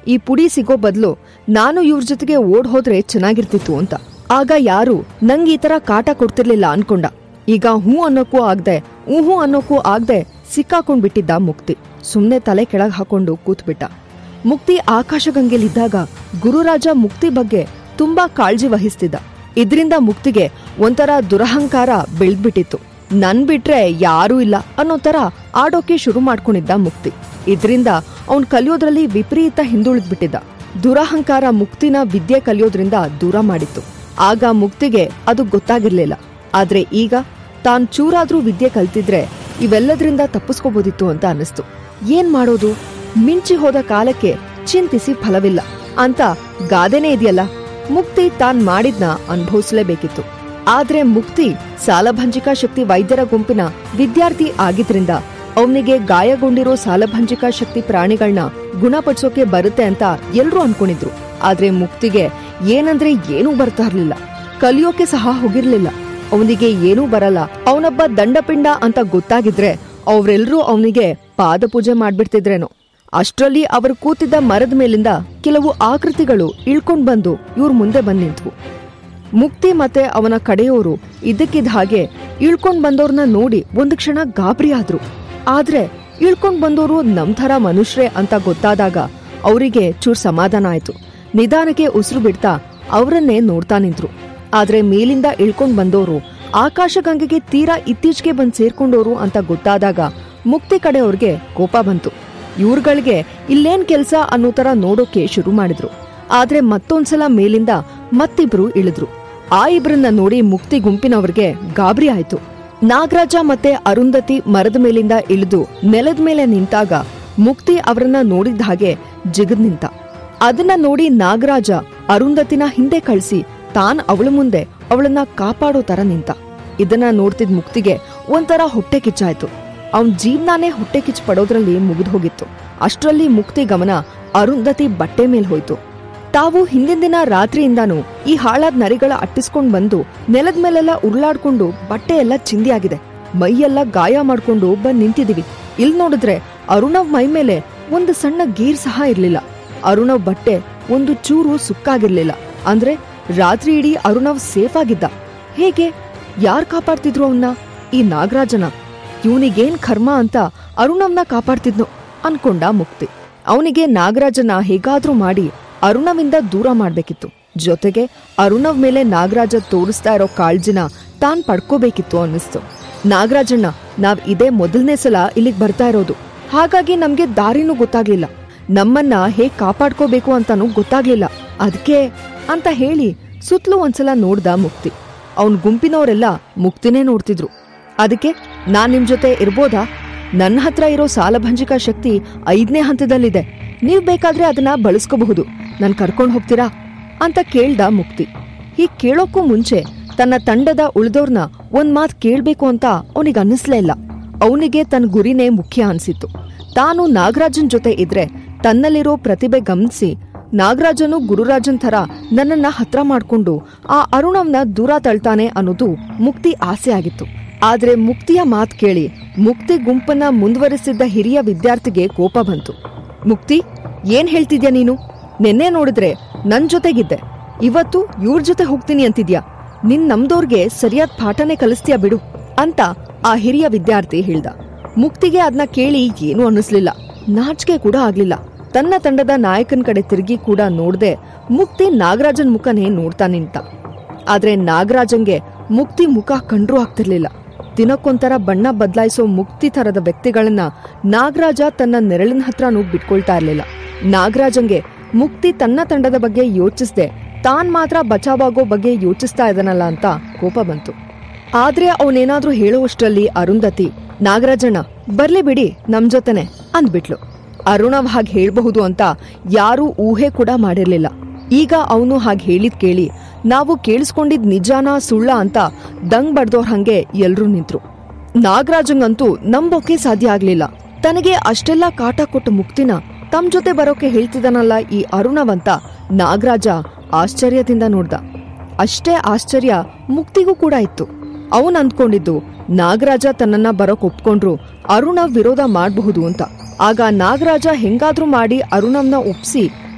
ಈ ಪುಡಿ ಸಿಗೋ ಬದಲು ನಾನು ಇವ್ರ ಜೊತೆಗೆ ಓಡ್ ಹೋದ್ರೆ ಚೆನ್ನಾಗಿರ್ತಿತ್ತು ಅಂತ. ಆಗ ಯಾರು ನಂಗ್ ಈ ತರ ಕಾಟ ಕೊಡ್ತಿರ್ಲಿಲ್ಲ ಅನ್ಕೊಂಡ. ಈಗ ಹೂ ಅನ್ನೋಕ್ಕೂ ಆಗ್ದೆ ಊಹೂ ಅನ್ನೋಕ್ಕೂ ಆಗ್ದೆ ಸಿಕ್ಕಾಕೊಂಡ್ ಬಿಟ್ಟಿದ್ದ ಮುಕ್ತಿ. ಸುಮ್ನೆ ತಲೆ ಕೆಳಗ್ ಹಾಕೊಂಡು ಕೂತ್ಬಿಟ್ಟ. ಮುಕ್ತಿ ಆಕಾಶಗಂಗೆಲಿದ್ದಾಗ ಗುರುರಾಜ ಮುಕ್ತಿ ಬಗ್ಗೆ ತುಂಬಾ ಕಾಳಜಿ ವಹಿಸ್ತಿದ್ದ. ಇದ್ರಿಂದ ಮುಕ್ತಿಗೆ ಒಂಥರ ದುರಹಂಕಾರ ಬೆಳ್ದ್ಬಿಟ್ಟಿತ್ತು. ನನ್ ಬಿಟ್ರೆ ಯಾರೂ ಇಲ್ಲ ಅನ್ನೋ ತರ ಆಡೋಕೆ ಶುರು ಮಾಡ್ಕೊಂಡಿದ್ದ ಮುಕ್ತಿ. ಇದ್ರಿಂದ ಅವನ್ ಕಲಿಯೋದ್ರಲ್ಲಿ ವಿಪರೀತ ಹಿಂದುಳಿದ್ಬಿಟ್ಟಿದ್ದ. ದುರಹಂಕಾರ ಮುಕ್ತಿನ ವಿದ್ಯೆ ಕಲಿಯೋದ್ರಿಂದ ದೂರ ಮಾಡಿತ್ತು. ಆಗ ಮುಕ್ತಿಗೆ ಅದು ಗೊತ್ತಾಗಿರ್ಲಿಲ್ಲ. ಆದ್ರೆ ಈಗ ತಾನ್ ಚೂರಾದ್ರೂ ವಿದ್ಯೆ ಕಲ್ತಿದ್ರೆ ಇವೆಲ್ಲದ್ರಿಂದ ತಪ್ಪಿಸ್ಕೋಬೋದಿತ್ತು ಅಂತ ಅನಿಸ್ತು. ಏನ್ ಮಾಡೋದು, ಮಿಂಚಿ ಹೋದ ಕಾಲಕ್ಕೆ ಚಿಂತಿಸಿ ಫಲವಿಲ್ಲ ಅಂತ ಗಾದೆನೇ ಇದೆಯಲ್ಲ. ಮುಕ್ತಿ ತಾನ್ ಮಾಡಿದ್ನ ಅನುಭವಿಸಲೇಬೇಕಿತ್ತು. ಆದ್ರೆ ಮುಕ್ತಿ ಸಾಲಭಂಜಿಕಾ ಶಕ್ತಿ ವೈದ್ಯರ ಗುಂಪಿನ ವಿದ್ಯಾರ್ಥಿ ಆಗಿದ್ರಿಂದ ಅವನಿಗೆ ಗಾಯಗೊಂಡಿರೋ ಸಾಲಭಂಜಿಕಾ ಶಕ್ತಿ ಪ್ರಾಣಿಗಳನ್ನ ಗುಣಪಡಿಸೋಕೆ ಬರುತ್ತೆ ಅಂತ ಎಲ್ರೂ ಅನ್ಕೊಂಡಿದ್ರು. ಆದ್ರೆ ಮುಕ್ತಿಗೆ ಏನಂದ್ರೆ ಏನೂ ಬರ್ತಾ ಇರ್ಲಿಲ್ಲ. ಕಲಿಯೋಕೆ ಸಹ ಹೋಗಿರ್ಲಿಲ್ಲ. ಅವನಿಗೆ ಏನೂ ಬರಲ್ಲ, ಅವನೊಬ್ಬ ದಂಡಪಿಂಡ ಅಂತ ಗೊತ್ತಾಗಿದ್ರೆ ಅವ್ರೆಲ್ರೂ ಅವನಿಗೆ ಪಾದಪೂಜೆ ಮಾಡ್ಬಿಡ್ತಿದ್ರೇನೋ. ಅಷ್ಟ್ರಲ್ಲಿ ಅವರು ಕೂತಿದ್ದ ಮರದ ಮೇಲಿಂದ ಕೆಲವು ಆಕೃತಿಗಳು ಇಳ್ಕೊಂಡ್ ಬಂದು ಇವ್ರ ಮುಂದೆ ಬಂದ್ ನಿಂತ್ವು. ಮುಕ್ತಿ ಮತ್ತೆ ಅವನ ಕಡೆಯೋರು ಇದಕ್ಕಿದ್ದ ಹಾಗೆ ಇಳ್ಕೊಂಡ್ ಬಂದವ್ರನ್ನ ನೋಡಿ ಒಂದು ಕ್ಷಣ ಗಾಬರಿ ಆದ್ರು. ಆದ್ರೆ ಇಳ್ಕೊಂಡ್ ಬಂದವರು ನಮ್ ಥರ ಮನುಷ್ಯರೇ ಅಂತ ಗೊತ್ತಾದಾಗ ಅವರಿಗೆ ಚೂರ್ ಸಮಾಧಾನ ಆಯ್ತು. ನಿಧಾನಕ್ಕೆ ಉಸಿರು ಬಿಡ್ತಾ ಅವರನ್ನೇ ನೋಡ್ತಾ ನಿಂತ್ರು. ಆದ್ರೆ ಮೇಲಿಂದ ಇಳ್ಕೊಂಡ್ ಬಂದವರು ಆಕಾಶಗಂಗೆಗೆ ತೀರಾ ಇತ್ತೀಚೆಗೆ ಬಂದ್ ಸೇರ್ಕೊಂಡೋರು ಅಂತ ಗೊತ್ತಾದಾಗ ಮುಕ್ತಿ ಕಡೆಯವ್ರಿಗೆ ಕೋಪ ಬಂತು. ಇವ್ರಗಳಿಗೆ ಇಲ್ಲೇನ್ ಕೆಲ್ಸ ಅನ್ನೋ ತರ ನೋಡೋಕೆ ಶುರು ಮಾಡಿದ್ರು. ಆದ್ರೆ ಮತ್ತೊಂದ್ಸಲ ಮೇಲಿಂದ ಮತ್ತಿಬ್ರು ಇಳಿದ್ರು. ಆ ಇಬ್ರನ್ನ ನೋಡಿ ಮುಕ್ತಿ ಗುಂಪಿನವ್ರಿಗೆ ಗಾಬರಿ ಆಯ್ತು. ನಾಗರಾಜ ಮತ್ತೆ ಅರುಂಧತಿ ಮರದ ಮೇಲಿಂದ ಇಳಿದು ನೆಲದ ಮೇಲೆ ನಿಂತಾಗ ಮುಕ್ತಿ ಅವರನ್ನ ನೋಡಿದ ಹಾಗೆ ಜಿಗದ್ ನಿಂತ. ಅದನ್ನ ನೋಡಿ ನಾಗರಾಜ ಅರುಂಧತಿನ ಹಿಂದೆ ಕಳಿಸಿ ತಾನ್ ಅವಳ ಮುಂದೆ ಅವಳನ್ನ ಕಾಪಾಡೋ ತರ ನಿಂತ. ಇದನ್ನ ನೋಡ್ತಿದ್ ಮುಕ್ತಿಗೆ ಒಂಥರ ಹೊಟ್ಟೆ ಕಿಚ್ಚಾಯ್ತು. ಅವನ್ ಜೀವನಾನೇ ಹೊಟ್ಟೆ ಕಿಚ್ಚು ಪಡೋದ್ರಲ್ಲಿ ಮುಗಿದು ಹೋಗಿತ್ತು. ಅಷ್ಟ್ರಲ್ಲಿ ಮುಕ್ತಿ ಗಮನ ಅರುಂಧತಿ ಬಟ್ಟೆ ಮೇಲ್ ಹೋಯ್ತು. ತಾವು ಹಿಂದಿನ ದಿನ ರಾತ್ರಿಯಿಂದಾನು ಈ ಹಾಳಾದ್ ನರಿಗಳ ಅಟ್ಟಿಸ್ಕೊಂಡ್ ಬಂದು ನೆಲದ ಮೇಲೆಲ್ಲ ಉರುಳಾಡ್ಕೊಂಡು ಬಟ್ಟೆ ಎಲ್ಲ ಚಿಂದಿಯಾಗಿದೆ. ಮೈಯೆಲ್ಲ ಗಾಯ ಮಾಡ್ಕೊಂಡು ಬಂದ್ ನಿಂತಿದೀವಿ. ಇಲ್ ನೋಡಿದ್ರೆ ಅರುಣವ್ ಮೈ ಮೇಲೆ ಒಂದು ಸಣ್ಣ ಗೀರ್ ಸಹ ಇರ್ಲಿಲ್ಲ. ಅರುಣವ್ ಬಟ್ಟೆ ಒಂದು ಚೂರು ಸುಕ್ಕಾಗಿರ್ಲಿಲ್ಲ. ಅಂದ್ರೆ ರಾತ್ರಿ ಇಡೀ ಅರುಣವ್ ಸೇಫ್ ಆಗಿದ್ದ. ಹೇಗೆ, ಯಾರ್ ಕಾಪಾಡ್ತಿದ್ರು ಅವನ್ನ? ಈ ನಾಗರಾಜನ? ಇವನಿಗೇನ್ ಕರ್ಮ ಅಂತ ಅರುಣವ್ನ ಕಾಪಾಡ್ತಿದ್ನು ಅನ್ಕೊಂಡ ಮುಕ್ತಿ. ಅವನಿಗೆ ನಾಗರಾಜನ ಹೇಗಾದ್ರೂ ಮಾಡಿ ಅರುಣವಿಂದ ದೂರ ಮಾಡ್ಬೇಕಿತ್ತು. ಜೊತೆಗೆ ಅರುಣವ್ ಮೇಲೆ ನಾಗರಾಜ ತೋರಿಸ್ತಾ ಇರೋ ಕಾಳ್ಜಿನ ತಾನ್ ಪಡ್ಕೋಬೇಕಿತ್ತು ಅನ್ನಿಸ್ತು. ನಾಗರಾಜಣ್ಣ, ನಾವ್ ಇದೇ ಮೊದಲನೇ ಸಲ ಇಲ್ಲಿಗ್ ಬರ್ತಾ ಇರೋದು. ಹಾಗಾಗಿ ನಮ್ಗೆ ದಾರಿನೂ ಗೊತ್ತಾಗ್ಲಿಲ್ಲ. ನಮ್ಮನ್ನ ಹೇಗ್ ಕಾಪಾಡ್ಕೋಬೇಕು ಅಂತಾನೂ ಗೊತ್ತಾಗ್ಲಿಲ್ಲ. ಅದಕ್ಕೆ ಅಂತ ಹೇಳಿ ಸುತ್ತಲೂ ಒಂದ್ಸಲ ನೋಡ್ದ ಮುಕ್ತಿ. ಅವನ್ ಗುಂಪಿನವರೆಲ್ಲ ಮುಕ್ತಿನೇ ನೋಡ್ತಿದ್ರು. ಅದಕ್ಕೆ ನಾನ್ ನಿಮ್ ಜೊತೆ ಇರ್ಬೋದಾ? ನನ್ನ ಹತ್ರ ಇರೋ ಸಾಲಭಂಜಿಕಾ ಶಕ್ತಿ ಐದನೇ ಹಂತದಲ್ಲಿದೆ. ನೀವ್ ಬೇಕಾದ್ರೆ ಅದನ್ನ ಬಳಸ್ಕೋಬಹುದು. ನನ್ ಕರ್ಕೊಂಡ್ ಹೋಗ್ತೀರಾ ಅಂತ ಕೇಳ್ದ ಮುಕ್ತಿ. ಹೀಗ್ ಕೇಳೋಕ್ಕೂ ಮುಂಚೆ ತನ್ನ ತಂಡದ ಉಳಿದೋರ್ನ ಒಂದ್ ಮಾತ್ ಕೇಳ್ಬೇಕು ಅಂತ ಅವನಿಗೆ ಅನ್ನಿಸ್ಲೇ ಇಲ್ಲ. ಅವನಿಗೆ ತನ್ನ ಗುರಿನೇ ಮುಖ್ಯ ಅನ್ಸಿತ್ತು. ತಾನು ನಾಗರಾಜನ್ ಜೊತೆ ಇದ್ರೆ ತನ್ನಲ್ಲಿರೋ ಪ್ರತಿಭೆ ಗಮನಿಸಿ ನಾಗರಾಜನು ಗುರುರಾಜನ್ ಥರ ನನ್ನನ್ನ ಹತ್ರ ಮಾಡ್ಕೊಂಡು ಆ ಅರುಣವ್ನ ದೂರ ತಳ್ತಾನೆ ಅನ್ನೋದು ಮುಕ್ತಿ ಆಸೆ ಆಗಿತ್ತು. ಆದ್ರೆ ಮುಕ್ತಿಯ ಮಾತ್ ಕೇಳಿ ಮುಕ್ತಿ ಗುಂಪನ್ನ ಮುಂದುವರಿಸಿದ್ದ ಹಿರಿಯ ವಿದ್ಯಾರ್ಥಿಗೆ ಕೋಪ ಬಂತು. ಮುಕ್ತಿ, ಏನ್ ಹೇಳ್ತಿದ್ಯಾ ನೀನು? ನೆನ್ನೆ ನೋಡಿದ್ರೆ ನನ್ ಜೊತೆಗಿದ್ದೆ, ಇವತ್ತು ಇವ್ರ ಜೊತೆ ಹೋಗ್ತೀನಿ ಅಂತಿದ್ಯಾ? ನಿನ್ ನಮ್ದೋರ್ಗೆ ಸರಿಯಾದ ಪಾಠನೇ ಕಲಿಸ್ತೀಯ ಬಿಡು ಅಂತ ಆ ಹಿರಿಯ ವಿದ್ಯಾರ್ಥಿ ಹೇಳ್ದ. ಮುಕ್ತಿಗೆ ಅದನ್ನ ಕೇಳಿ ಏನೂ ಅನ್ನಿಸ್ಲಿಲ್ಲ, ನಾಚಿಕೆ ಕೂಡ ಆಗ್ಲಿಲ್ಲ. ತನ್ನ ತಂಡದ ನಾಯಕನ್ ಕಡೆ ತಿರುಗಿ ಕೂಡ ನೋಡ್ದೆ ಮುಕ್ತಿ ನಾಗರಾಜನ್ ಮುಖನೇ ನೋಡ್ತಾ ನಿಂತ. ಆದ್ರೆ ನಾಗರಾಜನ್ಗೆ ಮುಕ್ತಿ ಮುಖ ಕಂಡ್ರೂ ಆಗ್ತಿರ್ಲಿಲ್ಲ. ದಿನಕ್ಕೊಂಥರ ಬಣ್ಣ ಬದಲಾಯಿಸೋ ಮುಕ್ತಿ ತರದ ವ್ಯಕ್ತಿಗಳನ್ನ ನಾಗರಾಜ ತನ್ನ ನೆರಳಿನ ಹತ್ರನೂ ಬಿಟ್ಕೊಳ್ತಾ ಇರ್ಲಿಲ್ಲ. ನಾಗರಾಜನ್ಗೆ ಮುಕ್ತಿ ತನ್ನ ತಂಡದ ಬಗ್ಗೆ ಯೋಚಿಸ್ದೆ ತಾನ್ ಮಾತ್ರ ಬಚಾವಾಗೋ ಬಗ್ಗೆ ಯೋಚಿಸ್ತಾ ಇದನಲ್ಲ ಅಂತ ಕೋಪ ಬಂತು. ಆದ್ರೆ ಅವನೇನಾದ್ರೂ ಹೇಳುವಷ್ಟರಲ್ಲಿ ಅರುಂಧತಿ, ನಾಗರಾಜಣ್ಣ ಬರ್ಲಿ ಬಿಡಿ ನಮ್ ಜೊತೆನೆ ಅಂದ್ಬಿಟ್ಲು. ಅರುಣವ್ ಹಾಗೆ ಹೇಳ್ಬಹುದು ಅಂತ ಯಾರೂ ಊಹೆ ಕೂಡ ಮಾಡಿರ್ಲಿಲ್ಲ. ಈಗ ಅವನು ಹಾಗೆ ಹೇಳಿದ್ ಕೇಳಿ ನಾವು ಕೇಳಿಸ್ಕೊಂಡಿದ್ ನಿಜಾನ ಸುಳ್ಳ ಅಂತ ದಂಗ್ ಬಡ್ದೋರ್ ಹಂಗೆ ಎಲ್ರೂ ನಿಂತ್ರು. ನಾಗರಾಜಂಗಂತೂ ನಂಬೋಕೆ ಸಾಧ್ಯ ಆಗ್ಲಿಲ್ಲ. ತನಗೆ ಅಷ್ಟೆಲ್ಲಾ ಕಾಟ ಕೊಟ್ಟ ಮುಕ್ತಿನ ತಮ್ ಜೊತೆ ಬರೋಕೆ ಹೇಳ್ತಿದನಲ್ಲ ಈ ಅರುಣವಂತ ನಾಗರಾಜ ಆಶ್ಚರ್ಯದಿಂದ ನೋಡ್ದ. ಅಷ್ಟೇ ಆಶ್ಚರ್ಯ ಮುಕ್ತಿಗೂ ಕೂಡ ಇತ್ತು. ಅವನ್ ಅಂದ್ಕೊಂಡಿದ್ದು ನಾಗರಾಜ ತನ್ನನ್ನ ಬರೋಕ್ ಒಪ್ಕೊಂಡ್ರು ಅರುಣವ್ ವಿರೋಧ ಮಾಡಬಹುದು ಅಂತ. ಆಗ ನಾಗರಾಜ ಹೆಂಗಾದ್ರೂ ಮಾಡಿ ಅರುಣವ್ನ ಒಪ್ಸಿ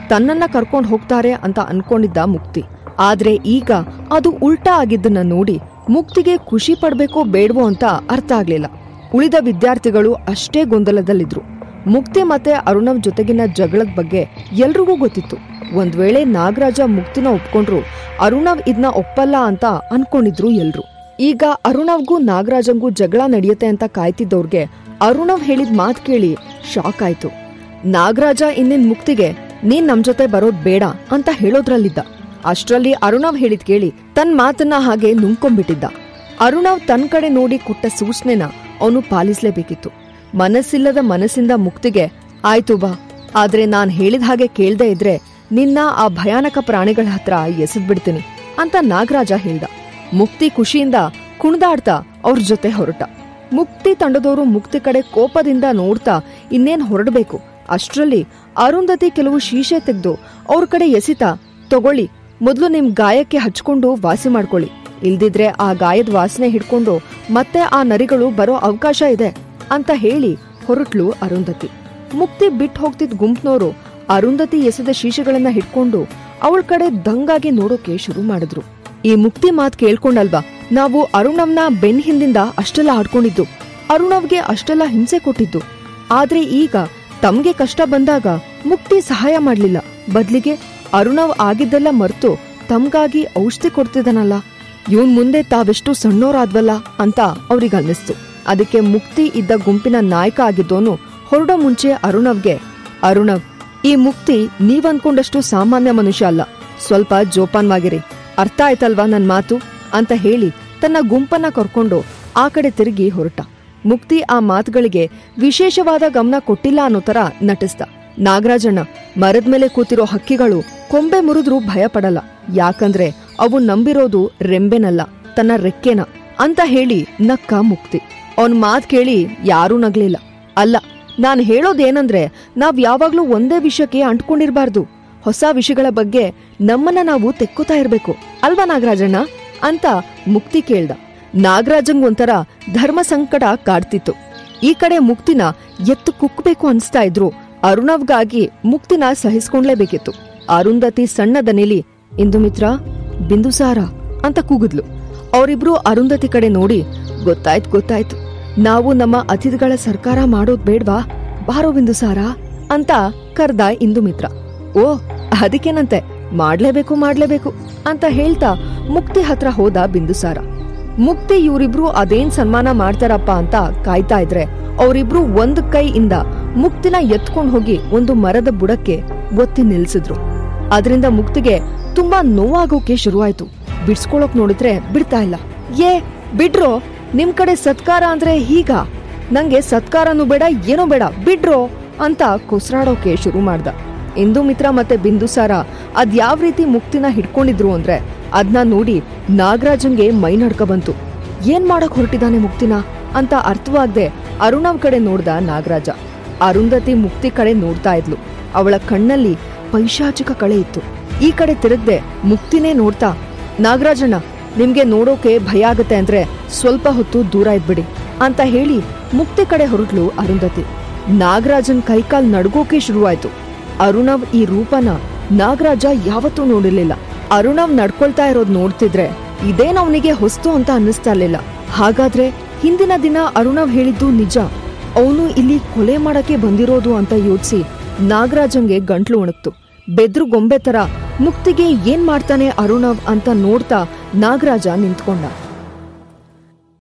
ತನ್ನನ್ನ ಕರ್ಕೊಂಡು ಹೋಗ್ತಾರೆ ಅಂತ ಅನ್ಕೊಂಡಿದ್ದ ಮುಕ್ತಿ. ಆದ್ರೆ ಈಗ ಅದು ಉಲ್ಟಾ ಆಗಿದ್ದನ್ನ ನೋಡಿ ಮುಕ್ತಿಗೆ ಖುಷಿ ಪಡ್ಬೇಕೋ ಬೇಡವೋ ಅಂತ ಅರ್ಥ ಆಗ್ಲಿಲ್ಲ. ಉಳಿದ ವಿದ್ಯಾರ್ಥಿಗಳು ಅಷ್ಟೇ ಗೊಂದಲದಲ್ಲಿದ್ರು. ಮುಕ್ತಿ ಮತ್ತೆ ಅರುಣವ್ ಜೊತೆಗಿನ ಜಗಳದ ಬಗ್ಗೆ ಎಲ್ರಿಗೂ ಗೊತ್ತಿತ್ತು. ಒಂದ್ ವೇಳೆ ನಾಗರಾಜ ಮುಕ್ತಿನ ಒಪ್ಕೊಂಡ್ರು ಅರುಣವ್ ಇದನ್ನ ಒಪ್ಪಲ್ಲ ಅಂತ ಅನ್ಕೊಂಡಿದ್ರು ಎಲ್ರು. ಈಗ ಅರುಣವ್ಗೂ ನಾಗರಾಜಂಗೂ ಜಗಳ ನಡೆಯುತ್ತೆ ಅಂತ ಕಾಯ್ತಿದ್ದವ್ರಿಗೆ ಅರುಣವ್ ಹೇಳಿದ ಮಾತ್ ಕೇಳಿ ಶಾಕ್ ಆಯ್ತು. ನಾಗರಾಜ ಇನ್ನಿನ್ ಮುಕ್ತಿಗೆ ನೀನ್ ನಮ್ ಜೊತೆ ಬರೋದ್ ಬೇಡ ಅಂತ ಹೇಳೋದ್ರಲ್ಲಿದ್ದ. ಅಷ್ಟ್ರಲ್ಲಿ ಅರುಣವ್ ಹೇಳಿದ್ ಕೇಳಿ ತನ್ ಮಾತನ್ನ ಹಾಗೆ ನುಂಗ್ಕೊಂಡ್ಬಿಟ್ಟಿದ್ದ. ಅರುಣವ್ ತನ್ ಕಡೆ ನೋಡಿ ಕೊಟ್ಟ ಸೂಚನೆನ ಅವನು ಪಾಲಿಸ್ಲೇಬೇಕಿತ್ತು. ಮನಸ್ಸಿಲ್ಲದ ಮನಸ್ಸಿಂದ ಮುಕ್ತಿಗೆ ಆಯ್ತು ಬಾ, ಆದ್ರೆ ನಾನ್ ಹೇಳಿದ ಹಾಗೆ ಕೇಳ್ದೆ ಇದ್ರೆ ನಿನ್ನ ಆ ಭಯಾನಕ ಪ್ರಾಣಿಗಳ ಹತ್ರ ಎಸೆದ್ಬಿಡ್ತೀನಿ ಅಂತ ನಾಗರಾಜ ಹೇಳ್ದ. ಮುಕ್ತಿ ಖುಷಿಯಿಂದ ಕುಣಿದಾಡ್ತಾ ಅವ್ರ ಜೊತೆ ಹೊರಟ. ಮುಕ್ತಿ ತಂಡದವರು ಮುಕ್ತಿ ಕಡೆ ಕೋಪದಿಂದ ನೋಡ್ತಾ ಇನ್ನೇನ್ ಹೊರಡ್ಬೇಕು. ಅಷ್ಟ್ರಲ್ಲಿ ಅರುಂಧತಿ ಕೆಲವು ಶೀಶೆ ತೆಗ್ದು ಅವ್ರ ಕಡೆ ಎಸಿತಾ, ತಗೊಳ್ಳಿ, ಮೊದ್ಲು ನಿಮ್ ಗಾಯಕ್ಕೆ ಹಚ್ಕೊಂಡು ವಾಸಿ ಮಾಡ್ಕೊಳ್ಳಿ, ಇಲ್ದಿದ್ರೆ ಆ ಗಾಯದ ವಾಸನೆ ಹಿಡ್ಕೊಂಡು ಮತ್ತೆ ಆ ನರಿಗಳು ಬರೋ ಅವಕಾಶ ಇದೆ ಅಂತ ಹೇಳಿ ಹೊರಟ್ಲು ಅರುಂಧತಿ. ಮುಕ್ತಿ ಬಿಟ್ಟು ಹೋಗ್ತಿದ್ ಗುಂಪ್ನೋರು ಅರುಂಧತಿ ಎಸೆದ ಶೀಶೆಗಳನ್ನ ಹಿಡ್ಕೊಂಡು ಅವಳ ಕಡೆ ದಂಗಾಗಿ ನೋಡೋಕೆ ಶುರು ಮಾಡಿದ್ರು. ಈ ಮುಕ್ತಿ ಮಾತ್ ಕೇಳ್ಕೊಂಡಲ್ವಾ ನಾವು ಅರುಣವ್ನ ಬೆನ್ ಹಿಂದಿಂದ ಅಷ್ಟೆಲ್ಲ ಆಡ್ಕೊಂಡಿದ್ದು, ಅರುಣವ್ಗೆ ಅಷ್ಟೆಲ್ಲ ಹಿಂಸೆ ಕೊಟ್ಟಿದ್ದು. ಆದ್ರೆ ಈಗ ತಮ್ಗೆ ಕಷ್ಟ ಬಂದಾಗ ಮುಕ್ತಿ ಸಹಾಯ ಮಾಡ್ಲಿಲ್ಲ, ಬದ್ಲಿಗೆ ಅರುಣವ್ ಆಗಿದ್ದೆಲ್ಲ ಮರ್ತು ತಮ್ಗಾಗಿ ಔಷಧಿ ಕೊಡ್ತಿದ್ದಾನಲ್ಲ, ಇವನ್ ಮುಂದೆ ತಾವೆಷ್ಟು ಸಣ್ಣೋರಾದ್ವಲ್ಲ ಅಂತ ಅವ್ರಿಗೆ ಅನ್ನಿಸ್ತು. ಅದಕ್ಕೆ ಮುಕ್ತಿ ಇದ್ದ ಗುಂಪಿನ ನಾಯಕ ಆಗಿದ್ದೋನು ಹೊರಡೋ ಮುಂಚೆ ಅರುಣವ್ಗೆ, ಅರುಣವ್, ಈ ಮುಕ್ತಿ ನೀವನ್ಕೊಂಡಷ್ಟು ಸಾಮಾನ್ಯ ಮನುಷ್ಯ ಅಲ್ಲ, ಸ್ವಲ್ಪ ಜೋಪಾನ್ವಾಗಿರಿ, ಅರ್ಥ ಆಯ್ತಲ್ವಾ ನನ್ ಮಾತು ಅಂತ ಹೇಳಿ ತನ್ನ ಗುಂಪನ್ನ ಕರ್ಕೊಂಡು ಆ ಕಡೆ ತಿರುಗಿ ಹೊರಟ. ಮುಕ್ತಿ ಆ ಮಾತುಗಳಿಗೆ ವಿಶೇಷವಾದ ಗಮನ ಕೊಟ್ಟಿಲ್ಲ ಅನ್ನೋ ತರ ನಟಿಸ್ದ. ನಾಗರಾಜಣ್ಣ, ಮರದ ಮೇಲೆ ಕೂತಿರೋ ಹಕ್ಕಿಗಳು ಕೊಂಬೆ ಮುರಿದ್ರೂ ಭಯ ಪಡಲ್ಲ, ಯಾಕಂದ್ರೆ ಅವು ನಂಬಿರೋದು ರೆಂಬೆನಲ್ಲ, ತನ್ನ ರೆಕ್ಕೆನ ಅಂತ ಹೇಳಿ ನಕ್ಕ ಮುಕ್ತಿ. ಅವನ್ ಮಾತ್ ಕೇಳಿ ಯಾರೂ ನಗ್ಲಿಲ್ಲ. ಅಲ್ಲ, ನಾನ್ ಹೇಳೋದೇನಂದ್ರೆ ನಾವ್ ಯಾವಾಗ್ಲೂ ಒಂದೇ ವಿಷಯಕ್ಕೆ ಅಂಟ್ಕೊಂಡಿರ್ಬಾರ್ದು, ಹೊಸ ವಿಷಯಗಳ ಬಗ್ಗೆ ನಮ್ಮನ್ನ ನಾವು ತೆಕ್ಕೋತಾ ಇರ್ಬೇಕು ಅಲ್ವಾ ನಾಗರಾಜಣ್ಣ ಅಂತ ಮುಕ್ತಿ ಕೇಳ್ದ. ನಾಗರಾಜಂಗ್ ಒಂಥರ ಧರ್ಮ ಸಂಕಟ ಕಾಡ್ತಿತ್ತು. ಈ ಕಡೆ ಮುಕ್ತಿನ ಎತ್ತು ಕುಕ್ಬೇಕು ಅನ್ಸ್ತಾ ಇದ್ರು ಅರುಣವ್ಗಾಗಿ ಮುಕ್ತಿನ ಸಹಿಸ್ಕೊಂಡ್ಲೇಬೇಕಿತ್ತು. ಅರುಂಧತಿ ಸಣ್ಣ ದನಿಲಿ ಇಂದುಮಿತ್ರ, ಬಿಂದುಸಾರ ಅಂತ ಕೂಗಿದ್ಲು. ಅವರಿಬ್ರು ಅರುಂಧತಿ ಕಡೆ ನೋಡಿ, ಗೊತ್ತಾಯ್ತು ಗೊತ್ತಾಯ್ತು, ನಾವು ನಮ್ಮ ಅತಿಥಿಗಳ ಸರ್ಕಾರ ಮಾಡೋದ್ ಬೇಡ್ವಾ, ಬಾರೋ ಬಿಂದುಸಾರ ಅಂತ ಕರ್ದ ಇಂದುಮಿತ್ರ. ಓ ಅದಕ್ಕೇನಂತೆ, ಮಾಡ್ಲೇಬೇಕು ಮಾಡ್ಲೇಬೇಕು ಅಂತ ಹೇಳ್ತಾ ಮುಕ್ತಿ ಹತ್ರ ಹೋದ ಬಿಂದುಸಾರ. ಮುಕ್ತಿ ಇವ್ರಿಬ್ರು ಅದೇನ್ ಸನ್ಮಾನ ಮಾಡ್ತಾರಪ್ಪ ಅಂತ ಕಾಯ್ತಾ ಇದ್ರೆ ಅವರಿಬ್ರು ಒಂದ್ ಕೈಯಿಂದ ಮುಕ್ತಿನ ಎತ್ಕೊಂಡ್ ಹೋಗಿ ಒಂದು ಮರದ ಬುಡಕ್ಕೆ ಒತ್ತಿ ನಿಲ್ಸಿದ್ರು. ಅದರಿಂದ ಮುಕ್ತಿಗೆ ತುಂಬಾ ನೋವಾಗೋಕೆ ಶುರುವಾಯ್ತು. ಬಿಡ್ಸ್ಕೊಳಕ್ ನೋಡಿದ್ರೆ ಬಿಡ್ತಾ ಇಲ್ಲ. ಏ ಬಿಡ್ರೋ, ನಿಮ್ ಕಡೆ ಸತ್ಕಾರ ಅಂದ್ರೆ ಹೀಗ, ನಂಗೆ ಸತ್ಕಾರನೂ ಬೇಡ ಏನೋ ಬೇಡ, ಬಿಡ್ರೋ ಅಂತ ಕೊಸ್ರಾಡೋಕೆ ಶುರು ಮಾಡ್ದ. ಇಂದುಮಿತ್ರ ಮತ್ತೆ ಬಿಂದುಸಾರ ಅದ್ಯಾವ್ ರೀತಿ ಮುಕ್ತಿನ ಹಿಡ್ಕೊಂಡಿದ್ರು ಅಂದ್ರೆ ಅದ್ನ ನೋಡಿ ನಾಗರಾಜನ್ಗೆ ಮೈ ನಡ್ಕ ಬಂತು. ಏನ್ ಮಾಡಕ್ ಹೊರಟಿದಾನೆ ಮುಕ್ತಿನ ಅಂತ ಅರ್ಥವಾಗ್ದೆ ಅರುಣವ್ ಕಡೆ ನೋಡ್ದ ನಾಗರಾಜ. ಅರುಂಧತಿ ಮುಕ್ತಿ ಕಡೆ ನೋಡ್ತಾ ಇದ್ಲು. ಅವಳ ಕಣ್ಣಲ್ಲಿ ಪೈಶಾಚಿಕ ಕಳೆ ಇತ್ತು. ಈ ಕಡೆ ತಿರುಗ್ದೆ ಮುಕ್ತಿನೇ ನೋಡ್ತಾ, ನಾಗರಾಜಣ್ಣ, ನಿಮ್ಗೆ ನೋಡೋಕೆ ಭಯ ಆಗತ್ತೆ ಅಂದ್ರೆ ಸ್ವಲ್ಪ ಹೊತ್ತು ದೂರ ಇದ್ಬಿಡಿ ಅಂತ ಹೇಳಿ ಮುಕ್ತಿ ಕಡೆ ಹೊರಟ್ಲು ಅರುಂಧತಿ. ನಾಗರಾಜನ್ ಕೈಕಾಲ್ ನಡ್ಗೋಕೆ ಶುರುವಾಯ್ತು. ಅರುಣವ್ ಈ ರೂಪನ ನಾಗರಾಜ ಯಾವತ್ತೂ ನೋಡಿರ್ಲಿಲ್ಲ. ಅರುಣವ್ ನಡ್ಕೊಳ್ತಾ ಇರೋದ್ ನೋಡ್ತಿದ್ರೆ ಇದೇನ್ ಅವನಿಗೆ ಹೊಸ್ತು ಅಂತ ಅನ್ನಿಸ್ತಾ ಇರ್ಲಿಲ್ಲ. ಹಾಗಾದ್ರೆ ಹಿಂದಿನ ದಿನ ಅರುಣವ್ ಹೇಳಿದ್ದು ನಿಜ, ಅವನು ಇಲ್ಲಿ ಕೊಲೆ ಮಾಡಕ್ಕೆ ಬಂದಿರೋದು ಅಂತ ಯೋಚಿಸಿ ನಾಗರಾಜಂಗೆ ಗಂಟ್ಲು ಒಣಗ್ತು. ಬೆದ್ರು ಗೊಂಬೆ ತರ ಮುಕ್ತಿಗೆ ಏನ್ ಮಾಡ್ತಾನೆ ಅರುಣವ್ ಅಂತ ನೋಡ್ತಾ ನಾಗರಾಜ ನಿಂತ್ಕೊಂಡ.